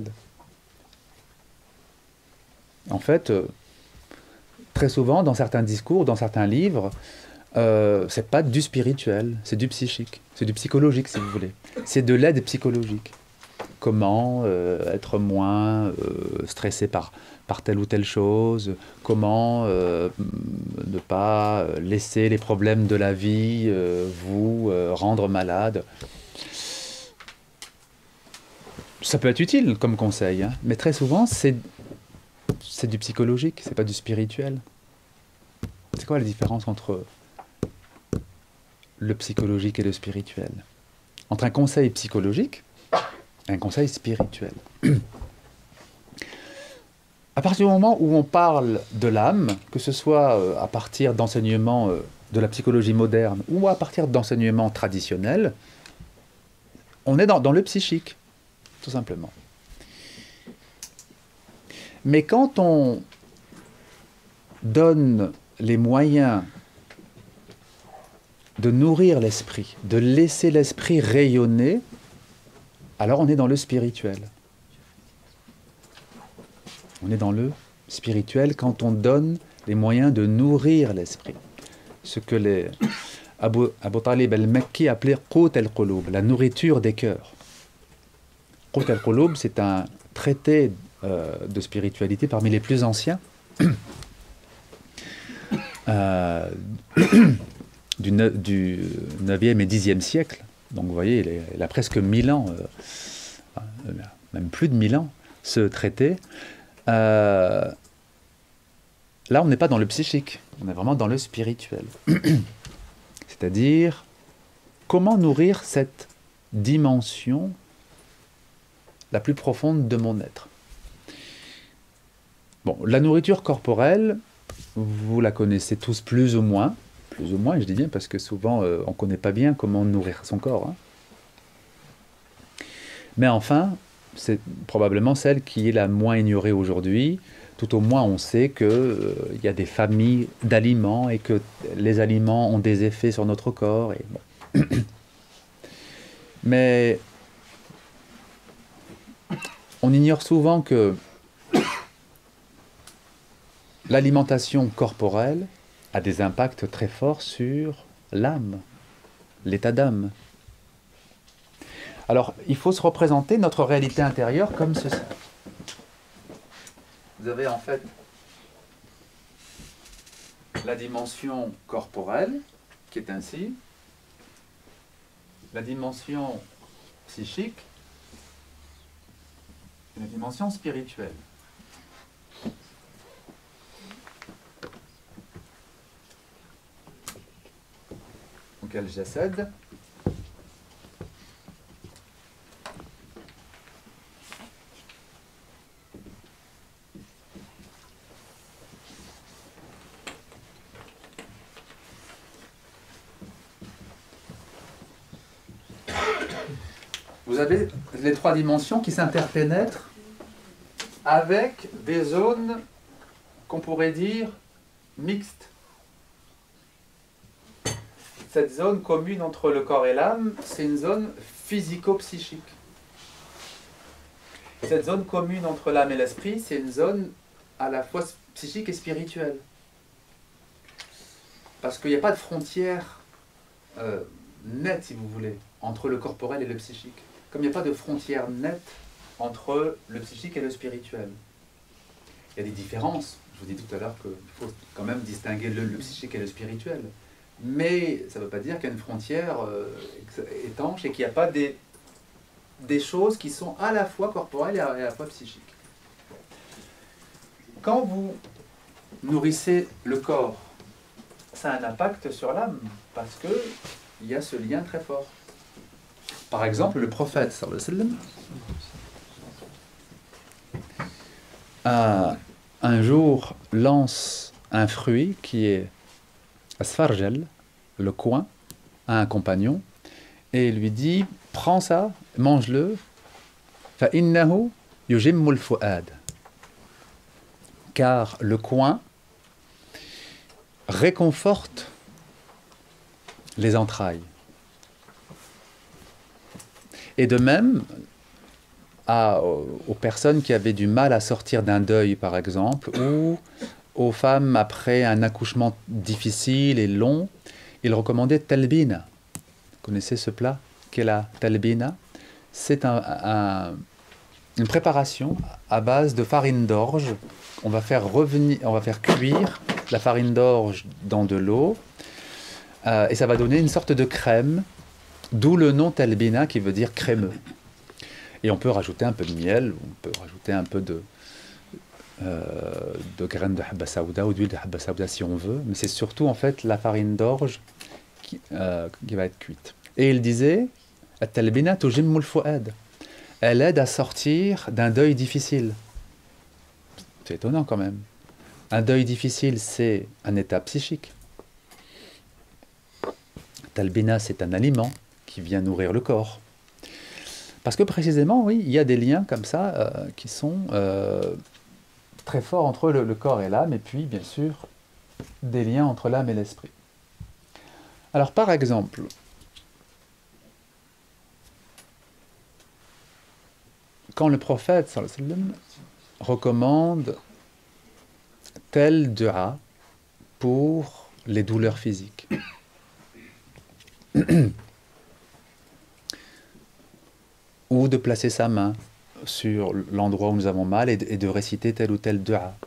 En fait, très souvent, dans certains discours, dans certains livres, c'est pas du spirituel, c'est du psychique, c'est du psychologique si vous voulez. C'est de l'aide psychologique. Comment être moins stressé par telle ou telle chose, comment ne pas laisser les problèmes de la vie vous rendre malade. Ça peut être utile comme conseil, hein, mais très souvent c'est du psychologique, c'est pas du spirituel. C'est quoi la différence entre le psychologique et le spirituel? Entre un conseil psychologique et un conseil spirituel. À partir du moment où on parle de l'âme, que ce soit à partir d'enseignements de la psychologie moderne ou à partir d'enseignements traditionnels, on est dans le psychique, tout simplement. Mais quand on donne les moyens de nourrir l'esprit, de laisser l'esprit rayonner, alors on est dans le spirituel. On est dans le spirituel quand on donne les moyens de nourrir l'esprit. Ce que les Abu Talib al-Makki appelait Qut al-Qulub, la nourriture des cœurs. Qut al-Qulub, c'est un traité de spiritualité parmi les plus anciens, du 9e et 10e siècle. Donc vous voyez, il a presque 1000 ans, même plus de 1000 ans, ce traité. Là, on n'est pas dans le psychique, on est vraiment dans le spirituel. C'est-à-dire, comment nourrir cette dimension la plus profonde de mon être. Bon, la nourriture corporelle, vous la connaissez tous plus ou moins, je dis bien parce que souvent on ne connaît pas bien comment nourrir son corps. Hein. Mais enfin, c'est probablement celle qui est la moins ignorée aujourd'hui. Tout au moins, on sait qu'il y a des familles d'aliments et que les aliments ont des effets sur notre corps. Et bon. Mais on ignore souvent que l'alimentation corporelle a des impacts très forts sur l'âme, l'état d'âme. Alors, il faut se représenter notre réalité intérieure comme ceci. Vous avez en fait la dimension corporelle, qui est ainsi, la dimension psychique, et la dimension spirituelle. Donc, al-jasad. Vous avez les trois dimensions qui s'interpénètrent avec des zones qu'on pourrait dire mixtes. Cette zone commune entre le corps et l'âme, c'est une zone physico-psychique. Cette zone commune entre l'âme et l'esprit, c'est une zone à la fois psychique et spirituelle. Parce qu'il n'y a pas de frontière nette, si vous voulez, entre le corporel et le psychique. Comme il n'y a pas de frontière nette entre le psychique et le spirituel. Il y a des différences. Je vous dis tout à l'heure qu'il faut quand même distinguer le psychique et le spirituel. Mais ça ne veut pas dire qu'il y a une frontière étanche et qu'il n'y a pas des choses qui sont à la fois corporelles et à la fois psychiques. Quand vous nourrissez le corps, ça a un impact sur l'âme, parce qu'il y a ce lien très fort. Par exemple, le prophète, sallallahu alayhi wa sallam, un jour lance un fruit qui est asfarjal, le coin, à un compagnon, et lui dit, prends ça, mange-le, fa innahu yujimmul fuad. Car le coin réconforte les entrailles. Et de même, aux personnes qui avaient du mal à sortir d'un deuil, par exemple, ou aux femmes après un accouchement difficile et long, il recommandait talbina. Vous connaissez ce plat qu'est la talbina? C'est une préparation à base de farine d'orge. On va faire cuire la farine d'orge dans de l'eau et ça va donner une sorte de crème, d'où le nom talbina qui veut dire crémeux. Et on peut rajouter un peu de miel, on peut rajouter un peu de graines de habba saouda ou d'huile de habba saouda si on veut, mais c'est surtout en fait la farine d'orge qui va être cuite. Et il disait, at-talbina tujimmul fuad. Elle aide à sortir d'un deuil difficile. C'est étonnant quand même. Un deuil difficile, c'est un état psychique. Talbina, c'est un aliment qui vient nourrir le corps. Parce que précisément, oui, il y a des liens comme ça qui sont très forts entre le corps et l'âme, et puis, bien sûr, des liens entre l'âme et l'esprit. Alors, par exemple, quand le prophète sallallahu alayhi wa sallam recommande tel dua pour les douleurs physiques, ou de placer sa main sur l'endroit où nous avons mal et de réciter tel ou tel dua.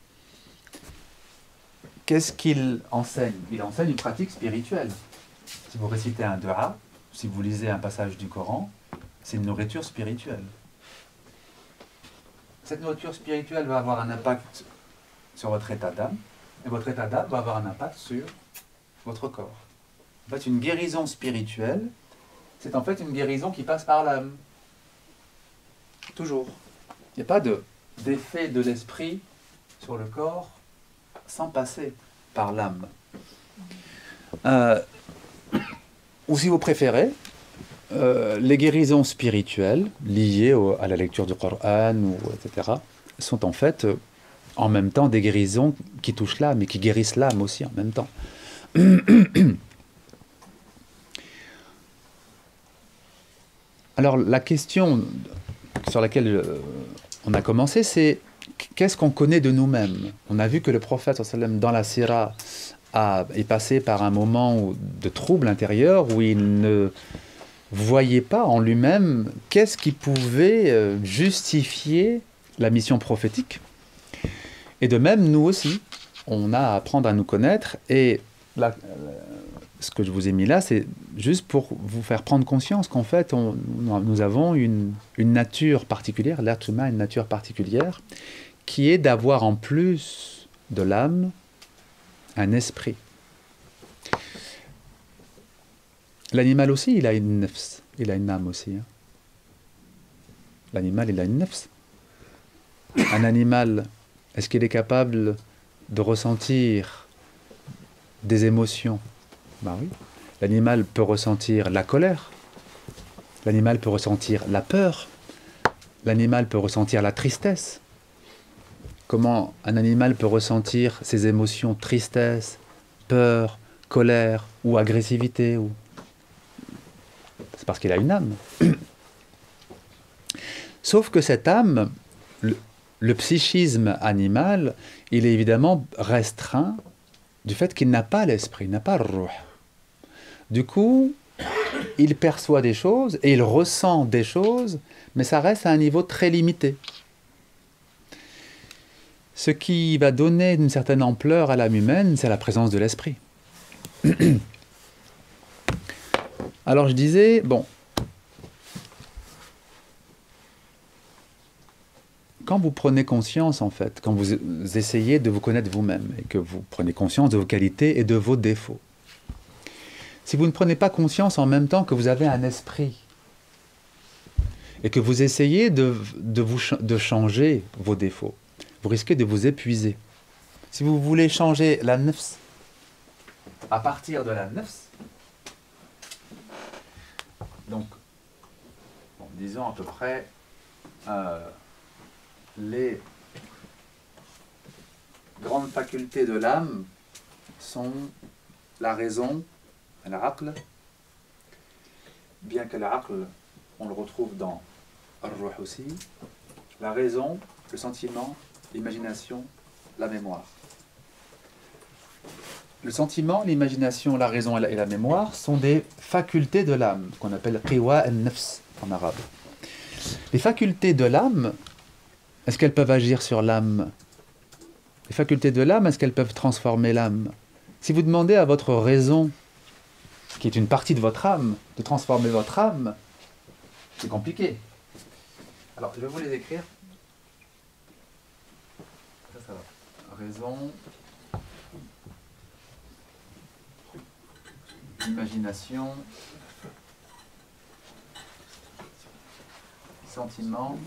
Qu'est-ce qu'il enseigne? Il enseigne une pratique spirituelle. Si vous récitez un dua, si vous lisez un passage du Coran, c'est une nourriture spirituelle. Cette nourriture spirituelle va avoir un impact sur votre état d'âme, et votre état d'âme va avoir un impact sur votre corps. En fait, une guérison spirituelle, c'est en fait une guérison qui passe par l'âme. Toujours. Il n'y a pas d'effet de l'esprit sur le corps sans passer par l'âme. Ou si vous préférez, les guérisons spirituelles liées à la lecture du Coran, etc., sont en fait en même temps des guérisons qui touchent l'âme et qui guérissent l'âme aussi en même temps. Alors la question sur laquelle on a commencé, c'est qu'est-ce qu'on connaît de nous-mêmes? On a vu que le prophète dans la Sira est passé par un moment de trouble intérieur où il ne voyait pas en lui-même qu'est-ce qui pouvait justifier la mission prophétique. Et de même, nous aussi, on a à apprendre à nous connaître. Et ce que je vous ai mis là, c'est juste pour vous faire prendre conscience qu'en fait, nous avons une nature particulière, l'être humain a une nature particulière, qui est d'avoir en plus de l'âme un esprit. L'animal aussi, il a une nefs, il a une âme aussi. Hein. L'animal, il a une nefs. Un animal, est-ce qu'il est capable de ressentir des émotions? Ben oui. L'animal peut ressentir la colère. L'animal peut ressentir la peur. L'animal peut ressentir la tristesse. Comment un animal peut ressentir ses émotions, tristesse, peur, colère ou agressivité C'est parce qu'il a une âme. Sauf que cette âme, le psychisme animal, il est évidemment restreint du fait qu'il n'a pas l'esprit, il n'a pas le ruh. Du coup, il perçoit des choses et il ressent des choses, mais ça reste à un niveau très limité. Ce qui va donner une certaine ampleur à l'âme humaine, c'est la présence de l'esprit. Alors je disais, bon, quand vous prenez conscience, en fait, quand vous essayez de vous connaître vous-même, et que vous prenez conscience de vos qualités et de vos défauts, si vous ne prenez pas conscience en même temps que vous avez un esprit, et que vous essayez de changer vos défauts, vous risquez de vous épuiser. Si vous voulez changer la nafs, à partir de la nafs, donc, bon, disons à peu près les grandes facultés de l'âme sont la raison, l'aql, bien que l'aql, on le retrouve dans ar-ruh aussi, la raison, le sentiment, l'imagination, la mémoire. Le sentiment, l'imagination, la raison et la mémoire sont des facultés de l'âme, qu'on appelle qiwa al-nafs en arabe. Les facultés de l'âme, est-ce qu'elles peuvent agir sur l'âme? Les facultés de l'âme, est-ce qu'elles peuvent transformer l'âme? Si vous demandez à votre raison, qui est une partie de votre âme, de transformer votre âme, c'est compliqué. Alors, je vais vous les écrire. Ça va. Raison, imagination, sentiment,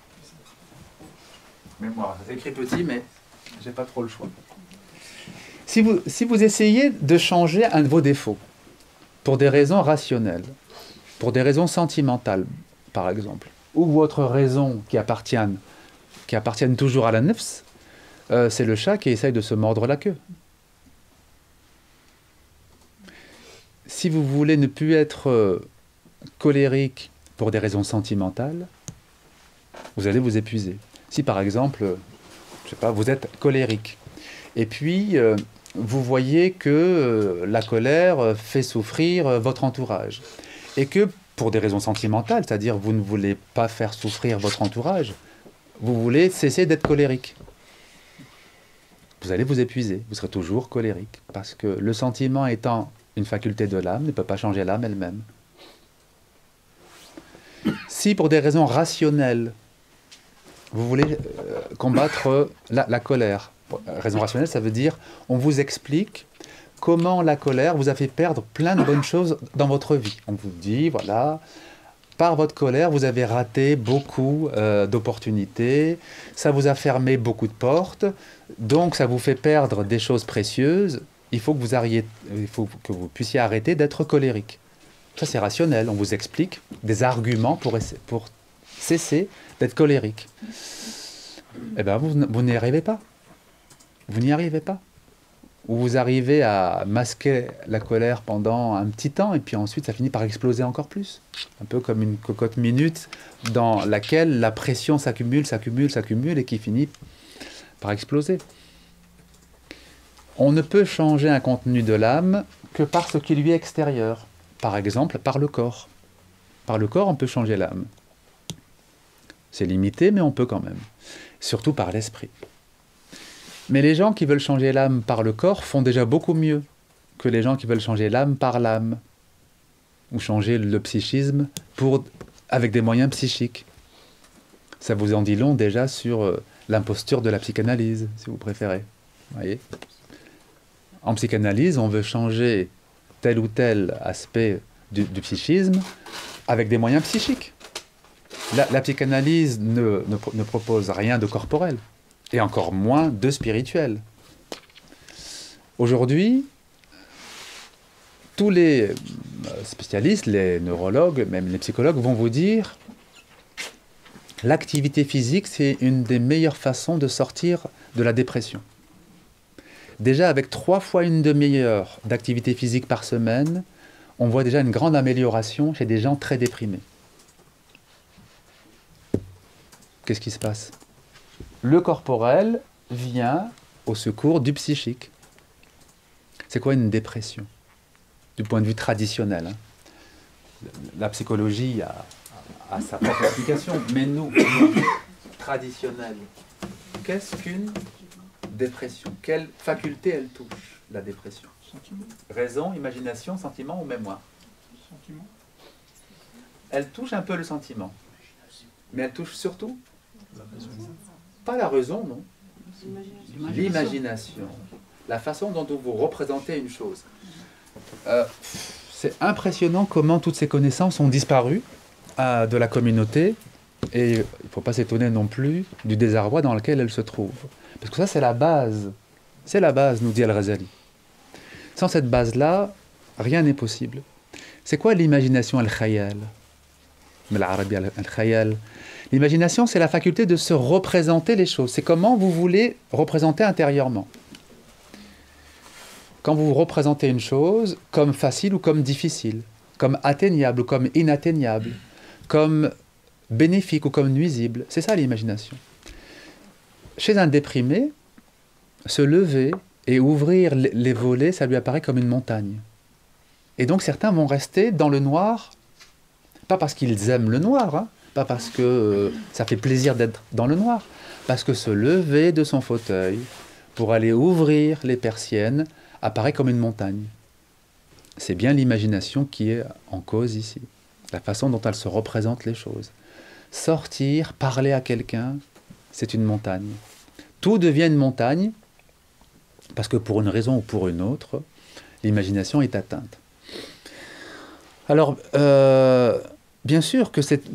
mémoire. Ça s'écrit petit, mais j'ai pas trop le choix. Si vous essayez de changer un de vos défauts, pour des raisons rationnelles, pour des raisons sentimentales, par exemple, ou votre raison qui appartiennent toujours à la nafs, c'est le chat qui essaye de se mordre la queue. Si vous voulez ne plus être colérique pour des raisons sentimentales, vous allez vous épuiser. Si par exemple, je sais pas, vous êtes colérique, et puis vous voyez que la colère fait souffrir votre entourage, et que pour des raisons sentimentales, c'est-à-dire vous ne voulez pas faire souffrir votre entourage, vous voulez cesser d'être colérique. Vous allez vous épuiser, vous serez toujours colérique, parce que le sentiment étant une faculté de l'âme, ne peut pas changer l'âme elle-même. Si pour des raisons rationnelles, vous voulez combattre la colère, raison rationnelle, ça veut dire on vous explique comment la colère vous a fait perdre plein de bonnes choses dans votre vie. On vous dit, voilà, par votre colère, vous avez raté beaucoup d'opportunités, ça vous a fermé beaucoup de portes, donc ça vous fait perdre des choses précieuses. Il faut que vous puissiez arrêter d'être colérique. Ça, c'est rationnel. On vous explique des arguments pour cesser d'être colérique. Eh bien, vous n'y arrivez pas. Vous n'y arrivez pas. Ou vous arrivez à masquer la colère pendant un petit temps, et puis ensuite, ça finit par exploser encore plus. Un peu comme une cocotte minute dans laquelle la pression s'accumule, et qui finit par exploser. On ne peut changer un contenu de l'âme que par ce qui lui est extérieur. Par exemple, par le corps. Par le corps, on peut changer l'âme. C'est limité, mais on peut quand même. Surtout par l'esprit. Mais les gens qui veulent changer l'âme par le corps font déjà beaucoup mieux que les gens qui veulent changer l'âme par l'âme. Ou changer le psychisme avec des moyens psychiques. Ça vous en dit long déjà sur l'imposture de la psychanalyse, si vous préférez. Vous voyez ? En psychanalyse, on veut changer tel ou tel aspect du psychisme avec des moyens psychiques. La psychanalyse ne propose rien de corporel, et encore moins de spirituel. Aujourd'hui, tous les spécialistes, les neurologues, même les psychologues vont vous dire l'activité physique, c'est une des meilleures façons de sortir de la dépression. Déjà, avec 3 fois une demi-heure d'activité physique par semaine, on voit déjà une grande amélioration chez des gens très déprimés. Qu'est-ce qui se passe? Le corporel vient au secours du psychique. C'est quoi une dépression? du point de vue traditionnel. La psychologie a sa propre explication, mais nous, traditionnels, qu'est-ce qu'une dépression? Quelle faculté elle touche, la dépression? Raison, imagination, sentiment ou mémoire? Sentiment. Elle touche un peu le sentiment, mais elle touche surtout pas la raison, non. L'imagination, la façon dont vous représentez une chose. C'est impressionnant comment toutes ces connaissances ont disparu de la communauté, et il ne faut pas s'étonner non plus du désarroi dans lequel elle se trouve. Parce que ça, c'est la base. C'est la base, nous dit Al-Ghazali. Sans cette base-là, rien n'est possible. C'est quoi l'imagination al-khayal? Al-khayal. L'imagination, c'est la faculté de se représenter les choses. C'est comment vous voulez représenter intérieurement. Quand vous représentez une chose comme facile ou comme difficile, comme atteignable ou comme inatteignable, comme bénéfique ou comme nuisible, c'est ça l'imagination. Chez un déprimé, se lever et ouvrir les volets, ça lui apparaît comme une montagne. Et donc certains vont rester dans le noir, pas parce qu'ils aiment le noir, hein, pas parce que ça fait plaisir d'être dans le noir, parce que se lever de son fauteuil pour aller ouvrir les persiennes apparaît comme une montagne. C'est bien l'imagination qui est en cause ici, la façon dont elle se représente les choses. Sortir, parler à quelqu'un, c'est une montagne. Tout devient une montagne parce que pour une raison ou pour une autre, l'imagination est atteinte. Alors, bien sûr que c'est...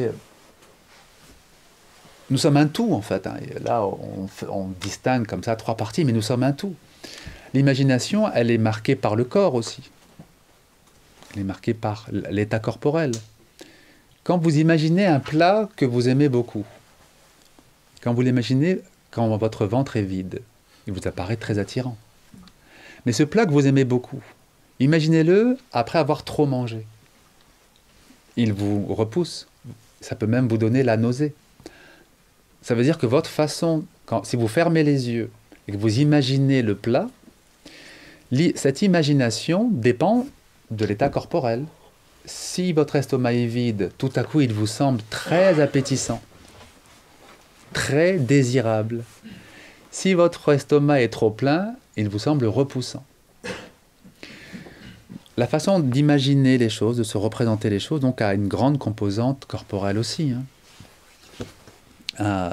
Nous sommes un tout, en fait. Hein. Et là, on distingue comme ça 3 parties, mais nous sommes un tout. L'imagination, elle est marquée par le corps aussi. Elle est marquée par l'état corporel. Quand vous imaginez un plat que vous aimez beaucoup, quand vous l'imaginez quand votre ventre est vide, il vous apparaît très attirant. Mais ce plat que vous aimez beaucoup, imaginez-le après avoir trop mangé. Il vous repousse. Ça peut même vous donner la nausée. Ça veut dire que votre façon, si vous fermez les yeux et que vous imaginez le plat, cette imagination dépend de l'état corporel. Si votre estomac est vide, tout à coup il vous semble très appétissant, très désirable. Si votre estomac est trop plein, il vous semble repoussant. La façon d'imaginer les choses, de se représenter les choses, donc a une grande composante corporelle aussi. Hein.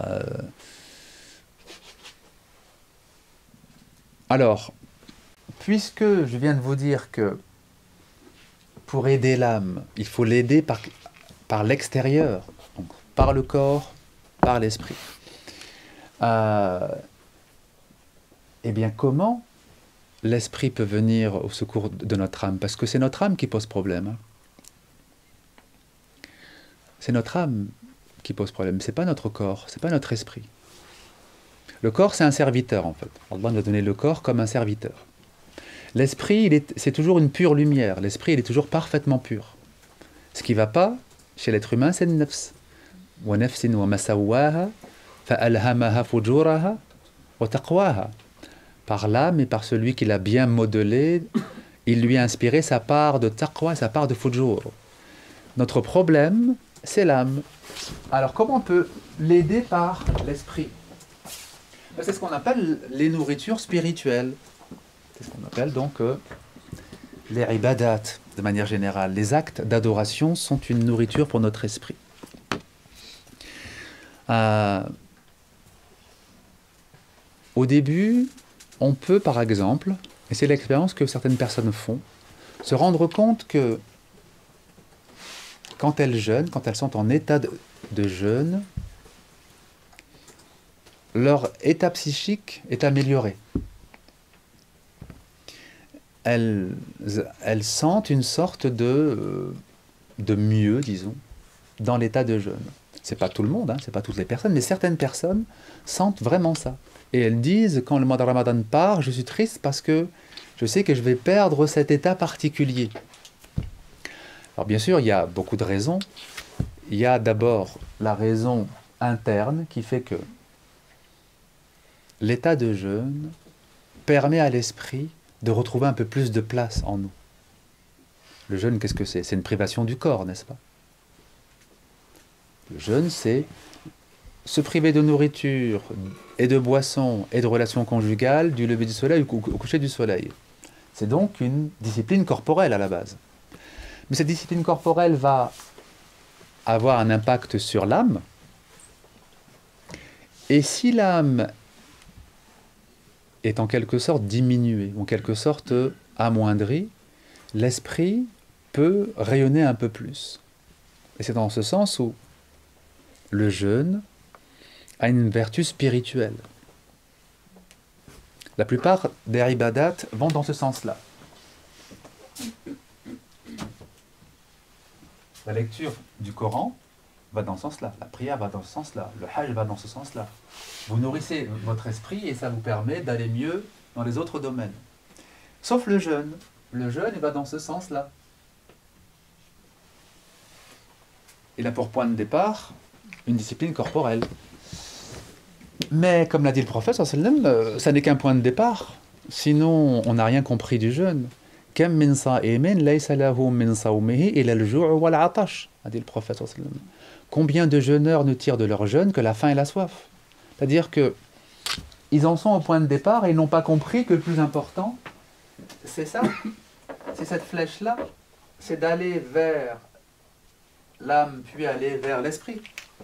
Alors, puisque je viens de vous dire que pour aider l'âme, il faut l'aider par l'extérieur, donc par le corps, par l'esprit. Eh bien, comment l'esprit peut venir au secours de notre âme? Parce que c'est notre âme qui pose problème. Hein. C'est notre âme qui pose problème. C'est pas notre corps, c'est pas notre esprit. Le corps, c'est un serviteur, en fait. Allah nous a donné le corps comme un serviteur. L'esprit, c'est toujours une pure lumière. L'esprit, il est toujours parfaitement pur. Ce qui ne va pas chez l'être humain, c'est le nafs. Wa nafsin wa masawwaha fa alhamaha fujuraha wa taqwaha. Par l'âme et par celui qui l'a bien modelé, il lui a inspiré sa part de taqwa, sa part de fujur. Notre problème, c'est l'âme. Alors, comment on peut l'aider par l'esprit? C'est ce qu'on appelle les nourritures spirituelles. C'est ce qu'on appelle donc les ibadat, de manière générale. Les actes d'adoration sont une nourriture pour notre esprit. Au début, on peut par exemple, et c'est l'expérience que certaines personnes font, se rendre compte que quand elles jeûnent, quand elles sont en état de jeûne, leur état psychique est amélioré. Elles sentent une sorte de mieux, disons, dans l'état de jeûne. C'est pas tout le monde, hein, c'est pas toutes les personnes, mais certaines personnes sentent vraiment ça. Et elles disent, quand le mois de Ramadan part, je suis triste parce que je sais que je vais perdre cet état particulier. Alors bien sûr, il y a beaucoup de raisons. Il y a d'abord la raison interne qui fait que l'état de jeûne permet à l'esprit de retrouver un peu plus de place en nous. Le jeûne, qu'est-ce que c'est? C'est une privation du corps, n'est-ce pas? Le jeûne, c'est se priver de nourriture et de boissons et de relations conjugales du lever du soleil au coucher du soleil. C'est donc une discipline corporelle à la base. Mais cette discipline corporelle va avoir un impact sur l'âme. Et si l'âme est en quelque sorte diminuée, en quelque sorte amoindrie, l'esprit peut rayonner un peu plus. Et c'est dans ce sens où le jeûne a une vertu spirituelle. La plupart des ibadat vont dans ce sens-là. La lecture du Coran va dans ce sens-là, la prière va dans ce sens-là, le hajj va dans ce sens-là. Vous nourrissez votre esprit et ça vous permet d'aller mieux dans les autres domaines. Sauf le jeûne. Le jeûne va dans ce sens-là. Il a pour point de départ une discipline corporelle. Mais comme l'a dit le prophète, ça n'est qu'un point de départ. Sinon, on n'a rien compris du jeûne. Kam min sa'imin laysa lahu min sawmihi illa al-ju' wal 'atash, a dit le prophète. Combien de jeûneurs ne tirent de leur jeûne que la faim et la soif? C'est-à-dire que ils en sont au point de départ et ils n'ont pas compris que le plus important, c'est ça, c'est cette flèche-là, c'est d'aller vers l'âme puis aller vers l'esprit.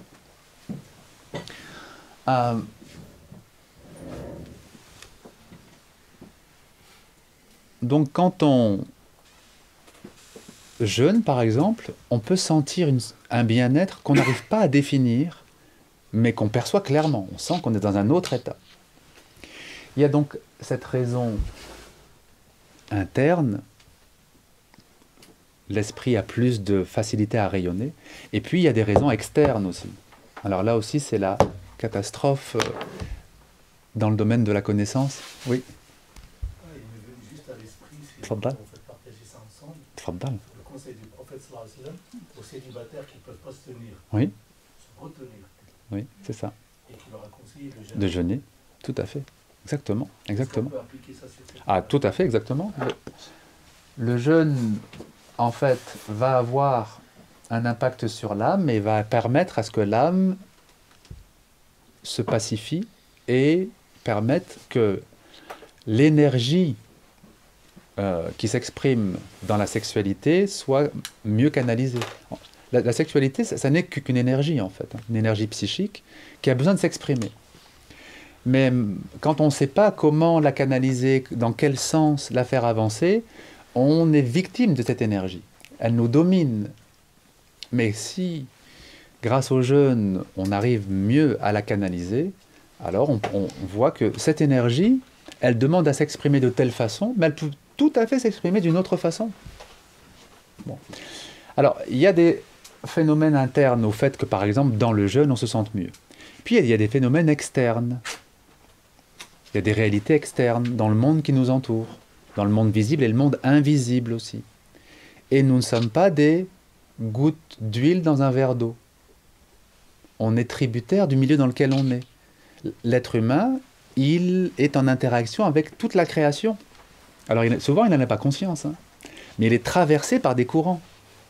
Donc quand on jeûne, par exemple, on peut sentir un bien-être qu'on n'arrive pas à définir, mais qu'on perçoit clairement. On sent qu'on est dans un autre état. Il y a donc cette raison interne, l'esprit a plus de facilité à rayonner, et puis il y a des raisons externes aussi. Alors là aussi, c'est la catastrophe dans le domaine de la connaissance. Oui. Il m'est venu juste à l'esprit, si Tfaddal. on fait partager ça ensemble, Tfaddal. le conseil du prophète sallallahu alayhi wa sallam aux célibataires qui ne peuvent pas se tenir, Oui, se retenir, oui, c'est ça. et qui leur a conseillé le jeûne. De jeûner, tout à fait. Exactement, exactement. Est-ce qu'on peut appliquer ça sur cette Ah, tout à fait, exactement. Le jeûne, en fait, va avoir un impact sur l'âme et va permettre à ce que l'âme se pacifie et permette que l'énergie qui s'exprime dans la sexualité soit mieux canalisée. La sexualité, ça n'est qu'une énergie, en fait, hein, une énergie psychique qui a besoin de s'exprimer. Mais quand on ne sait pas comment la canaliser, dans quel sens la faire avancer, on est victime de cette énergie. Elle nous domine. Mais si, grâce au jeûne, on arrive mieux à la canaliser, alors on voit que cette énergie, elle demande à s'exprimer de telle façon, mais elle peut tout à fait s'exprimer d'une autre façon. Bon. Alors, il y a des phénomènes internes au fait que, par exemple, dans le jeûne, on se sente mieux. Puis, il y a des phénomènes externes. Il y a des réalités externes dans le monde qui nous entoure, dans le monde visible et le monde invisible aussi. Et nous ne sommes pas des gouttes d'huile dans un verre d'eau. On est tributaire du milieu dans lequel on est. L'être humain, il est en interaction avec toute la création. Alors souvent, il n'en a pas conscience, hein, mais il est traversé par des courants.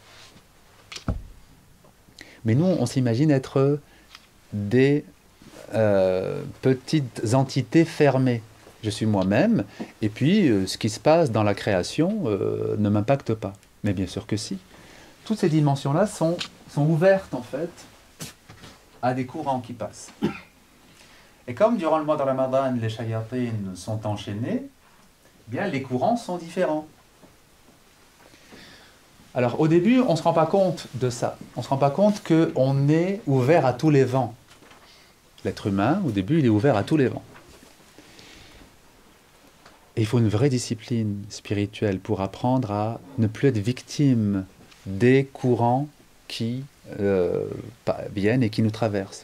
Mais nous, on s'imagine être des petites entités fermées. Je suis moi-même, et puis ce qui se passe dans la création ne m'impacte pas. Mais bien sûr que si. Toutes ces dimensions-là sont ouvertes, en fait, à des courants qui passent. Et comme durant le mois de Ramadan, les shayatines sont enchaînés, eh bien les courants sont différents. Alors au début, on ne se rend pas compte de ça. On ne se rend pas compte qu'on est ouvert à tous les vents. L'être humain, au début, il est ouvert à tous les vents. Et il faut une vraie discipline spirituelle pour apprendre à ne plus être victime des courants qui viennent et qui nous traversent.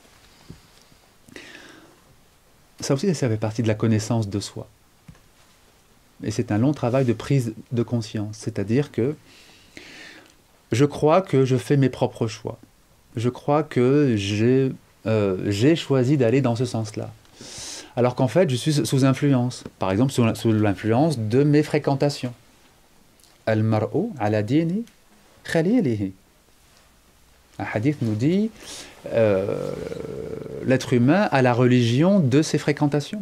Ça aussi, ça fait partie de la connaissance de soi. Et c'est un long travail de prise de conscience. C'est-à-dire que je crois que je fais mes propres choix. Je crois que j'ai choisi d'aller dans ce sens-là. Alors qu'en fait, je suis sous influence. Par exemple, sous l'influence de mes fréquentations. Al-mar'u ala dini khalilihi. Un hadith nous dit l'être humain a la religion de ses fréquentations.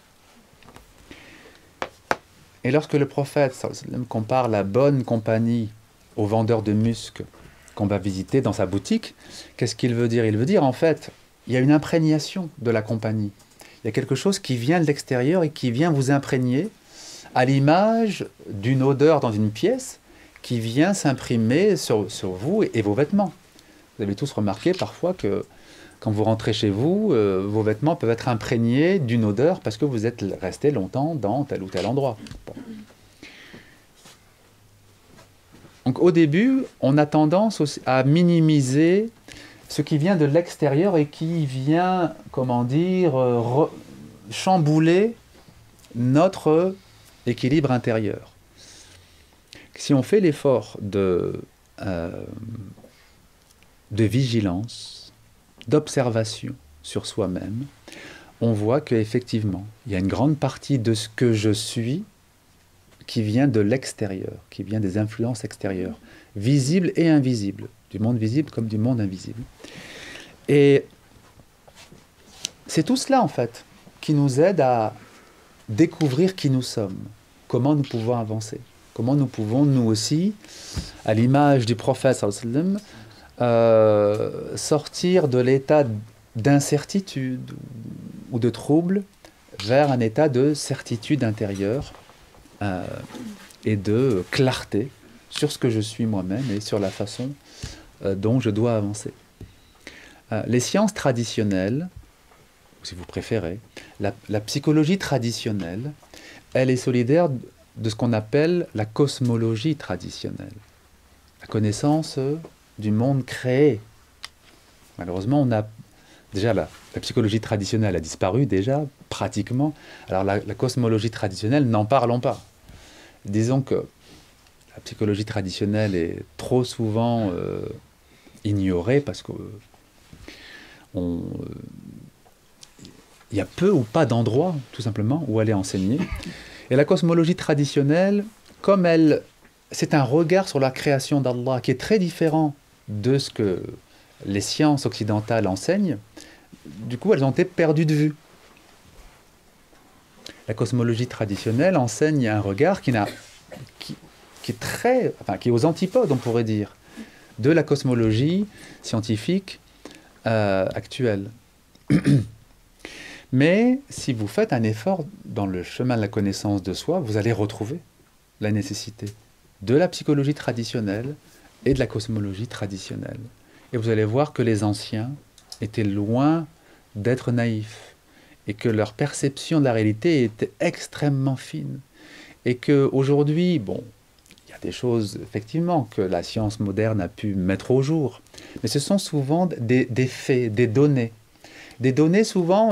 Et lorsque le prophète compare la bonne compagnie au vendeur de musc qu'on va visiter dans sa boutique, qu'est-ce qu'il veut dire? Il veut dire en fait, il y a une imprégnation de la compagnie. Il y a quelque chose qui vient de l'extérieur et qui vient vous imprégner à l'image d'une odeur dans une pièce qui vient s'imprimer sur vous et vos vêtements. Vous avez tous remarqué parfois que quand vous rentrez chez vous, vos vêtements peuvent être imprégnés d'une odeur parce que vous êtes resté longtemps dans tel ou tel endroit. Bon. Donc au début, on a tendance aussi à minimiser ce qui vient de l'extérieur et qui vient, comment dire, chambouler notre équilibre intérieur. Si on fait l'effort de vigilance, d'observation sur soi-même, on voit qu'effectivement, il y a une grande partie de ce que je suis qui vient de l'extérieur, qui vient des influences extérieures, visibles et invisibles, du monde visible comme du monde invisible. Et c'est tout cela, en fait, qui nous aide à découvrir qui nous sommes, comment nous pouvons avancer, comment nous pouvons, nous aussi, à l'image du prophète sallallahu alayhi wa sallam, sortir de l'état d'incertitude ou de trouble vers un état de certitude intérieure et de clarté sur ce que je suis moi-même et sur la façon dont je dois avancer. Les sciences traditionnelles, si vous préférez, la psychologie traditionnelle, elle est solidaire de ce qu'on appelle la cosmologie traditionnelle, la connaissance du monde créé. Malheureusement, on a déjà la psychologie traditionnelle a disparu déjà pratiquement. Alors la cosmologie traditionnelle, n'en parlons pas. Disons que la psychologie traditionnelle est trop souvent ignorée parce que il y a peu ou pas d'endroits, tout simplement, où elle est enseignée. Et la cosmologie traditionnelle, comme elle, c'est un regard sur la création d'Allah qui est très différent de ce que les sciences occidentales enseignent, du coup, elles ont été perdues de vue. La cosmologie traditionnelle enseigne un regard qui est très, enfin, qui est aux antipodes, on pourrait dire, de la cosmologie scientifique actuelle. Mais si vous faites un effort dans le chemin de la connaissance de soi, vous allez retrouver la nécessité de la psychologie traditionnelle et de la cosmologie traditionnelle. Et vous allez voir que les anciens étaient loin d'être naïfs et que leur perception de la réalité était extrêmement fine. Et qu'aujourd'hui, bon, il y a des choses, effectivement, que la science moderne a pu mettre au jour, mais ce sont souvent des faits, des données. Des données souvent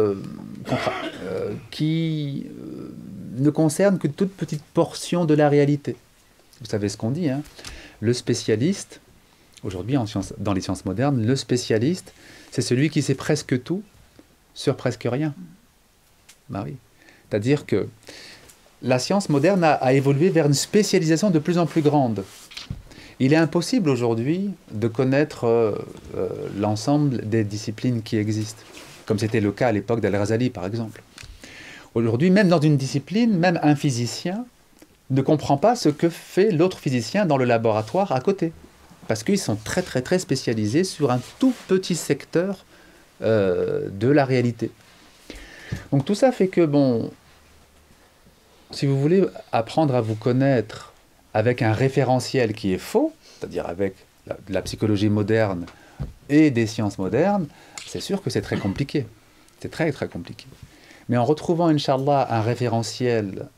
qui ne concernent que toute petite portion de la réalité. Vous savez ce qu'on dit, hein? Le spécialiste, aujourd'hui dans les sciences modernes, le spécialiste, c'est celui qui sait presque tout sur presque rien. Ben oui. C'est-à-dire que la science moderne a évolué vers une spécialisation de plus en plus grande. Il est impossible aujourd'hui de connaître l'ensemble des disciplines qui existent, comme c'était le cas à l'époque d'Al-Ghazali, par exemple. Aujourd'hui, même dans une discipline, même un physicien ne comprend pas ce que fait l'autre physicien dans le laboratoire à côté, parce qu'ils sont très, très, très spécialisés sur un tout petit secteur de la réalité. Donc tout ça fait que, bon, si vous voulez apprendre à vous connaître avec un référentiel qui est faux, c'est-à-dire avec la psychologie moderne et des sciences modernes, c'est sûr que c'est très compliqué. C'est très, très compliqué. Mais en retrouvant, Inch'Allah, un référentiel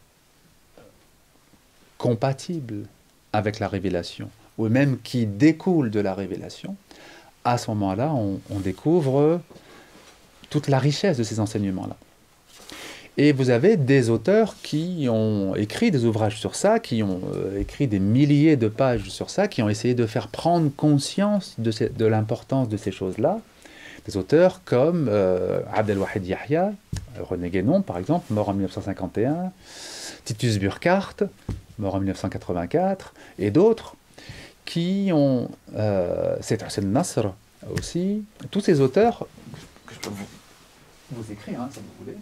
compatible avec la révélation, ou même qui découle de la révélation, à ce moment-là, on découvre toute la richesse de ces enseignements-là. Et vous avez des auteurs qui ont écrit des ouvrages sur ça, qui ont écrit des milliers de pages sur ça, qui ont essayé de faire prendre conscience de l'importance de ces choses-là. Des auteurs comme Abdelwahid Yahya, René Guénon par exemple, mort en 1951, Titus Burckhardt, mort en 1984, et d'autres qui ont... c'est Hussein Nasr aussi, tous ces auteurs que je peux vous écrire, hein, si vous voulez.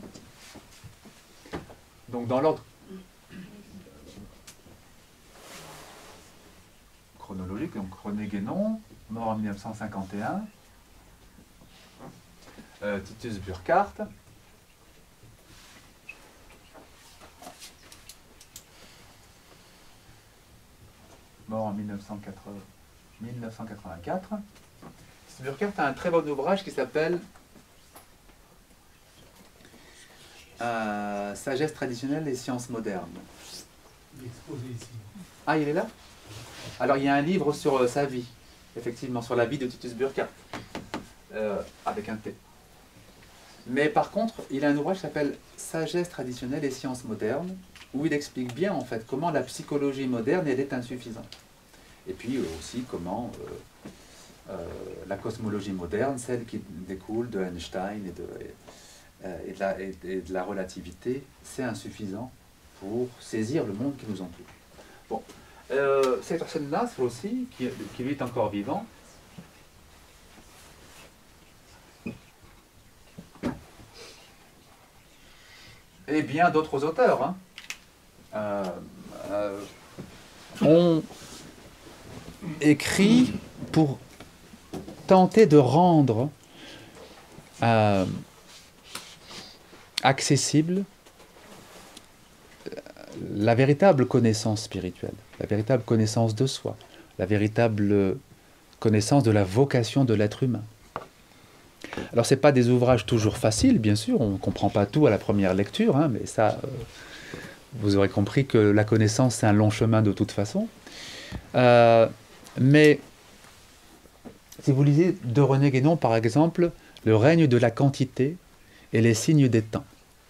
Donc dans l'ordre chronologique, donc René Guénon, mort en 1951, Titus Burckhardt, mort en 1984. Titus Burckhardt a un très bon ouvrage qui s'appelle Sagesse traditionnelle et sciences modernes. Il est exposé ici. Ah, il est là? Alors, il y a un livre sur sa vie, effectivement, sur la vie de Titus Burckhardt, avec un T. Mais par contre, il a un ouvrage qui s'appelle Sagesse traditionnelle et sciences modernes, où il explique bien, en fait, comment la psychologie moderne, elle est insuffisante. Et puis aussi comment la cosmologie moderne, celle qui découle de Einstein et de la relativité, c'est insuffisant pour saisir le monde qui nous entoure. Bon, c'est Hussein Nasr aussi, qui lui est encore vivant. Et bien d'autres auteurs ont écrit pour tenter de rendre accessible la véritable connaissance spirituelle, la véritable connaissance de soi, la véritable connaissance de la vocation de l'être humain. Alors, ce n'est pas des ouvrages toujours faciles, bien sûr, on ne comprend pas tout à la première lecture, hein, mais ça, vous aurez compris que la connaissance, c'est un long chemin de toute façon. Mais, si vous lisez de René Guénon, par exemple, Le règne de la quantité et les signes des temps,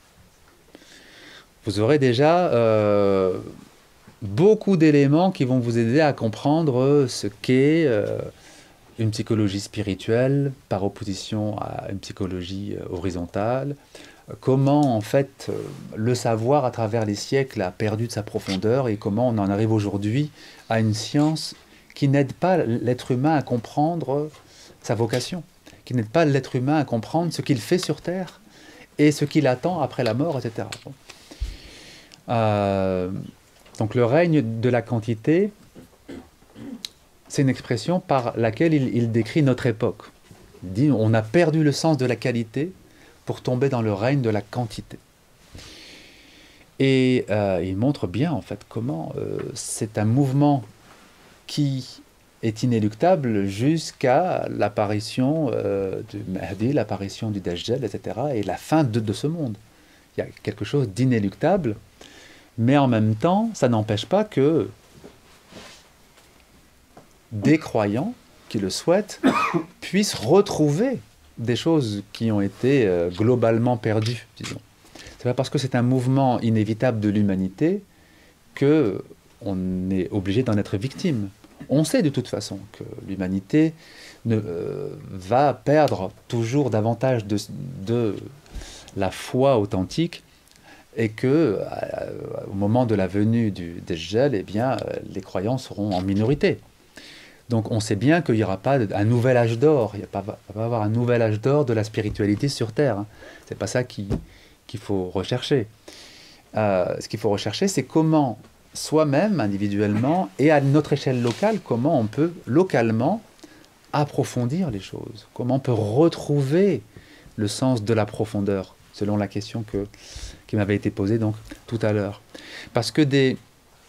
vous aurez déjà beaucoup d'éléments qui vont vous aider à comprendre ce qu'est une psychologie spirituelle par opposition à une psychologie horizontale, comment en fait le savoir à travers les siècles a perdu de sa profondeur et comment on en arrive aujourd'hui à une science qui n'aide pas l'être humain à comprendre sa vocation, qui n'aide pas l'être humain à comprendre ce qu'il fait sur Terre et ce qu'il attend après la mort, etc. Bon. Donc le règne de la quantité, c'est une expression par laquelle il décrit notre époque. Il dit on a perdu le sens de la qualité pour tomber dans le règne de la quantité. Et il montre bien en fait comment c'est un mouvement qui est inéluctable jusqu'à l'apparition du Mahdi, l'apparition du Dajjal, etc. et la fin de ce monde. Il y a quelque chose d'inéluctable, mais en même temps, ça n'empêche pas que des croyants qui le souhaitent puissent retrouver des choses qui ont été globalement perdues, disons. C'est pas parce que c'est un mouvement inévitable de l'humanité que on est obligé d'en être victime. On sait de toute façon que l'humanité va perdre toujours davantage de la foi authentique et que au moment de la venue du Dajjal, eh bien, les croyants seront en minorité. Donc on sait bien qu'il n'y aura pas un nouvel âge d'or, il ne va pas avoir un nouvel âge d'or de la spiritualité sur Terre. Hein. Ce n'est pas ça qu'il faut rechercher. Ce qu'il faut rechercher, c'est comment soi-même, individuellement, et à notre échelle locale, comment on peut localement approfondir les choses, comment on peut retrouver le sens de la profondeur, selon la question qui m'avait été posée donc, tout à l'heure. Parce que des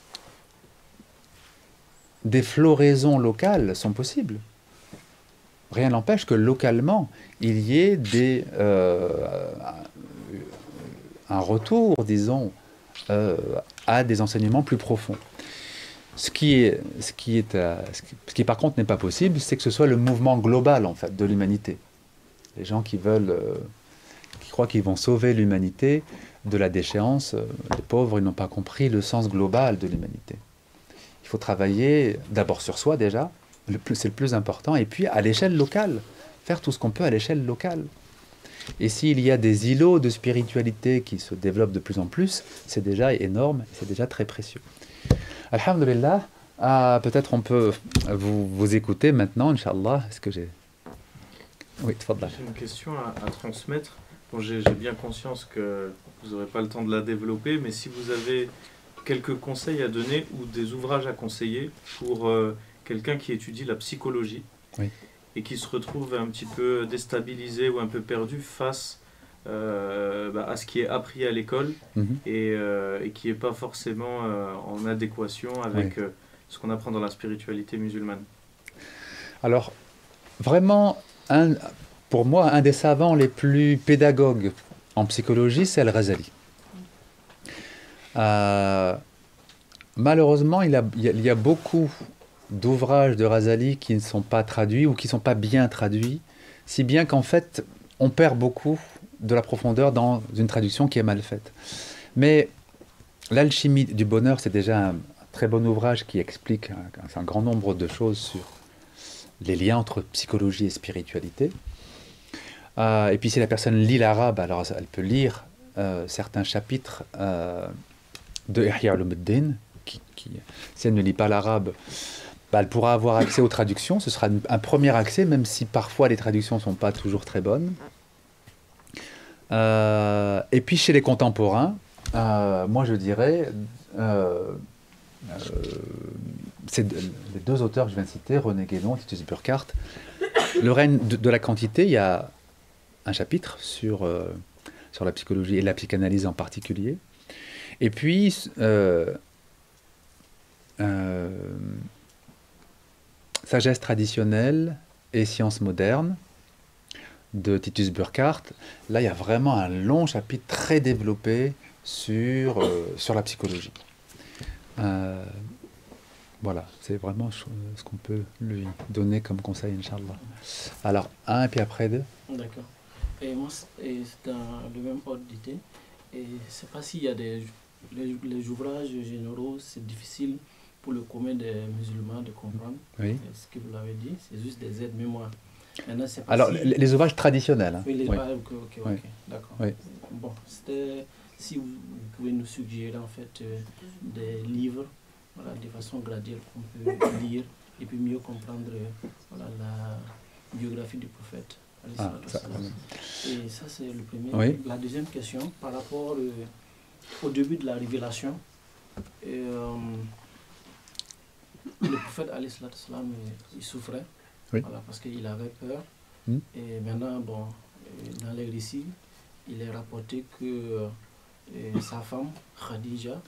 floraisons locales sont possibles. Rien n'empêche que localement, il y ait un retour, disons, à des enseignements plus profonds. Ce qui par contre n'est pas possible, c'est que ce soit le mouvement global en fait de l'humanité. Les gens qui croient qu'ils vont sauver l'humanité de la déchéance, les pauvres, ils n'ont pas compris le sens global de l'humanité. Il faut travailler d'abord sur soi déjà, c'est le plus important, et puis à l'échelle locale, faire tout ce qu'on peut à l'échelle locale. Et s'il y a des îlots de spiritualité qui se développent de plus en plus, c'est déjà énorme, c'est déjà très précieux. Alhamdulillah. Peut-être on peut vous écouter maintenant, Inch'Allah. Est-ce que j'ai... Oui, tfadal. J'ai une question à transmettre. Bon, j'ai bien conscience que vous n'aurez pas le temps de la développer, mais si vous avez quelques conseils à donner ou des ouvrages à conseiller pour quelqu'un qui étudie la psychologie et qui se retrouve un petit peu déstabilisé ou un peu perdu face à ce qui est appris à l'école et qui n'est pas forcément en adéquation avec ce qu'on apprend dans la spiritualité musulmane. Alors, vraiment, pour moi, un des savants les plus pédagogues en psychologie, c'est Al-Ghazali. Malheureusement, il y a beaucoup d'ouvrages de Ghazali qui ne sont pas traduits ou qui ne sont pas bien traduits, si bien qu'en fait, on perd beaucoup de la profondeur dans une traduction qui est mal faite. Mais l'alchimie du bonheur, c'est déjà un très bon ouvrage qui explique un grand nombre de choses sur les liens entre psychologie et spiritualité. Et puis si la personne lit l'arabe, alors elle peut lire certains chapitres de Ihya Ulumuddin, si elle ne lit pas l'arabe, elle pourra avoir accès aux traductions. Ce sera un premier accès, même si parfois les traductions ne sont pas toujours très bonnes. Et puis chez les contemporains, moi je dirais, c'est les deux auteurs que je viens de citer, René Guénon et Titus Burkhardt. Le règne de la quantité, il y a un chapitre sur la psychologie et la psychanalyse en particulier. Et puis, sagesse traditionnelle et sciences modernes de Titus Burkhardt. Là, il y a vraiment un long chapitre très développé sur la psychologie. Voilà, c'est vraiment ce qu'on peut lui donner comme conseil, Inch'Allah. Alors, un et puis après deux. D'accord. Et moi, c'est dans le même ordre d'idée. Et je ne sais pas s'il y a les ouvrages généraux, c'est difficile pour le commun des musulmans de comprendre. Oui. Ce que vous l'avez dit, c'est juste des aides mémoire. Maintenant, pas alors, si... les ouvrages traditionnels. Hein. Oui, les oui. Ok, oui. d'accord. Oui. Bon, c'était si vous pouvez nous suggérer en fait des livres, voilà, de façon graduelle qu'on peut lire et puis mieux comprendre voilà, la biographie du prophète. Et ça, c'est le premier. Oui. La deuxième question, par rapport au début de la révélation, le prophète, il souffrait, voilà, parce qu'il avait peur. Et maintenant, bon, dans les récits, il est rapporté que sa femme, Khadija,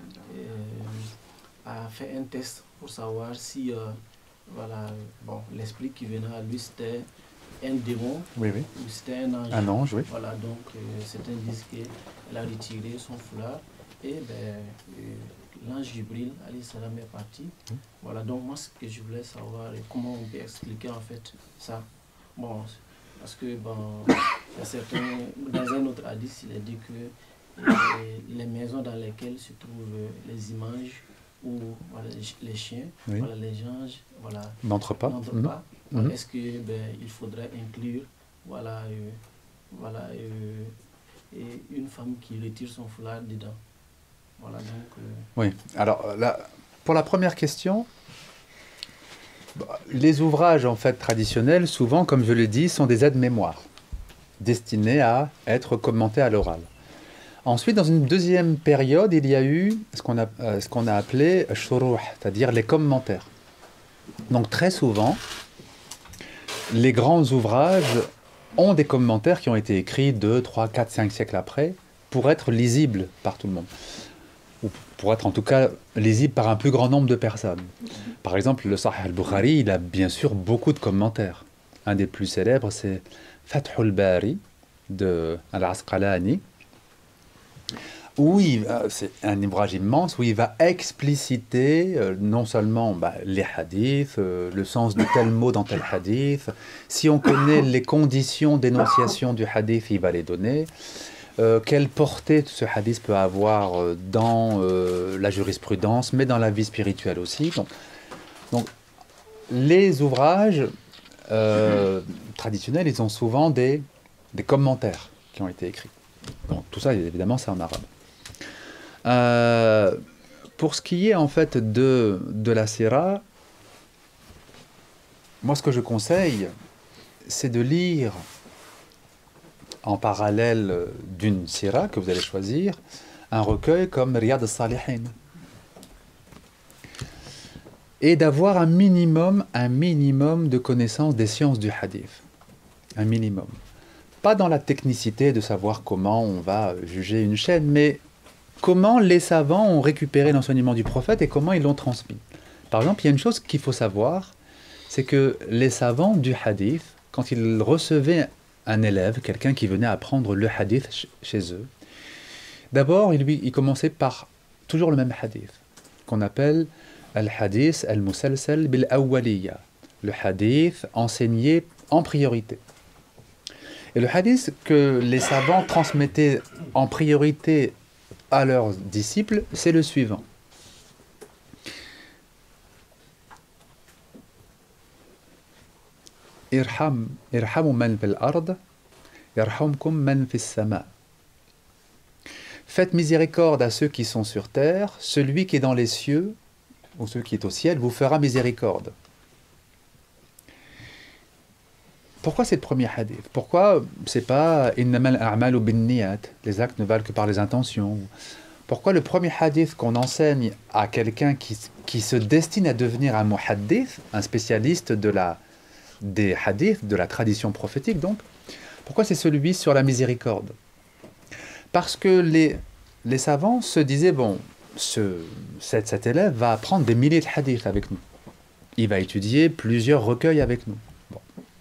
a fait un test pour savoir si voilà, bon, l'esprit qui venait à lui, c'était un démon ou c'était un ange. Un ange, oui. Voilà, donc certains disent qu'elle a retiré son foulard et l'ange Jibril, alayhi salam, est parti. Voilà, donc moi, ce que je voulais savoir, comment on peut expliquer en fait ça. Bon, parce que bon, il y a certains, dans un autre hadith, il est dit que les maisons dans lesquelles se trouvent les images ou voilà, les chiens, voilà, les anges, voilà, n'entrent pas. Voilà, est-ce que il faudrait inclure voilà, une femme qui retire son foulard dedans? Voilà, donc, Oui, alors là, pour la première question, les ouvrages en fait traditionnels, souvent, comme je l'ai dit, sont des aides-mémoires destinés à être commentés à l'oral. Ensuite, dans une deuxième période, il y a eu ce qu'on a appelé shuruh, c'est-à-dire les commentaires. Donc très souvent, les grands ouvrages ont des commentaires qui ont été écrits 2, 3, 4, 5 siècles après pour être lisibles par tout le monde. Ou pour être en tout cas lisibles par un plus grand nombre de personnes. Par exemple, le Sahih al-Bukhari, il a bien sûr beaucoup de commentaires. Un des plus célèbres, c'est Fathul Bari de Al-Asqalani. Oui, c'est un ouvrage immense où il va expliciter non seulement les hadiths, le sens de tel mot dans tel hadith. Si on connaît les conditions d'énonciation du hadith, il va les donner. Quelle portée ce hadith peut avoir dans la jurisprudence, mais dans la vie spirituelle aussi. Donc les ouvrages traditionnels, ils ont souvent des commentaires qui ont été écrits. Donc tout ça, évidemment, c'est en arabe. pour ce qui est en fait de la sira, moi ce que je conseille, c'est de lire en parallèle d'une sira que vous allez choisir, un recueil comme Riyad al-Salihin. Et d'avoir un minimum de connaissance des sciences du hadith. Un minimum. Pas dans la technicité de savoir comment on va juger une chaîne, mais comment les savants ont récupéré l'enseignement du prophète et comment ils l'ont transmis. Par exemple, il y a une chose qu'il faut savoir, c'est que les savants du hadith, quand ils recevaient un élève, quelqu'un qui venait apprendre le hadith chez eux, d'abord, il commençait par toujours le même hadith, qu'on appelle al-hadith al-musalsal bil-awwaliya, le hadith enseigné en priorité. Et le hadith que les savants transmettaient en priorité à leurs disciples, c'est le suivant. Irhamu man fil ard, yarhamkum man fis sama. Faites miséricorde à ceux qui sont sur terre, celui qui est dans les cieux, ou celui qui est au ciel, vous fera miséricorde. Pourquoi c'est le premier hadith? Pourquoi c'est pas innamal a'malu binniyat, les actes ne valent que par les intentions? Pourquoi le premier hadith qu'on enseigne à quelqu'un qui se destine à devenir un muhaddith, un spécialiste des hadiths, de la tradition prophétique donc, pourquoi c'est celui sur la miséricorde? Parce que les savants se disaient, bon, cet élève va apprendre des milliers de hadiths avec nous. Il va étudier plusieurs recueils avec nous. Bon.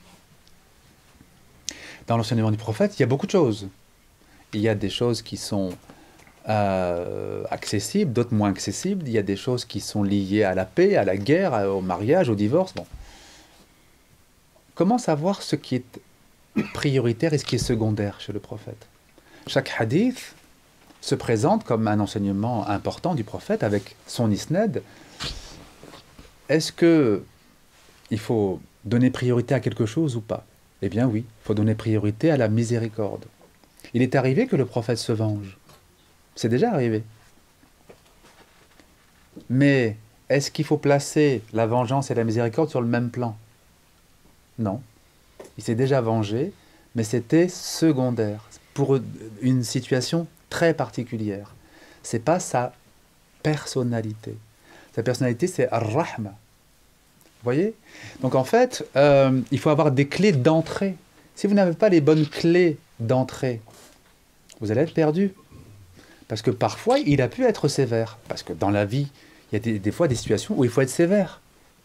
Dans l'enseignement du prophète, il y a beaucoup de choses. Il y a des choses qui sont accessibles, d'autres moins accessibles. Il y a des choses qui sont liées à la paix, à la guerre, au mariage, au divorce. Bon. Comment savoir ce qui est prioritaire et ce qui est secondaire chez le prophète? Chaque hadith se présente comme un enseignement important du prophète avec son isnad. Est-ce que il faut donner priorité à quelque chose ou pas? Eh bien oui, il faut donner priorité à la miséricorde. Il est arrivé que le prophète se venge. C'est déjà arrivé. Mais est-ce qu'il faut placer la vengeance et la miséricorde sur le même plan? Non. Il s'est déjà vengé, mais c'était secondaire, pour une situation très particulière. C'est pas sa personnalité. Sa personnalité, c'est ar-rahma. Vous voyez? Donc en fait, il faut avoir des clés d'entrée. Si vous n'avez pas les bonnes clés d'entrée, vous allez être perdu. Parce que parfois, il a pu être sévère. Parce que dans la vie, il y a des fois des situations où il faut être sévère.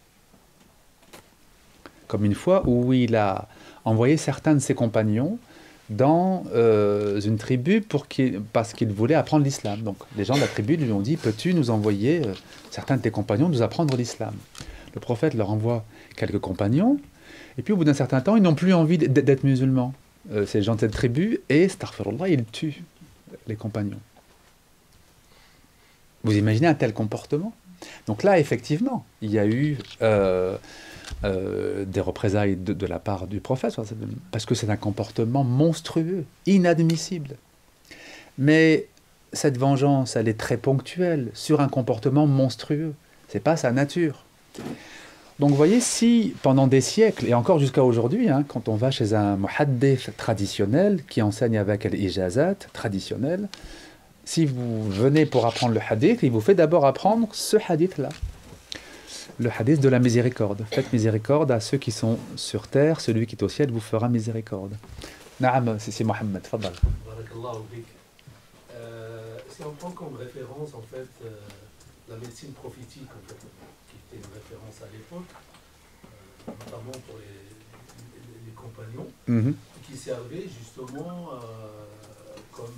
Comme une fois où il a envoyé certains de ses compagnons dans une tribu parce qu'ils voulaient apprendre l'islam. Donc les gens de la tribu lui ont dit, peux-tu nous envoyer certains de tes compagnons nous apprendre l'islam? Le prophète leur envoie quelques compagnons, et puis au bout d'un certain temps, ils n'ont plus envie d'être musulmans. Ces gens de cette tribu, et, astaghfirullah, ils tuent les compagnons. Vous imaginez un tel comportement? Donc là, effectivement, il y a eu des représailles de la part du prophète, parce que c'est un comportement monstrueux, inadmissible. Mais cette vengeance, elle est très ponctuelle sur un comportement monstrueux. Ce n'est pas sa nature. Donc vous voyez, si pendant des siècles, et encore jusqu'à aujourd'hui, quand on va chez un muhaddith traditionnel qui enseigne avec l'ijazat traditionnel, si vous venez pour apprendre le hadith, il vous fait d'abord apprendre ce hadith-là. Le hadith de la miséricorde. Faites miséricorde à ceux qui sont sur terre, celui qui est au ciel vous fera miséricorde. Naam, c'est Mohammed, fadal. Barakallahu fik. Si on prend comme référence en fait la médecine prophétique en fait, qui était une référence à l'époque, notamment pour les compagnons, qui servaient justement comme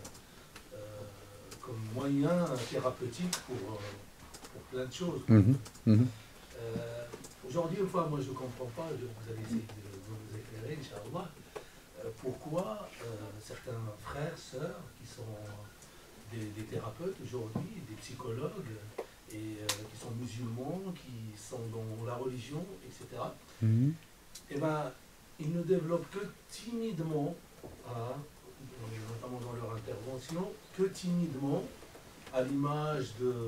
moyen thérapeutique pour plein de choses. Aujourd'hui, une fois, moi je ne comprends pas, vous allez essayer de vous éclairer, Inch'Allah, pourquoi certains frères, sœurs, qui sont des thérapeutes aujourd'hui, des psychologues, et qui sont musulmans, qui sont dans la religion, etc., eh ben, ils ne développent que timidement, notamment dans leur intervention, que timidement à l'image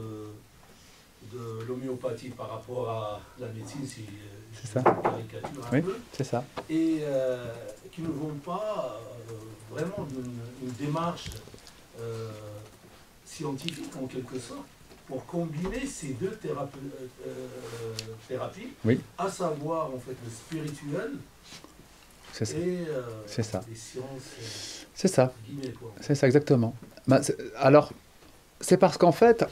de l'homéopathie par rapport à la médecine, si je C'est ça. caricature un Oui, peu, c'est ça. et qui ne vont pas vraiment d'une démarche scientifique en quelque sorte pour combiner ces deux thérapies, Oui. à savoir en fait le spirituel C'est ça. et C'est ça. les sciences C'est ça. guillemets, quoi. C'est ça, exactement. Alors, c'est parce qu'en fait,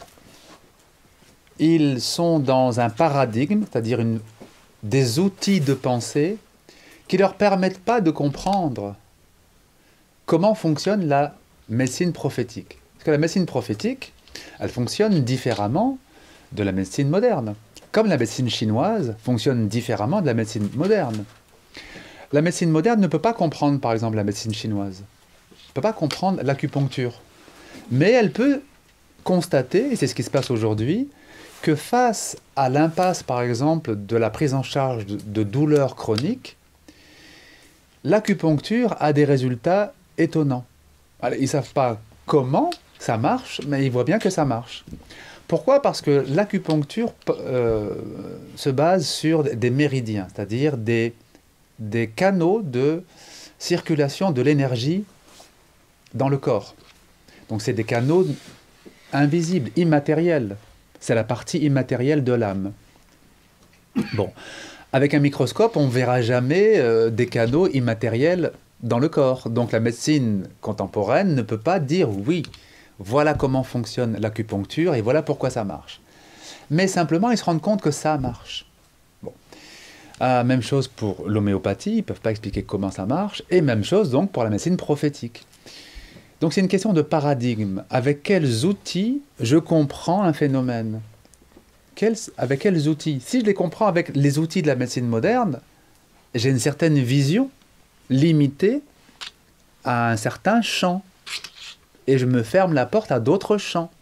ils sont dans un paradigme, c'est-à-dire des outils de pensée qui ne leur permettent pas de comprendre comment fonctionne la médecine prophétique. Parce que la médecine prophétique, elle fonctionne différemment de la médecine moderne. Comme la médecine chinoise fonctionne différemment de la médecine moderne. La médecine moderne ne peut pas comprendre, par exemple, la médecine chinoise. Elle ne peut pas comprendre l'acupuncture. Mais elle peut constater, et c'est ce qui se passe aujourd'hui, que face à l'impasse, par exemple, de la prise en charge de douleurs chroniques, l'acupuncture a des résultats étonnants. Alors, ils ne savent pas comment ça marche, mais ils voient bien que ça marche. Pourquoi? Parce que l'acupuncture se base sur des méridiens, c'est-à-dire des canaux de circulation de l'énergie dans le corps. Donc c'est des canaux invisibles, immatériels. C'est la partie immatérielle de l'âme. Bon, avec un microscope, on ne verra jamais des canaux immatériels dans le corps. Donc la médecine contemporaine ne peut pas dire oui, voilà comment fonctionne l'acupuncture et voilà pourquoi ça marche. Mais simplement, ils se rendent compte que ça marche. Bon. Même chose pour l'homéopathie, ils ne peuvent pas expliquer comment ça marche. Et même chose donc pour la médecine prophétique. Donc c'est une question de paradigme. Avec quels outils je comprends un phénomène? Avec quels outils? Si je les comprends avec les outils de la médecine moderne, j'ai une certaine vision limitée à un certain champ. Et je me ferme la porte à d'autres champs.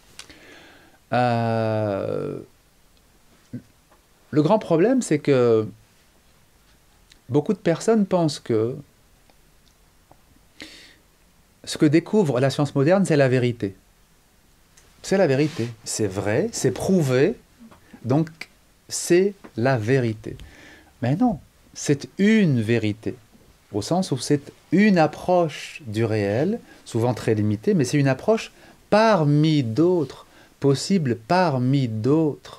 Le grand problème, c'est que beaucoup de personnes pensent que ce que découvre la science moderne, c'est la vérité. C'est la vérité. C'est vrai, c'est prouvé, donc c'est la vérité. Mais non, c'est une vérité, au sens où c'est une approche du réel, souvent très limitée, mais c'est une approche parmi d'autres, possible parmi d'autres.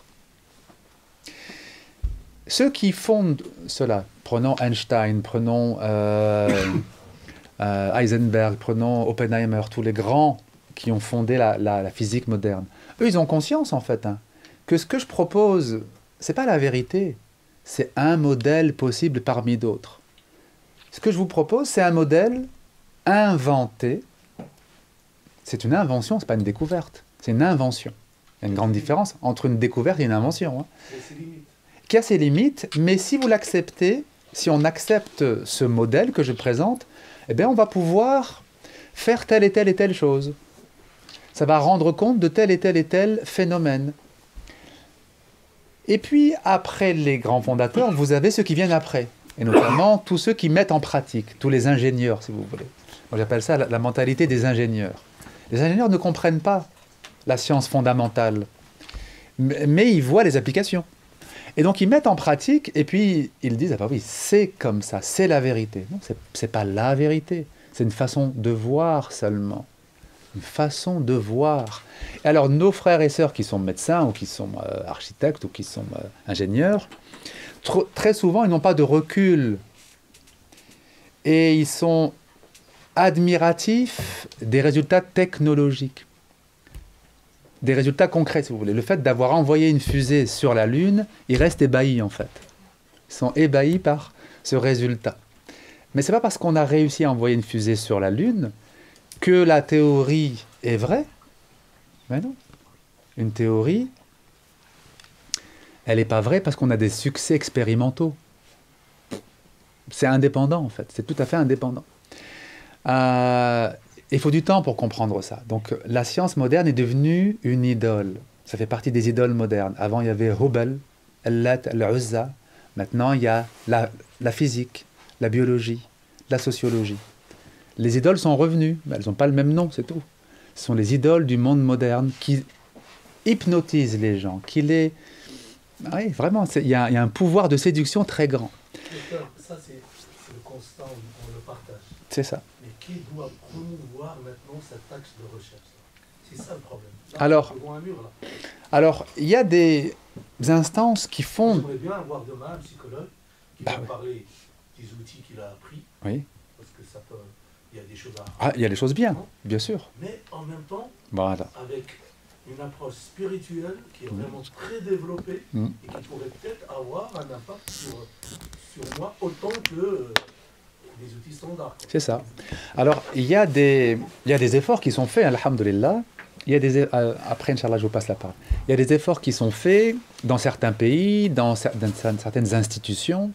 Ceux qui fondent cela, prenons Einstein, prenons Heisenberg, prenons Oppenheimer, tous les grands qui ont fondé la physique moderne, eux, ils ont conscience, en fait, que ce que je propose, c'est pas la vérité, c'est un modèle possible parmi d'autres. Ce que je vous propose, c'est un modèle inventé. C'est une invention, ce n'est pas une découverte, c'est une invention. Il y a une grande différence entre une découverte et une invention. Qui a ses limites, mais si vous l'acceptez, si on accepte ce modèle que je présente, eh bien on va pouvoir faire telle et telle chose. Ça va rendre compte de tel et tel phénomène. Et puis, après les grands fondateurs, vous avez ceux qui viennent après. Et notamment tous ceux qui mettent en pratique, tous les ingénieurs, si vous voulez. Moi, j'appelle ça la mentalité des ingénieurs. Les ingénieurs ne comprennent pas la science fondamentale, mais ils voient les applications. Et donc, ils mettent en pratique, et puis ils disent, ah bah oui, c'est comme ça, c'est la vérité. Non, c'est pas la vérité, c'est une façon de voir seulement. Une façon de voir. Et alors, nos frères et sœurs qui sont médecins, ou qui sont architectes, ou qui sont ingénieurs, très souvent, ils n'ont pas de recul. Et ils sont admiratifs des résultats technologiques. Des résultats concrets, si vous voulez. Le fait d'avoir envoyé une fusée sur la Lune, ils restent ébahis, en fait. Ils sont ébahis par ce résultat. Mais ce n'est pas parce qu'on a réussi à envoyer une fusée sur la Lune que la théorie est vraie. Mais non. Une théorie, elle n'est pas vraie parce qu'on a des succès expérimentaux. C'est indépendant, en fait. C'est tout à fait indépendant. Il faut du temps pour comprendre ça. Donc, la science moderne est devenue une idole. Ça fait partie des idoles modernes. Avant, il y avait Hubble, Al-Lat, Al-Uzza. Maintenant, il y a la physique, la biologie, la sociologie. Les idoles sont revenues, mais elles n'ont pas le même nom, c'est tout. Ce sont les idoles du monde moderne qui hypnotisent les gens, qui les... Oui, vraiment, il y a un pouvoir de séduction très grand. Docteur, ça c'est le constat, on le partage. C'est ça. Mais qui doit promouvoir maintenant cet axe de recherche? C'est ça le problème. Là, Alors, devant un mur, là. Alors, il y a des instances qui font... J'aimerais bien avoir demain un psychologue qui va me parler des outils qu'il a appris. Oui. Parce que ça peut... Il y a des choses à... Ah, il y a des choses bien sûr. Mais en même temps, voilà. avec une approche spirituelle qui est vraiment très développée et qui pourrait peut-être avoir un impact sur moi autant que les outils standards. C'est ça. Alors, il y a des efforts qui sont faits, alhamdoulilah. Après, Inch'Allah, je vous passe la parole. Il y a des efforts qui sont faits dans certains pays, dans certaines institutions.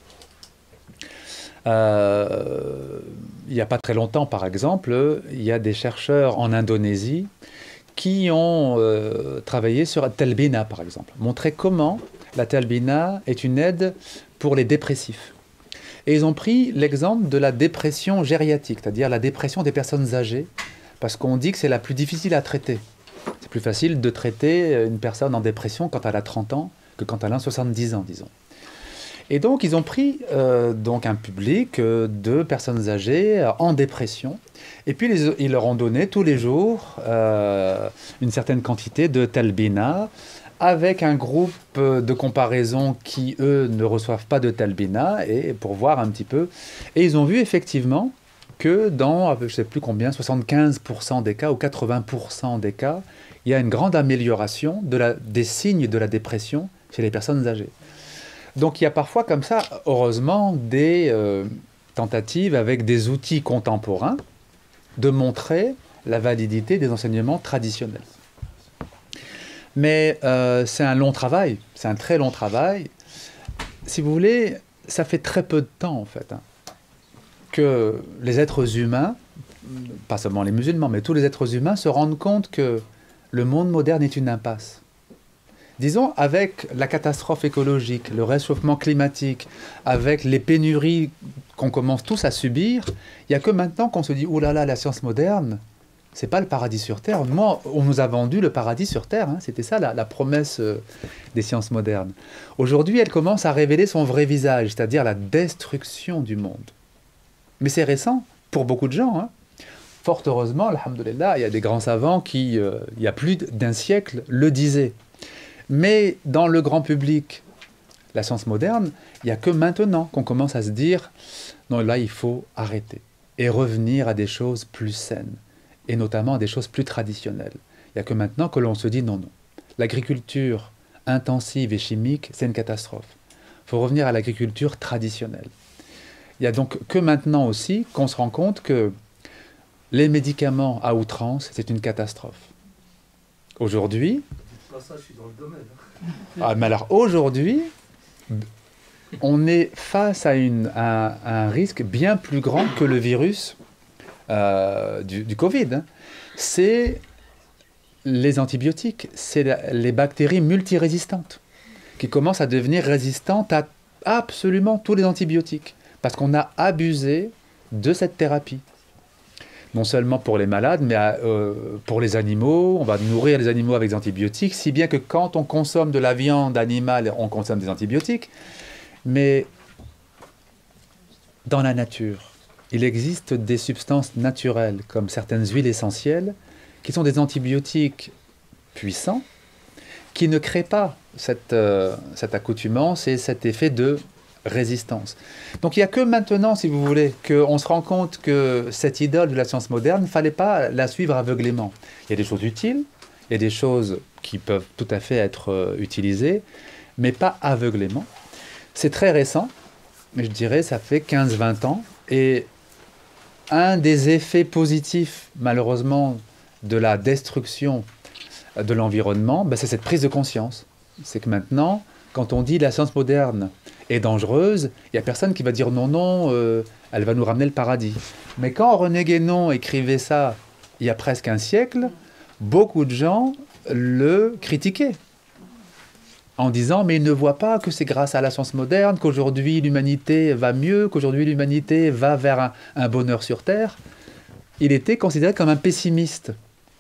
Il n'y a pas très longtemps, par exemple, il y a des chercheurs en Indonésie qui ont travaillé sur la talbina, par exemple. Montrer comment la talbina est une aide pour les dépressifs. Et ils ont pris l'exemple de la dépression gériatrique, c'est-à-dire la dépression des personnes âgées, parce qu'on dit que c'est la plus difficile à traiter. C'est plus facile de traiter une personne en dépression quand elle a 30 ans que quand elle a 70 ans, disons. Et donc, ils ont pris donc un public de personnes âgées en dépression, et puis ils leur ont donné tous les jours une certaine quantité de talbina, avec un groupe de comparaison qui, eux, ne reçoivent pas de talbina, et pour voir un petit peu. Et ils ont vu effectivement que dans, je ne sais plus combien, 75% des cas ou 80% des cas, il y a une grande amélioration des signes de la dépression chez les personnes âgées. Donc il y a parfois comme ça, heureusement, des tentatives avec des outils contemporains de montrer la validité des enseignements traditionnels. Mais c'est un long travail, c'est un très long travail. Si vous voulez, ça fait très peu de temps en fait que les êtres humains, pas seulement les musulmans, mais tous les êtres humains se rendent compte que le monde moderne est une impasse. Disons, avec la catastrophe écologique, le réchauffement climatique, avec les pénuries qu'on commence tous à subir, il n'y a que maintenant qu'on se dit « Ouh là là, la science moderne, c'est pas le paradis sur Terre. » Moi, on nous a vendu le paradis sur Terre, hein. C'était ça la promesse des sciences modernes. Aujourd'hui, elle commence à révéler son vrai visage, c'est-à-dire la destruction du monde. Mais c'est récent pour beaucoup de gens, hein. Fort heureusement, alhamdoulilah, il y a des grands savants qui, il y a plus d'un siècle, le disaient. Mais dans le grand public, la science moderne, il n'y a que maintenant qu'on commence à se dire « Non, là, il faut arrêter et revenir à des choses plus saines, et notamment à des choses plus traditionnelles. » Il n'y a que maintenant que l'on se dit « Non, non, l'agriculture intensive et chimique, c'est une catastrophe. Il faut revenir à l'agriculture traditionnelle. » Il n'y a donc que maintenant aussi qu'on se rend compte que les médicaments à outrance, c'est une catastrophe. Aujourd'hui... Ça, je suis dans le domaine. Ah, mais alors aujourd'hui, on est face à un risque bien plus grand que le virus du Covid. Hein. C'est les antibiotiques, c'est les bactéries multirésistantes qui commencent à devenir résistantes à absolument tous les antibiotiques parce qu'on a abusé de cette thérapie. Non seulement pour les malades, mais pour les animaux. On va nourrir les animaux avec des antibiotiques, si bien que quand on consomme de la viande animale, on consomme des antibiotiques. Mais dans la nature, il existe des substances naturelles, comme certaines huiles essentielles, qui sont des antibiotiques puissants, qui ne créent pas cette accoutumance et cet effet de résistance. Donc il n'y a que maintenant, si vous voulez, qu'on se rend compte que cette idole de la science moderne, il ne fallait pas la suivre aveuglément. Il y a des choses utiles, il y a des choses qui peuvent tout à fait être utilisées, mais pas aveuglément. C'est très récent, mais je dirais ça fait 15-20 ans, et un des effets positifs, malheureusement, de la destruction de l'environnement, c'est cette prise de conscience. C'est que maintenant, quand on dit la science moderne est dangereuse, il n'y a personne qui va dire non, non, elle va nous ramener le paradis. Mais quand René Guénon écrivait ça il y a presque un siècle, beaucoup de gens le critiquaient en disant mais ils ne voient pas que c'est grâce à la science moderne qu'aujourd'hui l'humanité va mieux, qu'aujourd'hui l'humanité va vers un bonheur sur Terre. Il était considéré comme un pessimiste.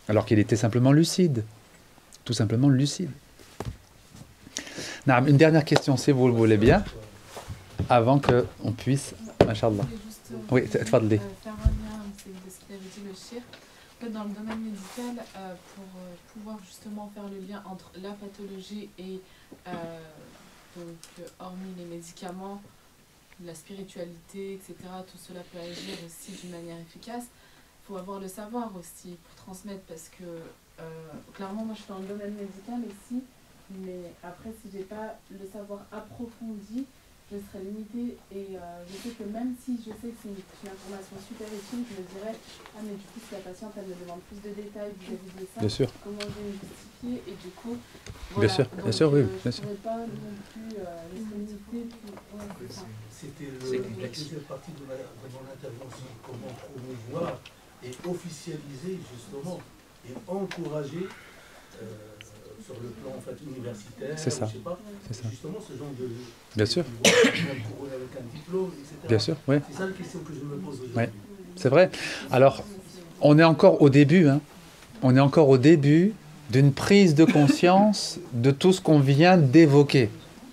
alors qu'il était simplement lucide. Tout simplement lucide. Naam, une dernière question, si vous le voulez bien, avant qu'on puisse, Inch'Allah. Oui, tfadli. Faire un lien de ce qu'il avait dit le shir. Dans le domaine médical, pour pouvoir justement faire le lien entre la pathologie et donc, hormis les médicaments, la spiritualité, etc., tout cela peut agir aussi d'une manière efficace. Il faut avoir le savoir aussi pour transmettre, parce que clairement, moi je suis dans le domaine médical aussi, mais après, si j'ai pas le savoir approfondi, je serais limitée. Et je sais que même si je sais que c'est une information super utile, je me dirais, ah mais du coup, si la patiente elle me demande plus de détails vis-à-vis de ça, bien sûr. comment je vais me justifier, et du coup, voilà. Bien sûr, donc, bien sûr, oui, bien sûr. Je ne pourrais pas non plus les solliciter. C'était la deuxième partie de mon intervention, comment promouvoir et officialiser justement et encourager sur le plan en fait, universitaire, c'est ça. Je sais pas, justement ce genre de... Bien sûr. Avec un diplôme, etc. Bien sûr, oui. C'est ça la question que je me pose aujourd'hui. Oui, c'est vrai. Alors, on est encore au début, hein. On est encore au début d'une prise de conscience de tout ce qu'on vient d'évoquer.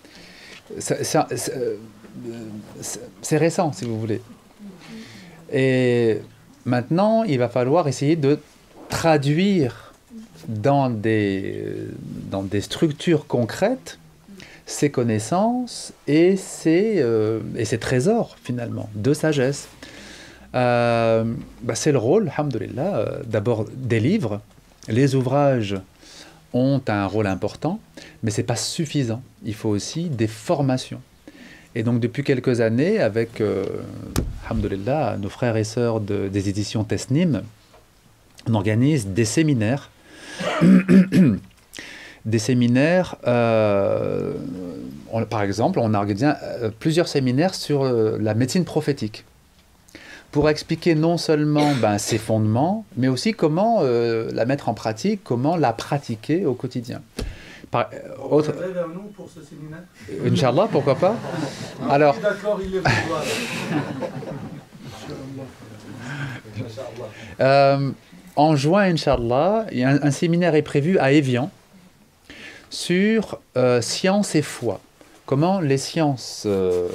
C'est récent, si vous voulez. Et maintenant, il va falloir essayer de traduire dans des structures concrètes ces connaissances et ces trésors, finalement, de sagesse. C'est le rôle, alhamdoulilah, d'abord des livres. Les ouvrages ont un rôle important, mais ce n'est pas suffisant. Il faut aussi des formations. Et donc, depuis quelques années, avec, alhamdoulilah, nos frères et sœurs des éditions Tesnim, on organise des séminaires. Des séminaires, par exemple, on a organisé plusieurs séminaires sur la médecine prophétique pour expliquer non seulement ses fondements, mais aussi comment la mettre en pratique, comment la pratiquer au quotidien. Vous avez vers nous pour ce séminaire ? Inch'Allah, pourquoi pas. Alors, d'accord, il est en juin, Inch'Allah, un séminaire est prévu à Évian sur science et foi. Comment les sciences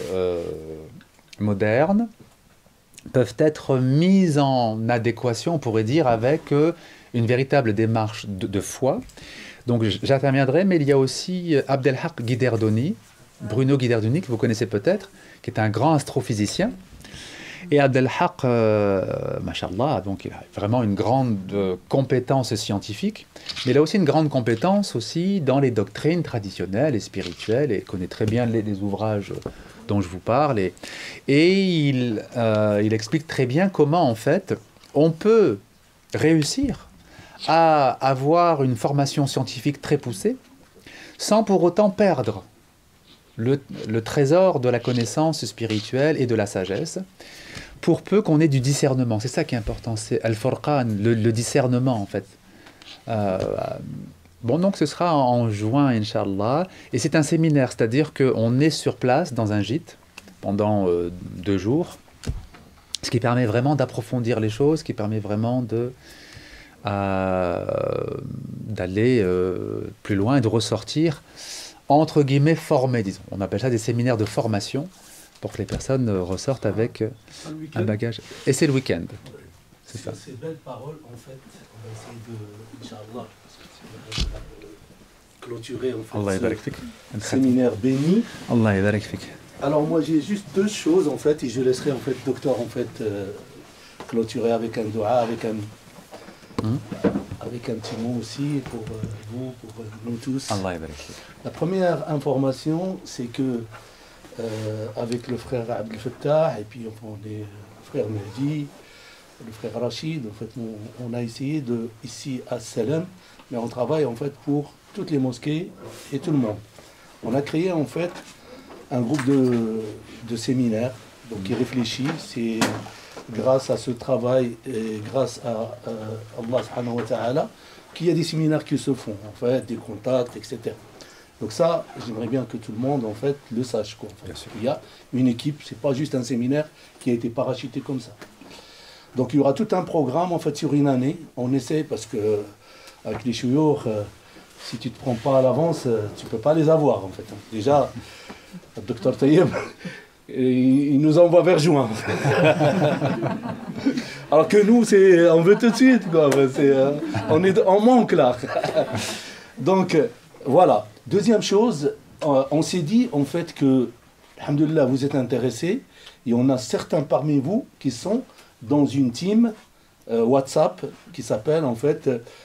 modernes peuvent être mises en adéquation, on pourrait dire, avec une véritable démarche de foi. Donc j'interviendrai, mais il y a aussi Abdelhak Guiderdoni, Bruno Guiderdoni, que vous connaissez peut-être, qui est un grand astrophysicien. Et Abdelhak, machallah, donc il a vraiment une grande compétence scientifique, mais il a aussi une grande compétence aussi dans les doctrines traditionnelles et spirituelles, et connaît très bien les ouvrages dont je vous parle. Et il explique très bien comment, en fait, on peut réussir à avoir une formation scientifique très poussée, sans pour autant perdre le trésor de la connaissance spirituelle et de la sagesse, pour peu qu'on ait du discernement. C'est ça qui est important, c'est Al-Furqan, le discernement en fait. Bon, donc ce sera en juin, Inch'Allah, et c'est un séminaire, c'est-à-dire qu'on est sur place dans un gîte pendant 2 jours, ce qui permet vraiment d'approfondir les choses, ce qui permet vraiment d'aller plus loin et de ressortir entre guillemets formés, disons. On appelle ça des séminaires de formation pour que les personnes ressortent avec un bagage. Et c'est le week-end. C'est ça. Ces belles paroles, en fait, on va essayer de, Inch'Allah, clôturer en fait, ce séminaire béni. Allah yabarak fik. Alors moi j'ai juste 2 choses en fait, et je laisserai en fait docteur en fait clôturer avec un dua, avec un petit mot aussi pour vous, pour nous tous. Allah yabarak fik. La première information, c'est que avec le frère Abdel Fattah et puis enfin, les frères Mehdi, le frère Rachid, en fait, on a essayé de, ici à Salam, mais on travaille en fait pour toutes les mosquées et tout le monde. On a créé en fait un groupe de séminaires donc, qui réfléchit. C'est grâce à ce travail et grâce à Allah subhanahu wa ta'ala qu'il y a des séminaires qui se font, en fait, des contacts, etc. Donc ça, j'aimerais bien que tout le monde en fait le sache. Quoi, en fait. Il y a une équipe, c'est pas juste un séminaire qui a été parachuté comme ça. Donc il y aura tout un programme en fait sur une année. On essaie parce que avec les chouyours, si tu ne te prends pas à l'avance, tu ne peux pas les avoir en fait. Déjà, le docteur Taïeb, il nous envoie vers juin. Alors que nous, on veut tout de suite, quoi. On est en manque là. Donc voilà. Deuxième chose, on s'est dit en fait que, alhamdoulilah, vous êtes intéressés et on a certains parmi vous qui sont dans une team WhatsApp qui s'appelle en fait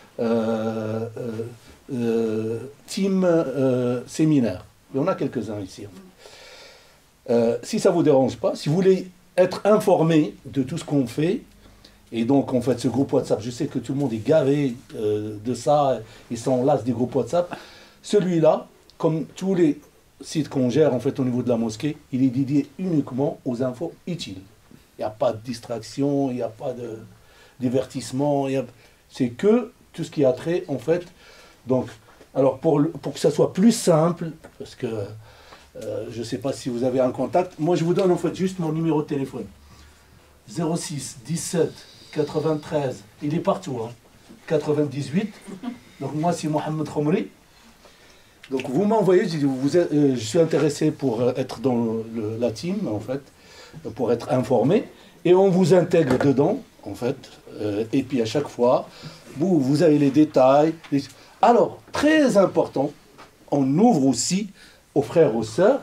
team séminaire. Il y en a quelques-uns ici. En fait. Si ça ne vous dérange pas, si vous voulez être informé de tout ce qu'on fait, et donc en fait ce groupe WhatsApp, je sais que tout le monde est gavé de ça, ils sont las des groupes WhatsApp. Celui-là, comme tous les sites qu'on gère en fait au niveau de la mosquée, il est dédié uniquement aux infos utiles. Il n'y a pas de distraction, il n'y a pas de divertissement, c'est que tout ce qui a trait en fait. Donc, alors pour que ça soit plus simple, parce que je ne sais pas si vous avez un contact, moi je vous donne en fait juste mon numéro de téléphone. 06 17 93, il est partout, hein, 98. Donc moi c'est Mohamed Khomri. Donc vous m'envoyez, je suis intéressé pour être dans la team en fait, pour être informé, et on vous intègre dedans en fait, et puis à chaque fois, vous avez les détails. Alors, très important, on ouvre aussi aux frères, aux sœurs,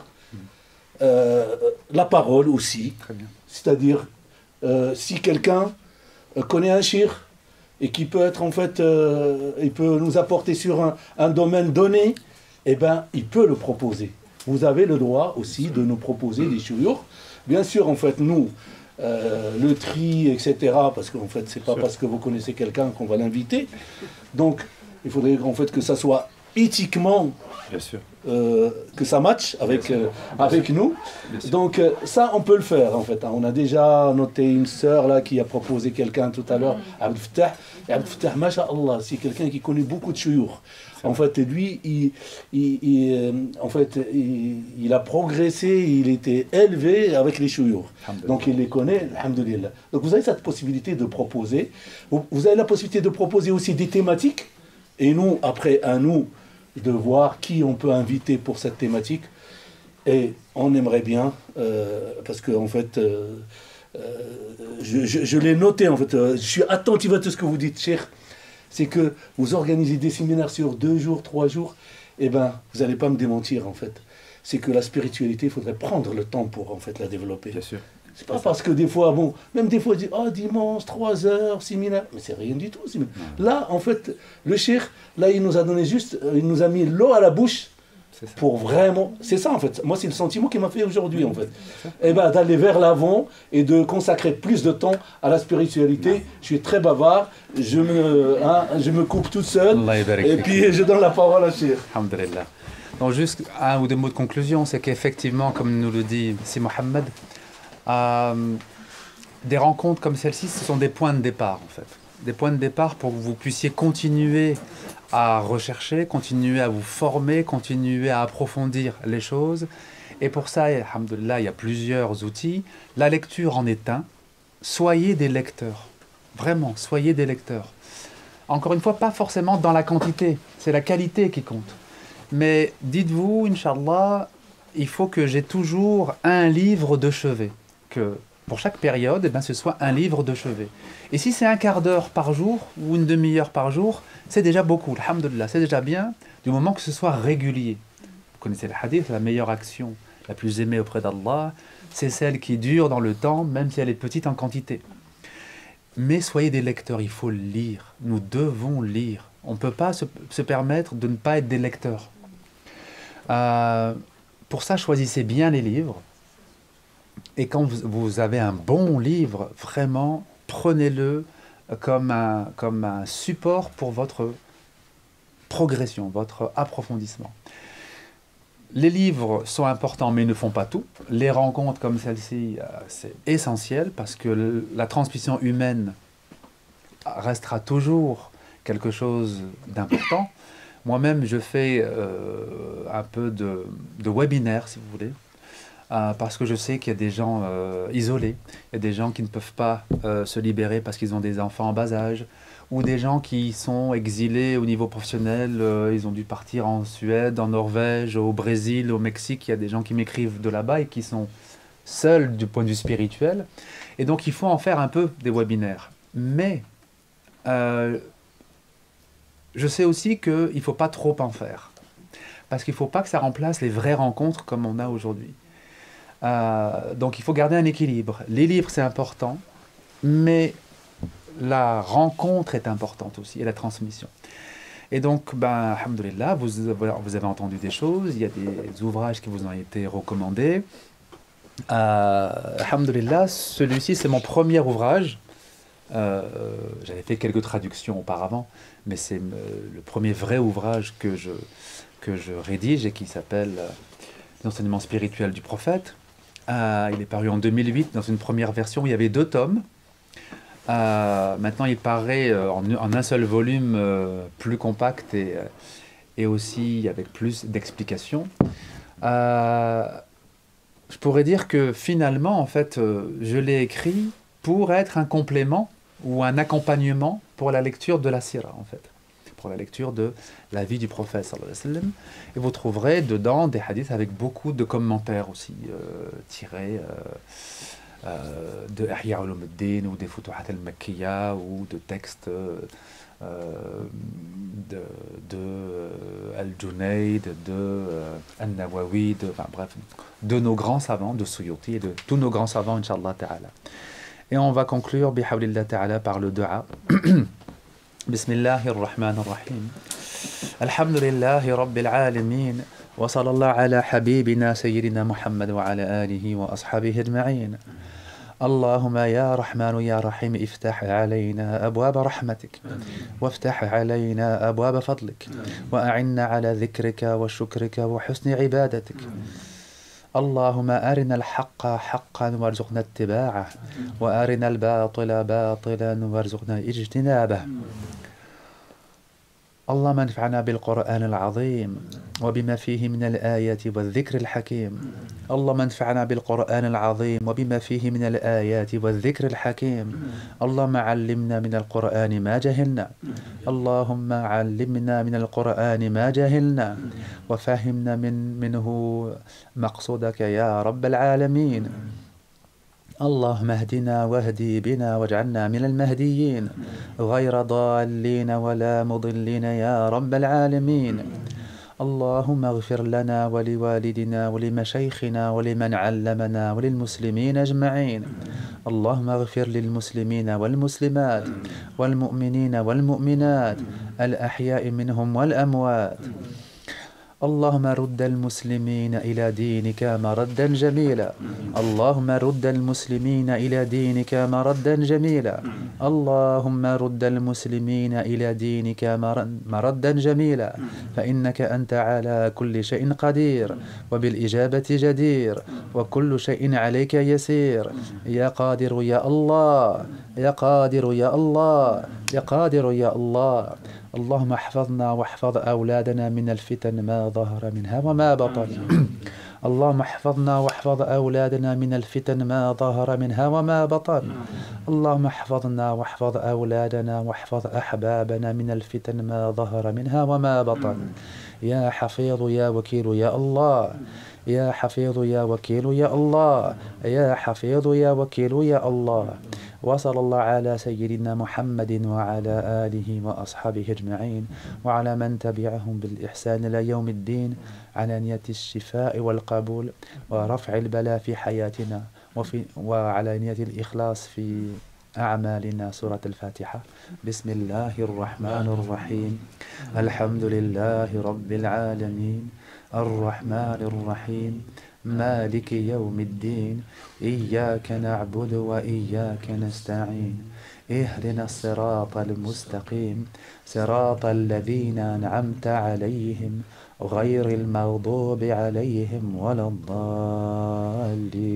la parole aussi. C'est-à-dire, si quelqu'un connaît un shir et qui peut être en fait, il peut nous apporter sur un domaine donné, eh bien, il peut le proposer. Vous avez le droit aussi de nous proposer des chouyours. Bien sûr, en fait, nous, le tri, etc., parce qu'en fait, c'est pas parce que vous connaissez quelqu'un qu'on va l'inviter. Donc, il faudrait en fait que ça soit éthiquement, bien sûr, que ça matche avec, avec nous. Donc, ça, on peut le faire, en fait. On a déjà noté une sœur là qui a proposé quelqu'un tout à l'heure, Abdel Fattah. Et Abdel Fattah, masha'Allah, c'est quelqu'un qui connaît beaucoup de chouyours. En fait, lui, il a progressé, il était élevé avec les chouyours. Donc, il les connaît, alhamdoulilah. Donc, vous avez cette possibilité de proposer. Vous avez la possibilité de proposer aussi des thématiques. Et nous, après, à nous de voir qui on peut inviter pour cette thématique. Et on aimerait bien, parce que, en fait, je l'ai noté, en fait, je suis attentif à tout ce que vous dites, cher. C'est que vous organisez des séminaires sur 2 jours, 3 jours, eh bien, vous n'allez pas me démentir, en fait. C'est que la spiritualité, il faudrait prendre le temps pour, en fait, la développer. Bien sûr. C'est pas parce que des fois, bon, même des fois, je dis, oh, dimanche, 3 heures, séminaire, mais c'est rien du tout. Là, en fait, le cheikh, là, il nous a donné juste, il nous a mis l'eau à la bouche pour vraiment, c'est ça, en fait. Moi, c'est le sentiment qui m'a fait aujourd'hui, en fait. Eh bien, d'aller vers l'avant et de consacrer plus de temps à la spiritualité. Je suis très bavard, je me coupe toute seule, et puis je donne la parole à cheikh. Alhamdulillah. Donc, juste un ou deux mots de conclusion, c'est qu'effectivement, comme nous le dit Si Mohamed, des rencontres comme celle-ci, ce sont des points de départ en fait. Des points de départ pour que vous puissiez continuer à rechercher, continuer à vous former, continuer à approfondir les choses. Et pour ça, alhamdoulilah, il y a plusieurs outils. La lecture en est un. Soyez des lecteurs. Vraiment, soyez des lecteurs. Encore une fois, pas forcément dans la quantité, c'est la qualité qui compte. Mais dites-vous, Inch'Allah, il faut que j'ai toujours un livre de chevet. Que pour chaque période, eh ben, ce soit un livre de chevet. Et si c'est un quart d'heure par jour ou une demi-heure par jour, c'est déjà beaucoup, alhamdoulilah, c'est déjà bien, du moment que ce soit régulier. Vous connaissez le hadith, la meilleure action, la plus aimée auprès d'Allah, c'est celle qui dure dans le temps, même si elle est petite en quantité. Mais soyez des lecteurs, il faut lire, nous devons lire. On ne peut pas se permettre de ne pas être des lecteurs. Pour ça, choisissez bien les livres. Et quand vous avez un bon livre, vraiment, prenez-le comme un support pour votre progression, votre approfondissement. Les livres sont importants, mais ils ne font pas tout. Les rencontres comme celle-ci, c'est essentiel parce que la transmission humaine restera toujours quelque chose d'important. Moi-même, je fais un peu de webinaire, si vous voulez. parce que je sais qu'il y a des gens isolés, il y a des gens qui ne peuvent pas se libérer parce qu'ils ont des enfants en bas âge, ou des gens qui sont exilés au niveau professionnel, ils ont dû partir en Suède, en Norvège, au Brésil, au Mexique. Il y a des gens qui m'écrivent de là-bas et qui sont seuls du point de vue spirituel. Et donc il faut en faire un peu des webinaires. Mais je sais aussi qu'il ne faut pas trop en faire. Parce qu'il ne faut pas que ça remplace les vraies rencontres comme on a aujourd'hui. Donc il faut garder un équilibre. Les livres, c'est important, mais la rencontre est importante aussi, et la transmission. Et donc, ben, alhamdoulilah, vous avez entendu des choses, il y a des ouvrages qui vous ont été recommandés. Alhamdoulilah, celui-ci, c'est mon premier ouvrage. J'avais fait quelques traductions auparavant, mais c'est le premier vrai ouvrage que je rédige et qui s'appelle L'enseignement spirituel du prophète. Il est paru en 2008 dans une première version où il y avait 2 tomes. Maintenant, il paraît en un seul volume plus compact et aussi avec plus d'explications. Je pourrais dire que finalement, en fait, je l'ai écrit pour être un complément ou un accompagnement pour la lecture de la Sira, en fait, pour la lecture de la vie du prophète, sallallahu alayhi wa sallam. Et vous trouverez dedans des hadiths avec beaucoup de commentaires aussi, tirés de Ihya Ulumuddin ou des Futuhat al-Makkiya ou de textes de Al-Junayd, de Al-Nawawi, enfin bref, de nos grands savants, de Suyuti et de tous nos grands savants, Inch'Allah Ta'ala. Et on va conclure, bihawlillah Ta'ala, par le dua. Bismillahirrahmanirrahim. Alhamdulillahi Rabbil Alamin. Wa sallallahu ala habibina Sayyidina Muhammad wa ala alihi wa ashabihi ajma'in. اللهم يا رحمن يا رحيم افتح علينا أبواب رحمتك وافتح علينا أبواب فضلك وأعنا على ذكرك وشكرك وحسن عبادتك اللهم أرنا الحق حقا وارزقنا اتباعه وأرنا الباطل باطلا وارزقنا اجتنابه اللهم انفعنا بالقرآن العظيم وبما فيه من الآيات والذكر الحكيم اللهم انفعنا بالقرآن العظيم وبما فيه من الآيات والذكر الحكيم اللهم علمنا من القرآن ما جهلنا اللهم علمنا من القرآن ما جهلنا وفهمنا منه مقصودك يا رب العالمين اللهم اهدنا واهدي بنا واجعلنا من المهديين غير ضالين ولا مضلين يا رب العالمين اللهم اغفر لنا ولوالدنا ولمشايخنا ولمن علمنا وللمسلمين أجمعين اللهم اغفر للمسلمين والمسلمات والمؤمنين والمؤمنات الأحياء منهم والأموات اللهم رد المسلمين إلى دينك مردا جميلا اللهم رد المسلمين إلى دينك مردا جميلا اللهم رد المسلمين إلى دينك مردا جميلا فإنك أنت على كل شيء قدير وبالإجابة جدير وكل شيء عليك يسير يا قادر يا الله يا قادر يا الله يا قادر يا الله اللهم احفظنا واحفظ أولادنا من الفتن ما ظهر منها وما بطن اللهم احفظنا واحفظ أولادنا من الفتن ما ظهر منها وما بطن اللهم احفظنا واحفظ أولادنا واحفظ أحبابنا من الفتن ما ظهر منها وما بطن يا حفيظ يا وكيل يا الله يا حفيظ يا وكيل يا الله يا حفيظ يا وكيل يا الله وصلى الله على سيدنا محمد وعلى آله وأصحابه أجمعين وعلى من تبعهم بالإحسان إلى يوم الدين على نية الشفاء والقبول ورفع البلاء في حياتنا وعلى نية الإخلاص في أعمالنا. سورة الفاتحة. بسم الله الرحمن الرحيم الحمد لله رب العالمين الرحمن الرحيم مالك يوم الدين إياك نعبد وإياك نستعين اهدنا الصراط المستقيم صراط الذين أنعمت عليهم غير المغضوب عليهم ولا الضالين.